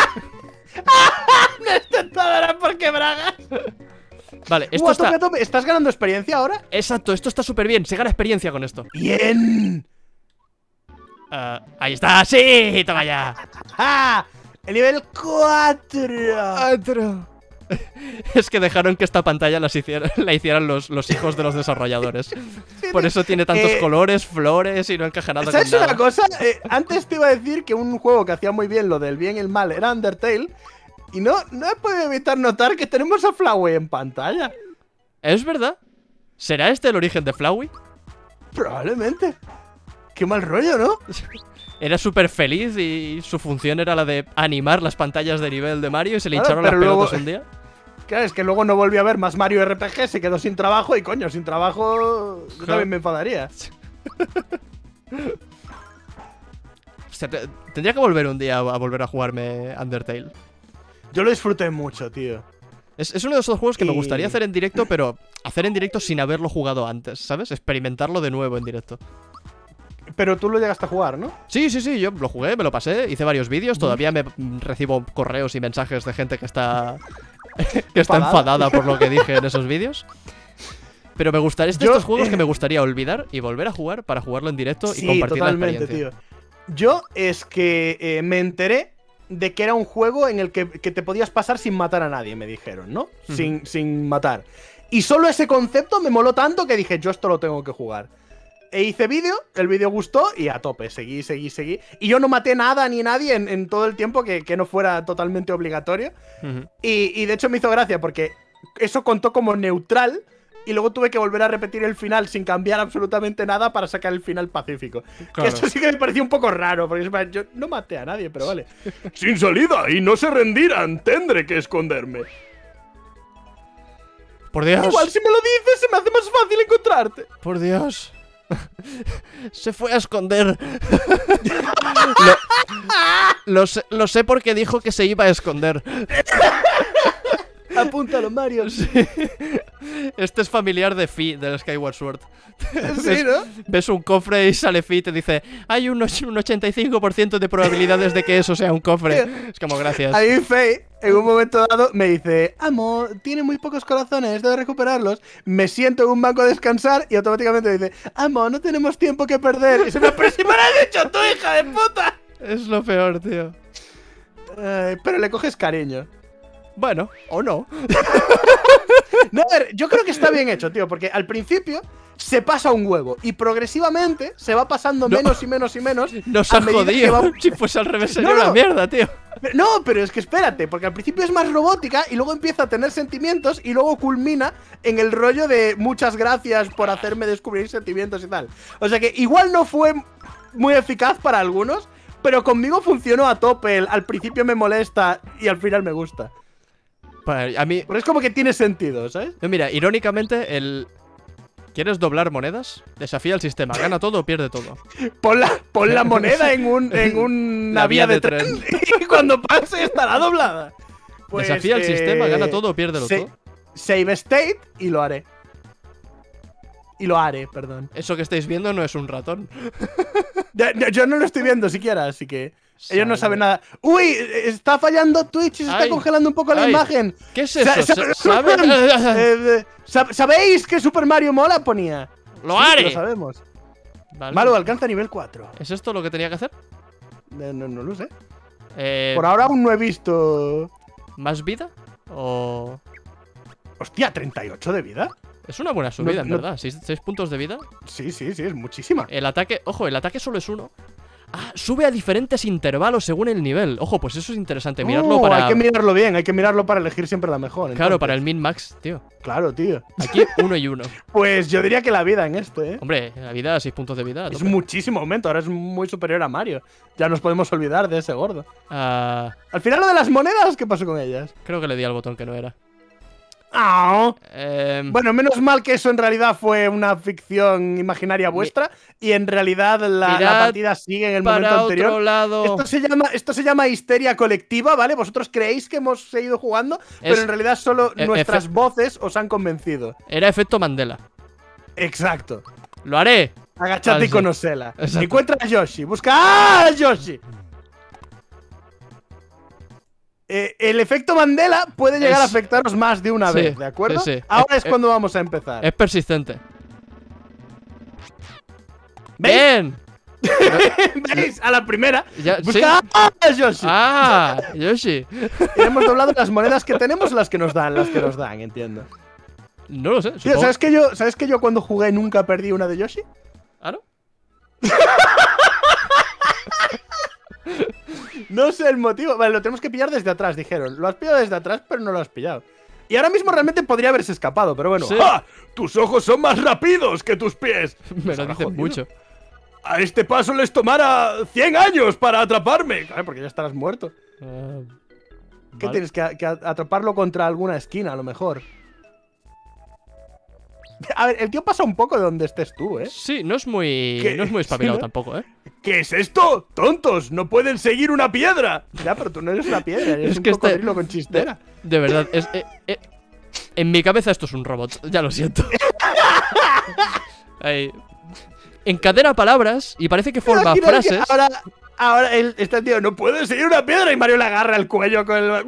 No es tentadora porque bragas. Vale, esto Guau, tope, está... a tope. ¿Estás ganando experiencia ahora? Exacto, esto está súper bien, se gana experiencia con esto. ¡Bien! Ah, ahí está, sí, toma ya. ¡Ah! El nivel cuatro. Otro. Es que dejaron que esta pantalla las hiciera- la hicieran los, los hijos de los desarrolladores. Por eso tiene tantos Eh, colores, flores y no encaja nada con ¿Sabes nada. una cosa? Eh, antes te iba a decir que un juego que hacía muy bien lo del bien y el mal era Undertale. Y no, no he podido evitar notar que tenemos a Flowey en pantalla. ¿Es verdad? ¿Será este el origen de Flowey? Probablemente. Qué mal rollo, ¿no? Era súper feliz y su función era la de animar las pantallas de nivel de Mario y se le Claro, hincharon las pero luego- pelotas un día. Claro, es que luego no volví a ver más Mario R P G, se quedó sin trabajo y coño, sin trabajo yo también me enfadaría. O sea, te- tendría que volver un día a, a volver a jugarme Undertale. Yo lo disfruté mucho, tío. Es, es uno de esos juegos que me Y- gustaría hacer en directo, pero hacer en directo sin haberlo jugado antes, ¿sabes? Experimentarlo de nuevo en directo. Pero tú lo llegaste a jugar, ¿no? Sí, sí, sí, yo lo jugué, me lo pasé, hice varios vídeos, todavía me mm, recibo correos y mensajes de gente que está que está Enfadada. enfadada por lo que dije en esos vídeos. Pero me gustaría, es de Yo- estos juegos que me gustaría olvidar y volver a jugar para jugarlo en directo y Sí, compartir la totalmente, experiencia. tío. Yo es que eh, me enteré de que era un juego en el que, que te podías pasar sin matar a nadie, me dijeron, ¿no? Ujú. sin, sin matar. Y solo ese concepto me moló tanto que dije, yo esto lo tengo que jugar. E hice vídeo, el vídeo gustó y a tope, seguí, seguí, seguí. Y yo no maté nada ni nadie en, en todo el tiempo que, que no fuera totalmente obligatorio. Ujú. Y, y de hecho me hizo gracia porque eso contó como neutral y luego tuve que volver a repetir el final sin cambiar absolutamente nada para sacar el final pacífico. Claro. Que eso sí que me pareció un poco raro, porque es en plan, yo no maté a nadie, pero vale. Sin salida y no se rendirán, tendré que esconderme. Por Dios, Igual si me lo dices se me hace más fácil encontrarte. por Dios. Se fue a esconder. lo, lo sé, lo sé porque dijo que se iba a esconder. Apúntalo, Mario. Sí, Este es familiar de Fi, del Skyward Sword. ves, ¿no? ves un cofre y sale Fi y te dice: hay un, och- un ochenta y cinco por ciento de probabilidades de que eso sea un cofre. Es como, gracias. A mí Faye, en un momento dado, me dice, amo, tiene muy pocos corazones, debe recuperarlos. Me siento en un banco a descansar y automáticamente dice, amo, no tenemos tiempo que perder. Y se me pero si me lo has dicho tú, hija de puta. Es lo peor, tío. Ay, pero le coges cariño. Bueno, o no. No, a ver, yo creo que está bien hecho, tío, porque al principio se pasa un huevo y progresivamente se va pasando No. menos y menos y menos. Nos a ha medida que jodido. va- Si fuese al revés sería No, no. una mierda, tío. No, pero es que espérate, porque al principio es más robótica y luego empieza a tener sentimientos y luego culmina en el rollo de muchas gracias por hacerme descubrir sentimientos y tal. O sea que igual no fue muy eficaz para algunos, pero conmigo funcionó a tope. El- al principio me molesta y al final me gusta. Pues a mí, Pero es como que tiene sentido, ¿sabes? no, mira, irónicamente, el. ¿Quieres doblar monedas? Desafía el sistema. Gana todo o pierde todo. Pon la, pon la moneda en, un, en una La vía, vía de, de tren, y cuando pase estará doblada. Pues, Desafía el eh, sistema, gana todo o piérdelo sa- todo. Save state y lo haré. Y lo haré, perdón. Eso que estáis viendo no es un ratón. Ya- ya- Yo no lo estoy viendo siquiera, así que ellos no Salve. saben nada. ¡Uy! Está fallando Twitch y se está Ay, congelando un poco la ay. imagen. ¿Qué es Sa- eso? sa- Sa- ¿Saben? Eh, eh, sab- ¿Sabéis que Super Mario mola? Ponía. ¡Lo Sí, haré! Lo sabemos. Vale. Malo, alcanza nivel cuatro. ¿Es esto lo que tenía que hacer? Eh, No, no lo sé. Eh, Por ahora aún no he visto. ¿Más vida? ¿O...? Hostia, ¿treinta y ocho de vida? Es una buena subida, No- en no- verdad. ¿Seis, seis puntos de vida. Sí, sí, sí, es muchísima. El ataque... Ojo, el ataque solo es uno. Ah, sube a diferentes intervalos según el nivel. Ojo, pues eso es interesante. Mirarlo Oh, para... Hay que mirarlo bien, hay que mirarlo para elegir siempre la mejor. Claro, entonces. para el min-max, tío. Claro, tío. Aquí uno y uno. Pues yo diría que la vida en esto, ¿eh? Hombre, la vida, seis puntos de vida. a Es tope. muchísimo aumento, ahora es muy superior a Mario. Ya nos podemos olvidar de ese gordo. Ah, Al final lo de las monedas, ¿qué pasó con ellas? creo que le di al botón que no era. Ah. Eh, Bueno, menos mal que eso en realidad fue una ficción imaginaria vuestra y en realidad la, la Mirad partida sigue en el momento para anterior. otro lado. Esto se, llama, esto se llama histeria colectiva, ¿vale? Vosotros creéis que hemos seguido jugando, pero en realidad solo e- nuestras efe- voces os han convencido. Era efecto Mandela. Exacto. Lo haré. Agachate Vale, y sí. conocela. Exacto. Encuentra a Yoshi. Busca ¡Ah, Yoshi! Eh, el efecto Mandela puede llegar a Es- afectaros más de una Sí, vez, ¿de acuerdo? sí, sí. Ahora Eh, es eh, cuando vamos a empezar. Es persistente. ¿Veis? Bien. ¿Veis? A la primera. Ya- Busca sí. ¡Ah, Yoshi! Ah, Yoshi. Y hemos doblado las monedas que tenemos, las que nos dan, las que nos dan, entiendo. No lo sé. Tío, supongo- ¿sabes que yo, ¿sabes que yo cuando jugué nunca perdí una de Yoshi? ¿Ah, no? No sé el motivo. Vale, lo tenemos que pillar desde atrás, dijeron. Lo has pillado desde atrás, pero no lo has pillado. Y ahora mismo realmente podría haberse escapado, pero bueno. Sí. ¡Ah! ¡Tus ojos son más rápidos que tus pies! Me Se lo habrá dicen jodido. mucho. A este paso les tomará cien años para atraparme. Claro, porque ya estarás muerto. Ah, ¿Qué vale. tienes que, que atraparlo contra alguna esquina, a lo mejor? A ver, el tío pasa un poco de donde estés tú, ¿eh? Sí, no es muy. ¿Qué? No es muy espabilado Sí, ¿no? tampoco, ¿eh? ¿Qué es esto? ¡Tontos! ¡No pueden seguir una piedra! Ya, pero tú no eres una piedra, eres Es un que este- cocodrilo con chistera. De verdad, es. eh, eh, en mi cabeza esto es un robot, ya lo siento. Ahí. Encadena palabras y parece que forma Imagina que frases. Ahora, ahora el- este tío no puede seguir una piedra y Mario le agarra el cuello con el.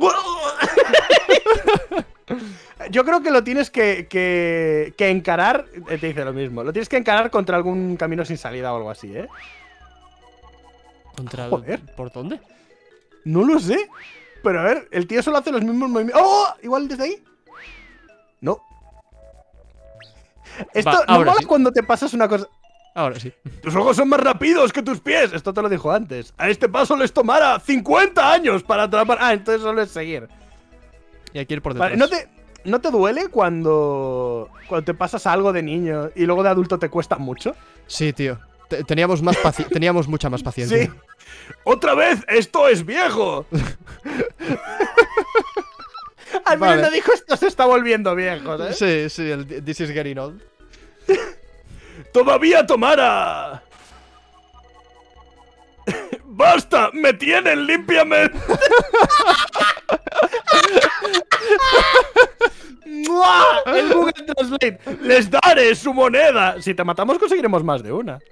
Yo creo que lo tienes que, que, que encarar. eh, Te dice lo mismo. Lo tienes que encarar contra algún camino sin salida o algo así, ¿eh? Contra el- Joder. ¿Por dónde? No lo sé. Pero a ver, el tío solo hace los mismos movimientos. ¡Oh! ¿Igual desde ahí? No. Esto Va, no ahora mola sí. cuando te pasas una cosa. Ahora sí. Tus ojos son más rápidos que tus pies. Esto te lo dijo antes. A este paso les tomará cincuenta años para atrapar. Ah, entonces solo es seguir. Y hay que ir por detrás. Vale, ¿no te, ¿no te duele cuando, cuando te pasas algo de niño y luego de adulto te cuesta mucho? Sí, tío. Te- Teníamos, más paci- teníamos mucha más paciencia. Sí. ¡Otra vez! ¡Esto es viejo! Al menos Vale. no dijo esto se está volviendo viejo, ¿eh? Sí, sí, el This is getting old. ¡Todavía tomara! ¡Basta! ¡Me tienen limpiamente! ¡Mua! El Google Translate. Les daré su moneda. Si te matamos conseguiremos más de una.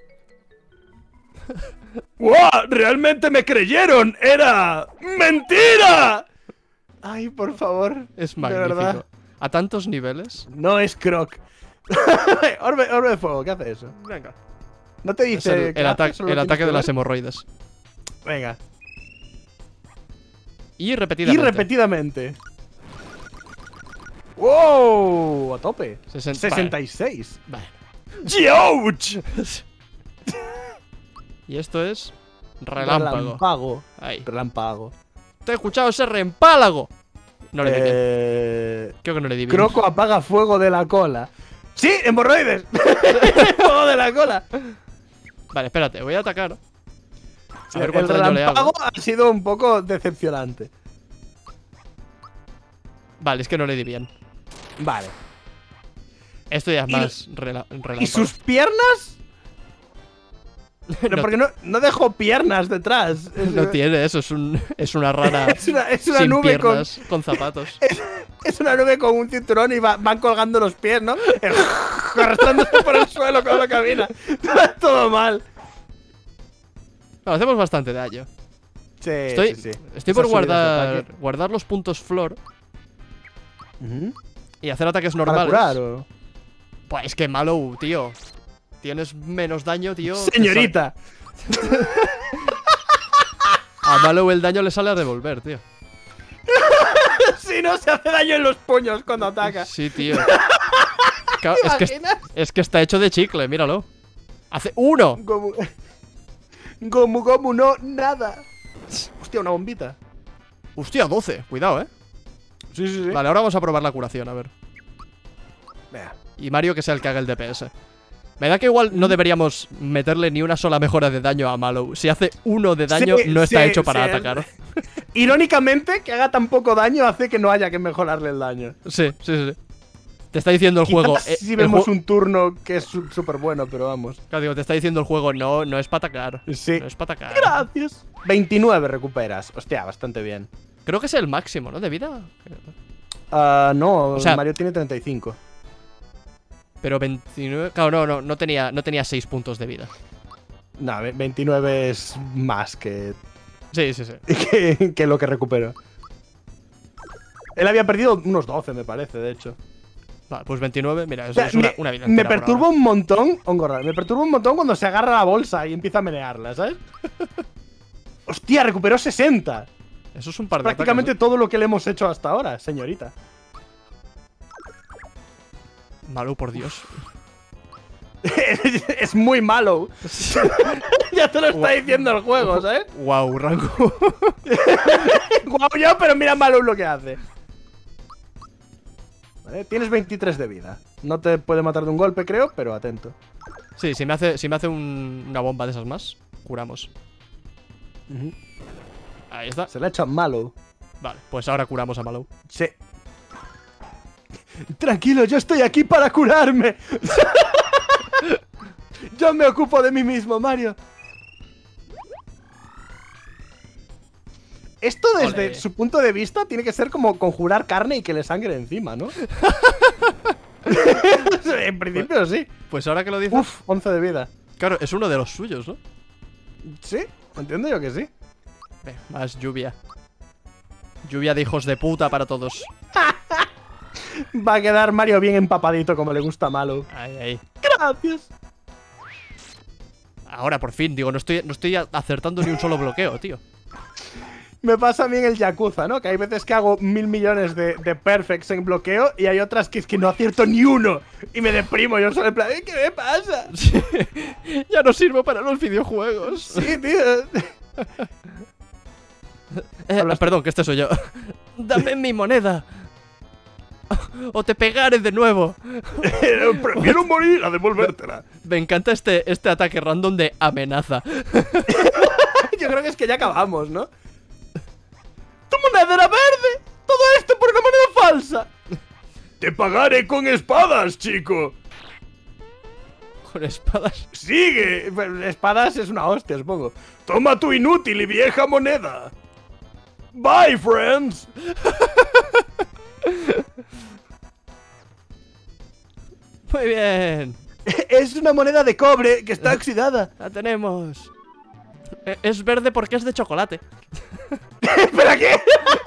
¡Guau! ¡Realmente me creyeron! ¡Era mentira! Ay, por favor. Es De verdad. magnífico. A tantos niveles. No es Croc. orbe, orbe de fuego, ¿qué hace eso? Venga. No te Es dice. el, qué el hace, ataque, solo el lo ataque tienes de que las ver. hemorroides. Venga. Y Y repetidamente. repetidamente. ¡Wow! A tope. Sesen- sesenta y seis. Vale. ¡Youch! Y esto es. Relámpago. Relámpago. Ahí. Relámpago. Te he escuchado ese reempálago. No le di bien. Eh... Creo que no le di bien. Croco apaga fuego de la cola. ¡Sí! ¡Hemorroides! ¡Fuego de la cola! Vale, espérate, voy a atacar. A ver el cuánto daño le hago. relámpago ha sido un poco decepcionante. Vale, es que no le di bien. Vale. Esto ya es Y- más rela- relámpago. ¿Y sus piernas? Pero no, porque no, no dejó piernas detrás. Es, no tiene eso, es, un, es una rara es una, es una sin nube con, piernas, con, zapatos. es una nube con un cinturón y va- van colgando los pies, ¿no? Arrastrándose por el suelo cuando camina. Todo mal. No, hacemos bastante daño. Sí, Estoy, sí, sí. estoy Esas por subidas de guardar, ataque. guardar los puntos flor Ujú. y hacer ataques ¿Para normales. curar o...? Pues es que Mallow, tío. Tienes menos daño, tío. que Señorita. sa- A Mallow el daño le sale a devolver, tío. Si no, se hace daño en los puños cuando ataca. Sí, tío. Claro, ¿Te es, que, imaginas? es que está hecho de chicle, míralo. Hace uno. Gomu... Gomu Gomu, no, nada. Hostia, una bombita. Hostia, doce. Cuidado, eh. Sí, sí, sí. Vale, ahora vamos a probar la curación, a ver. Venga. Y Mario que sea el que haga el D P S. Me da que igual no deberíamos meterle ni una sola mejora de daño a Mallow. Si hace uno de daño, Sí, no está sí, hecho para sí. atacar. Irónicamente, que haga tan poco daño hace que no haya que mejorarle el daño. Sí, sí, sí. Te está diciendo el Quizás juego. si eh, el vemos ju- un turno que es súper bueno, pero vamos. Claro, digo, te está diciendo el juego, no, no es para atacar. Sí. No es para atacar. Gracias. veintinueve recuperas. Hostia, bastante bien. Creo que es el máximo, ¿no? De vida. Ah, no, O sea- Mario tiene treinta y cinco. Pero veintinueve. Claro, no, no, no tenía, no tenía seis puntos de vida. No, ve- veintinueve es más que, Sí, sí, sí. que, que lo que recupero. Él había perdido unos doce, me parece, de hecho. Vale, pues veintinueve, mira, O eso sea, es una, me, una vida me entera por perturba ahora. un montón, Ongorra, me perturba un montón cuando se agarra la bolsa y empieza a menearla, ¿sabes? Hostia, recuperó sesenta. Eso es un par de Prácticamente ataques, todo lo que le hemos hecho hasta ahora, señorita. ¿eh? Malo, por Dios. Es muy malo. Ya te lo está Guau. diciendo el juego, ¿sabes? Wow, rango. Guau, yo, pero mira malo lo que hace. Vale, tienes veintitrés de vida. No te puede matar de un golpe, creo, pero atento. Sí, si me hace, si me hace un- una bomba de esas más, curamos. Ujú. Ahí está. Se le ha hecho a malo. Vale, pues ahora curamos a Malou. Sí. Tranquilo, yo estoy aquí para curarme. Yo me ocupo de mí mismo, Mario. Esto desde Ole. su punto de vista tiene que ser como conjurar carne y que le sangre encima, ¿no? En principio sí. Pues ahora que lo dices, Uf, once de vida. claro, es uno de los suyos, ¿no? Sí, entiendo yo que sí. Venga, más lluvia. Lluvia de hijos de puta para todos. Va a quedar Mario bien empapadito como le gusta a Malo. Ahí, ahí. Gracias. Ahora, por fin, digo, no estoy, no estoy acertando ni un solo bloqueo, tío. Me pasa a mí en el Yakuza, ¿no? Que hay veces que hago mil millones de, de perfects en bloqueo y hay otras que es que no acierto ni uno. Y me deprimo, yo solo en plan, ¿qué me pasa? Ya no sirvo para los videojuegos. Sí, tío. Eh, Hablas- perdón, que este soy yo. Dame mi moneda. O te pegaré de nuevo. Prefiero morir a devolvértela. Me encanta este, este ataque random de amenaza. Yo creo que es que ya acabamos, ¿no? ¡Tu moneda era verde! ¡Todo esto por una moneda falsa! Te pagaré con espadas, chico. Con espadas. Sigue. Bueno, espadas es una hostia, supongo. Toma tu inútil y vieja moneda. Bye, friends. Muy bien. Es una moneda de cobre que está oxidada. La tenemos. E- Es verde porque es de chocolate. ¿Espera qué?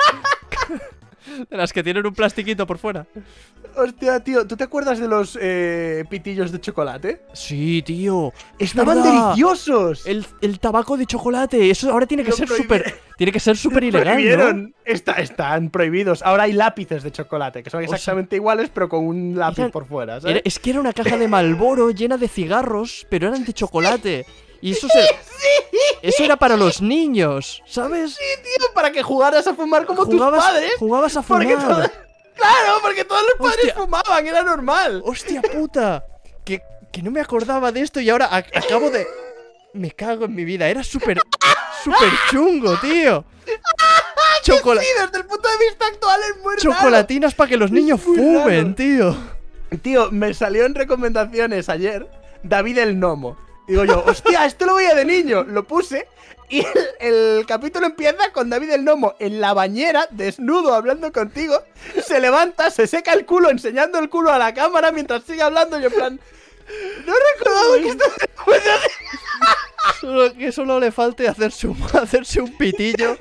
De las que tienen un plastiquito por fuera. Hostia, tío, ¿tú te acuerdas de los eh, pitillos de chocolate? Sí, tío. Es ¡Estaban verdad. deliciosos! El, el tabaco de chocolate. Eso ahora tiene que Lo ser prohibi- súper. Tiene que ser súper ilegal, ¿no? Prohibieron. Está- están prohibidos. Ahora hay lápices de chocolate, que son O sea, exactamente iguales, pero con un lápiz eran- por fuera, ¿sabes? Era- es que era una caja de Marlboro llena de cigarros, pero eran de chocolate. Y eso se. Eso era para los niños, ¿sabes? Sí, tío, para que jugaras a fumar como Jugabas, tus padres. jugabas a fumar. Porque todo- Claro, porque todos los padres Hostia. fumaban, era normal. ¡Hostia puta! Que, que no me acordaba de esto y ahora ac- acabo de. Me cago en mi vida. Era súper. Súper chungo, tío. Chocola- Sí, desde el punto de vista actual es muy Chocolatinas para que los niños muy fumen, raro. tío. raro. Tío, me salió en recomendaciones ayer David el Gnomo. Digo yo, hostia, esto lo veía de niño. Lo puse y el, el capítulo empieza con David el Gnomo en la bañera, desnudo, hablando contigo. Se levanta, se seca el culo, enseñando el culo a la cámara mientras sigue hablando. Yo en plan, no recordaba que esto se puede hacer. Solo, que solo le falte hacerse un, hacerse un pitillo.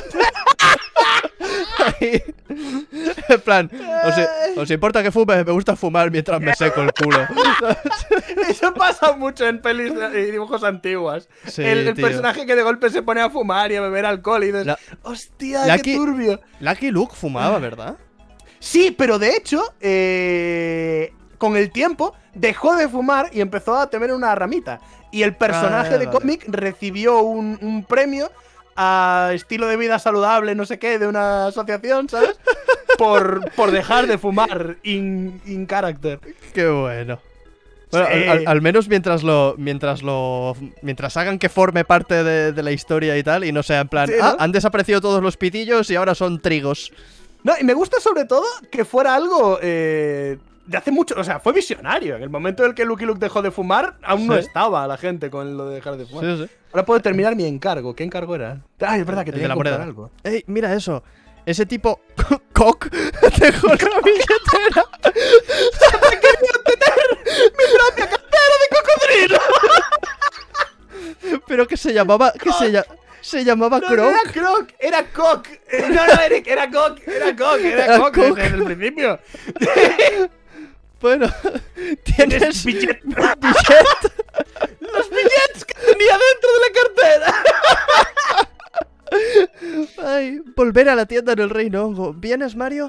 Ahí. En plan, ¿os, os importa que fume? Me gusta fumar mientras me seco el culo. Eso pasa mucho en pelis y dibujos antiguas. Sí, el el tío. personaje que de golpe se pone a fumar y a beber alcohol y dices, La- hostia, la qué que- turbio. Lucky Luke fumaba, ¿verdad? Sí, pero de hecho, eh, con el tiempo dejó de fumar y empezó a tener una ramita. Y el personaje Ah, de vale. cómic recibió un, un premio a estilo de vida saludable, no sé qué, de una asociación, ¿sabes? Por, por dejar de fumar in, in character. Qué bueno. Bueno, Sí. al, al- al menos mientras lo, mientras lo, mientras hagan que forme parte de, de la historia y tal, y no sea en plan, Sí, ah, ¿no? han desaparecido todos los pitillos y ahora son trigos. No, y me gusta sobre todo que fuera algo eh, de hace mucho. O sea, fue visionario. En el momento en el que Lucky Luke dejó de fumar, aún no Sí. estaba la gente con lo de dejar de fumar. Sí, sí. Ahora puedo terminar mi encargo. ¿Qué encargo era? Ah, es verdad que El tenía de la que comprar moneda. algo. Ey, mira eso. Ese tipo cock dejó la billetera. Pero que se llamaba, que se, lla- se llamaba No, no Croc. era Croc, era Cock. Eh, No, no, Eric, era Cock, era Cock, era Era Cock Cock. desde el principio. Bueno, tienes Billet- billet. Los billetes que tenía dentro de la cartera. Ay, volver a la tienda en el Reino Hongo. ¿Vienes, Mario?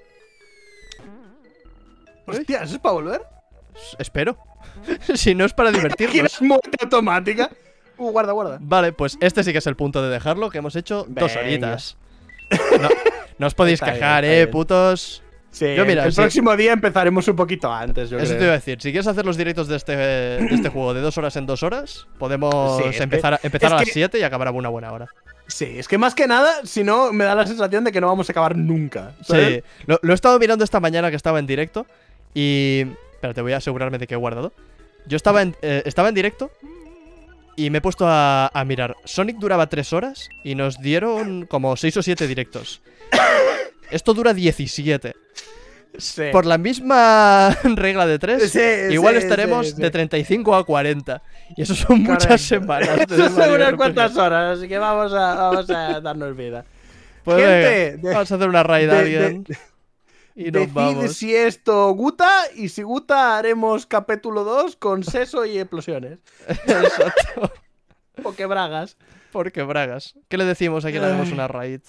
Hostia, ¿eso es para volver? S- Espero. Si no es para divertirnos. ¿Quieres muerte automática? Uh, guarda, guarda. Vale, pues este sí que es el punto de dejarlo, que hemos hecho dos Venga. horitas. No, no os podéis Está bien, quejar, está eh, bien. putos. Sí, Yo, mira, el sí. próximo día empezaremos un poquito antes, yo Eso te creo. iba a decir. Si quieres hacer los directos de este, de este juego de dos horas en dos horas, podemos Sí, es que- empezar, a, empezar es a las que- siete y acabar a una buena hora. Sí, es que más que nada, si no, me da la sensación de que no vamos a acabar nunca. ¿sabes? Sí, lo, lo he estado mirando esta mañana que estaba en directo y... Espera, te voy a asegurarme de que he guardado. Yo estaba en, eh, estaba en directo y me he puesto a, a mirar. Sonic duraba tres horas y nos dieron como seis o siete directos. Esto dura diecisiete. Sí. Por la misma regla de tres, Sí, igual sí, estaremos sí, sí. de treinta y cinco a cuarenta. Y eso son Correcto. muchas semanas. de Eso son Mario unas R P G. cuantas horas, así que vamos a, vamos a darnos vida. Pues Gente, venga, de- vamos a hacer una raid a de- alguien. de- y nos Decid vamos. si esto Guta, y si Guta haremos capítulo dos con seso y explosiones. Exacto. O que bragas. Porque bragas. ¿Qué le decimos a quien Ay. hagamos una raid?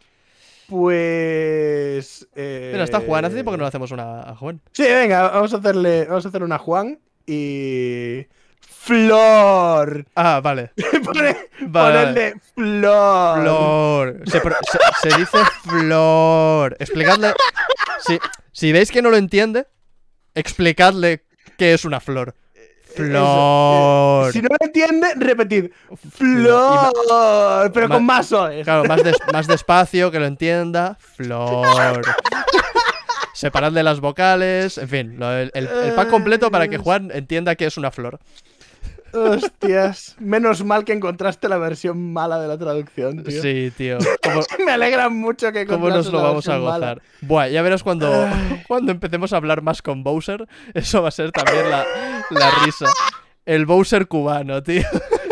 Pues. Eh... Mira, está Juan. Hace tiempo que no le hacemos una a Juan. Sí, venga, vamos a hacerle. Vamos a hacer una a Juan y. Flor. Ah, vale. Pone- Vale. Ponedle flor. Flor. Se, pro- se- se dice flor. Explicadle. Si, si veis que no lo entiende, explicadle qué es una flor. Flor. Si no lo entiende, repetid. Flor. Pero ma- con más soes. Claro, más, des- más despacio, que lo entienda. Flor. Separadle las vocales. En fin, lo- el, el- el pack completo para que Juan entienda que es una flor. Hostias. Menos mal que encontraste la versión mala de la traducción, tío. Sí, tío. ¿Cómo, Me alegra mucho que cómo nos encontraste lo la vamos a versión mala. gozar? Buah, ya verás cuando, cuando empecemos a hablar más con Bowser. Eso va a ser también la, la risa. El Bowser cubano, tío.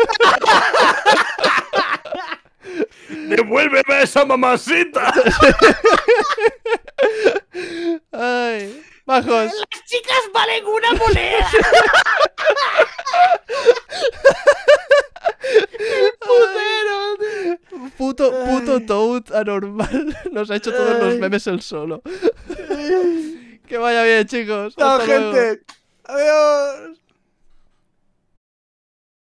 ¡Devuélveme esa mamacita! Ay, bajos. Las chicas valen una moneda. Puto, puto Toad anormal. Nos ha hecho todos los memes él solo. Que vaya bien, chicos. ¡Chao, Hasta luego. gente! ¡Adiós!